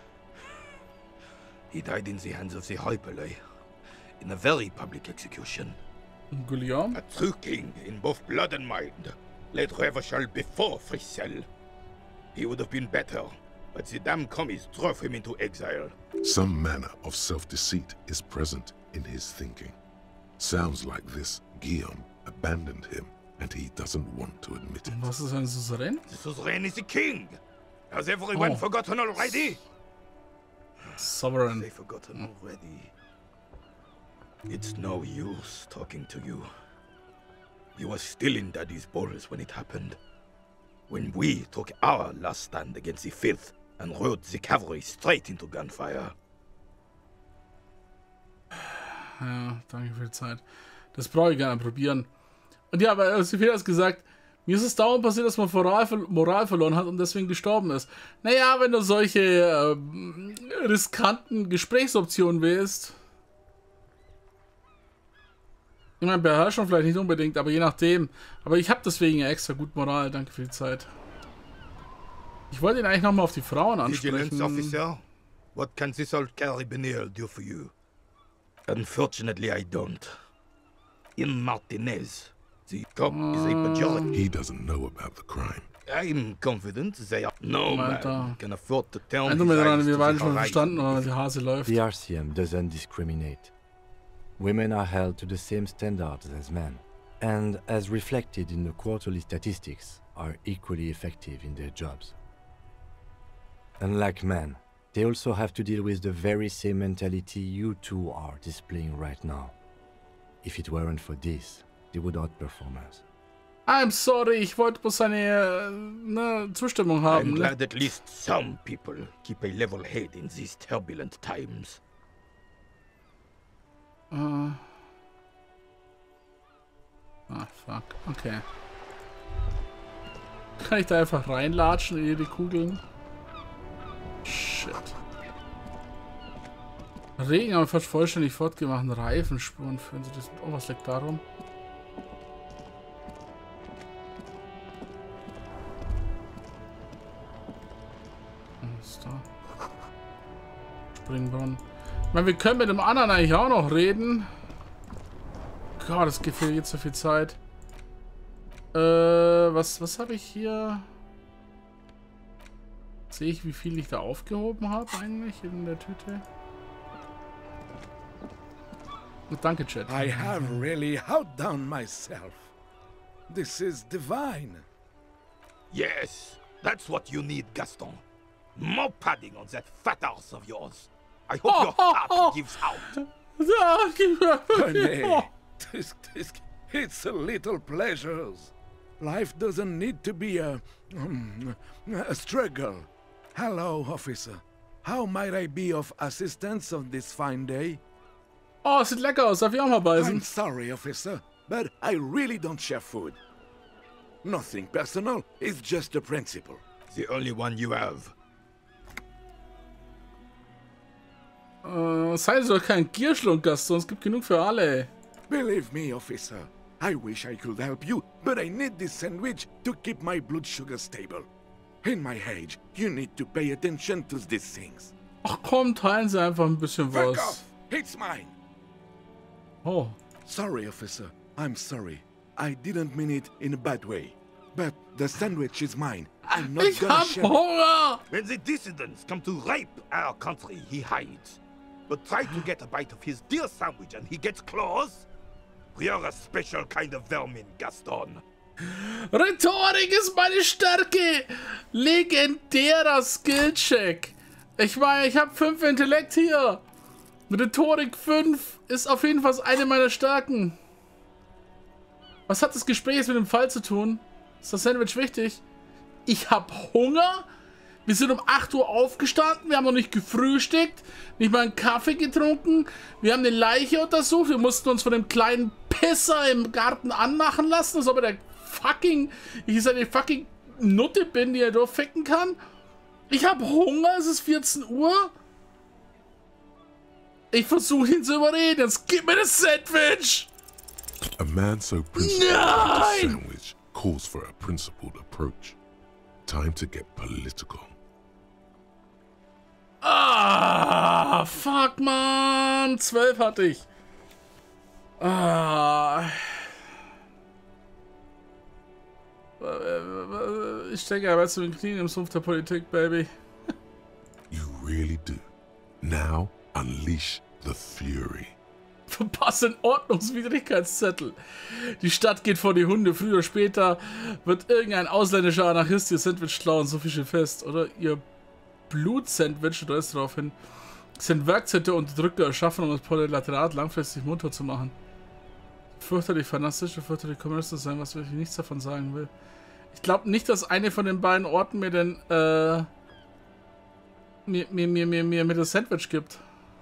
He died in the hands of the Hyperlay, in a very public execution. Guillaume? A true king in both blood and mind, led Revachol before Frissel. He would have been better, but the damn commies drove him into exile. Some manner of self-deceit is present in his thinking. Sounds like this Guillaume abandoned him, and he doesn't want to admit it. Was ist ein Suzerain? The suzerain is the king! Has everyone forgotten already? Sovereign. They've forgotten already. It's no use talking to you. You were still in Daddy's balls when it happened. When we took our last stand against the filth and rode the cavalry straight into gunfire. Ja, danke für die Zeit. Das brauche ich gerne probieren. Und ja, aber Sophia hat gesagt, mir ist es dauernd passiert, dass man Moral verloren hat und deswegen gestorben ist. Naja, wenn du solche riskanten Gesprächsoptionen wählst. Ich meine, Beherrschung vielleicht nicht unbedingt, aber je nachdem. Aber ich habe deswegen ja extra gut Moral. Danke für die Zeit. Ich wollte ihn eigentlich nochmal auf die Frauen ansprechen. Vigilance officer, what can this old Carabineer do for you? Unfortunately, I don't. In Martinez, the cop is a majority. He doesn't know about the crime. I'm confident they are no man can afford to tell me. Wir waren schon verstanden, weil die Hase läuft. The RCM doesn't discriminate. Women are held to the same standards as men, and as reflected in the quarterly statistics, are equally effective in their jobs. Unlike men, they also have to deal with the very same mentality you two are displaying right now. If it weren't for this, they would outperform us. I'm sorry, ich wollte bloß eine Zustimmung haben. I'm glad at least some people keep a level head in these turbulent times. Ah, fuck. Okay. Kann ich da einfach reinlatschen in die Kugeln? Shit. Regen haben fast vollständig fortgemacht. Reifenspuren führen sie das. Oh, was liegt darum? Was ist da? Springbrunnen. Ich meine, wir können mit dem anderen eigentlich auch noch reden. Gott, das gefällt jetzt so viel Zeit. Was habe ich hier? Sehe ich, wie viel ich da aufgehoben habe eigentlich in der Tüte? Danke, Chat. I have really outdone myself. This is divine. Yes, that's what you need, Gaston. More padding on that fat arse of yours. I hope your heart gives out. Honey, it's a little pleasures. Life doesn't need to be a struggle. Hello, officer. How might I be of assistance on this fine day? Oh, sieht lecker aus. Darf ich auch mal I'm beißen? sorry, officer, but I really don't share food. Nothing personal, it's just a principle. The only one you have. Sei doch kein Gierschlund, Gaston. Es gibt genug für alle. Believe me, officer, I wish I could help you, but I need this sandwich to keep my blood sugar stable. In my age, you need to pay attention to these things. Ach komm, teilen Sie einfach ein bisschen Fuck was. off! It's mine! Oh. Sorry, officer. I'm sorry. I didn't mean it in a bad way. But the sandwich is mine. I'm not Ich gonna hab share it. Hunger! When the dissidents come to rape our country, he hides. But try to get a bite of his dear sandwich and he gets claws? You're a special kind of vermin, Gaston. Rhetorik ist meine Stärke. Legendärer Skillcheck. Ich meine, ich habe 5 Intellekt hier. Rhetorik 5 ist auf jeden Fall eine meiner Stärken. Was hat das Gespräch jetzt mit dem Fall zu tun? Ist das Sandwich wichtig? Ich habe Hunger. Wir sind um 8 Uhr aufgestanden. Wir haben noch nicht gefrühstückt. Nicht mal einen Kaffee getrunken. Wir haben eine Leiche untersucht. Wir mussten uns von dem kleinen Pisser im Garten anmachen lassen. Als ob er der fucking... Ich seine fucking Nutte bin, die er durchficken kann. Ich habe Hunger. Es ist 14 Uhr. Ich versuche ihn zu überreden. Jetzt gib mir das Sandwich. A man so principled about a sandwich calls for a principled approach. Time to get political. Ah, fuck, man. 12 hatte ich. Ah. Ich stecke aber zu den Knien im Sumpf der Politik, Baby. You really do. Now unleash the fury. Verpasse den Ordnungswidrigkeitszettel. Die Stadt geht vor die Hunde. Früher oder später wird irgendein ausländischer Anarchist ihr Sandwich klauen, so viel steht fest. Oder ihr Blutsandwich, da ist drauf hin, sind Werkzeuge der Unterdrücker erschaffen, um das Proletariat langfristig munter zu machen. Fürchterlich fantastische, fürchterlich Kommunisten sein, was ich nichts davon sagen will. Ich glaube nicht, dass eine von den beiden Orten mir den, mir das Sandwich gibt.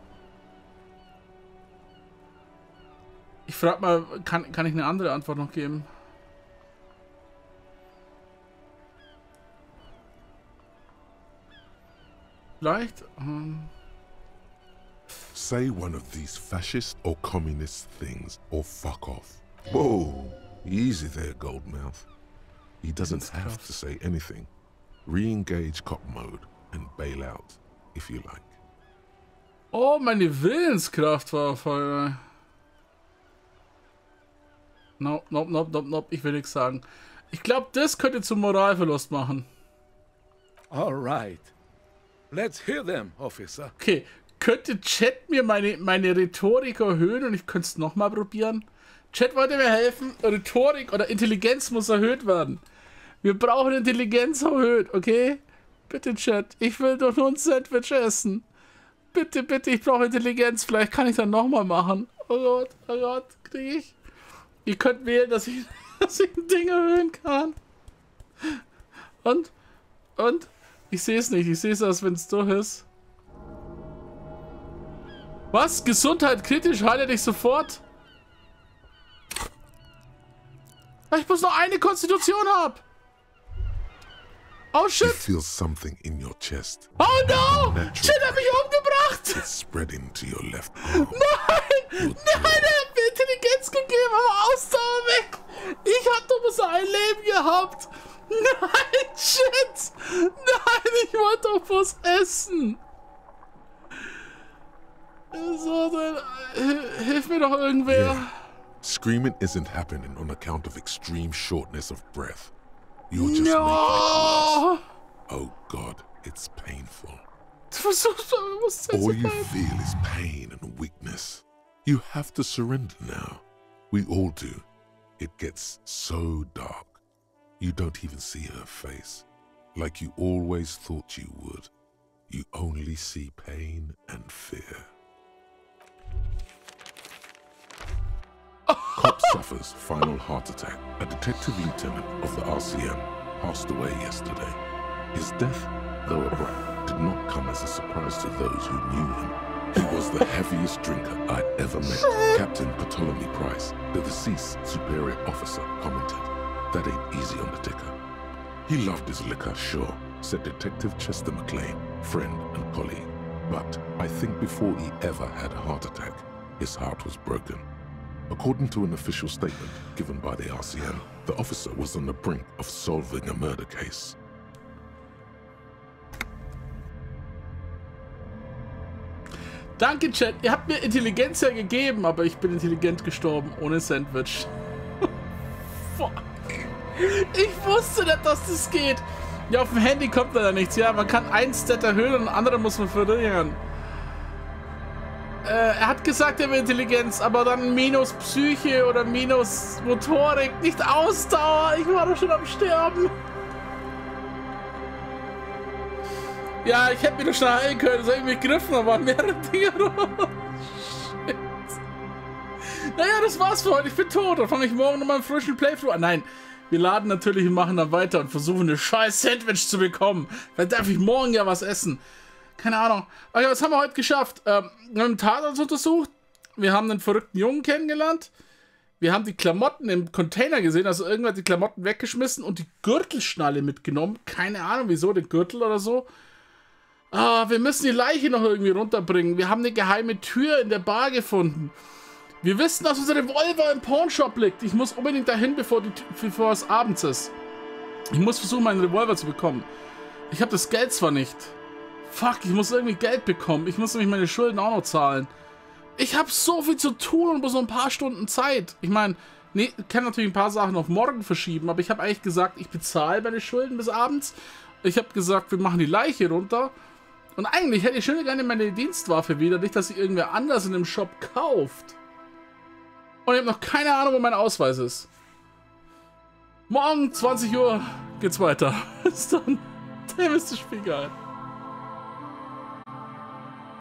Ich frage mal, kann ich eine andere Antwort noch geben? Vielleicht? Say one of these fascist or communist things or fuck off. Whoa, easy there, Goldmouth. He doesn't have to say anything. Re-engage cop mode and bail out, if you like. Oh, meine Willenskraft war voll. Nope. Ich will nichts sagen. Ich glaube, das könnte zum Moralverlust machen. All right. Let's hear them, officer. Okay, könnte Chat mir meine Rhetorik erhöhen und ich könnte es nochmal probieren? Chat wollte mir helfen. Rhetorik oder Intelligenz muss erhöht werden. Wir brauchen Intelligenz erhöht, okay? Bitte, Chat. Ich will doch nur ein Sandwich essen. Bitte, ich brauche Intelligenz. Vielleicht kann ich dann nochmal machen. Oh Gott, kriege ich? Ihr könnt wählen, dass ich ein Ding erhöhen kann. Und? Ich sehe es nicht. Ich sehe es erst, wenn es durch ist. Was? Gesundheit kritisch? Heile dich sofort? Weil ich muss noch eine Konstitution haben. Oh shit. You feel something in your chest. Oh no! Shit, hat mich umgebracht! It's spreading to your left arm. Nein! Er hat mir Intelligenz gegeben, aber Ausdauer weg! Ich hab doch bloß ein Leben gehabt! Nein, shit! Nein, ich wollte doch bloß essen! So, dann hilf mir doch irgendwer! Yeah. Screaming isn't happening on account of extreme shortness of breath. You're just making it worse. Oh God, it's painful. All you feel is pain and weakness. You have to surrender now. We all do. It gets so dark. You don't even see her face. Like you always thought you would. You only see pain and fear. Cop suffers final heart attack. A detective lieutenant of the RCM passed away yesterday. His death, though abrupt, did not come as a surprise to those who knew him. He was the heaviest drinker I'd ever met. Captain Ptolemy Price, the deceased superior officer, commented, "That ain't easy on the ticker." He loved his liquor, sure, said Detective Chester McLean, friend and colleague. But I think before he ever had a heart attack, his heart was broken. According to an official statement given by the RCM, the officer was on the brink of solving a murder case. Danke, Chat. Ihr habt mir Intelligenz ja gegeben, aber ich bin intelligent gestorben, ohne Sandwich. Fuck. Ich wusste nicht, dass das geht. Ja, auf dem Handy kommt leider nichts. Ja, man kann einen Stat erhöhen und den anderen muss man verringern. Er hat gesagt, er will Intelligenz, aber dann minus Psyche oder minus Motorik, nicht Ausdauer. Ich war doch schon am Sterben. Ja, ich hätte mich doch schon heilen können. Das habe ich mich gegriffen, da waren mehrere Dinge rum. Shit. Naja, das war's für heute. Ich bin tot. Dann fange ich morgen nochmal einen frischen Playthrough an. Nein, wir laden natürlich und machen dann weiter und versuchen, eine scheiß Sandwich zu bekommen. Vielleicht darf ich morgen ja was essen. Keine Ahnung. Okay, was haben wir heute geschafft? Wir haben den Tatort untersucht. Wir haben einen verrückten Jungen kennengelernt. Wir haben die Klamotten im Container gesehen. Also irgendwer hat die Klamotten weggeschmissen und die Gürtelschnalle mitgenommen. Keine Ahnung, wieso, den Gürtel oder so. Ah, wir müssen die Leiche noch irgendwie runterbringen. Wir haben eine geheime Tür in der Bar gefunden. Wir wissen, dass unser Revolver im Pawnshop liegt. Ich muss unbedingt dahin, bevor es abends ist. Ich muss versuchen, meinen Revolver zu bekommen. Ich habe das Geld zwar nicht. Fuck, ich muss irgendwie Geld bekommen. Ich muss nämlich meine Schulden auch noch zahlen. Ich habe so viel zu tun und bloß so ein paar Stunden Zeit. Ich meine, nee, ich kann natürlich ein paar Sachen auf morgen verschieben, aber ich habe eigentlich gesagt, ich bezahle meine Schulden bis abends. Ich habe gesagt, wir machen die Leiche runter. Und eigentlich hätte ich schon gerne meine Dienstwaffe wieder, nicht, dass sie irgendwer anders in dem Shop kauft. Und ich habe noch keine Ahnung, wo mein Ausweis ist. Morgen, 20 Uhr, geht's weiter. Bis dann. Der ist das Spiel geil.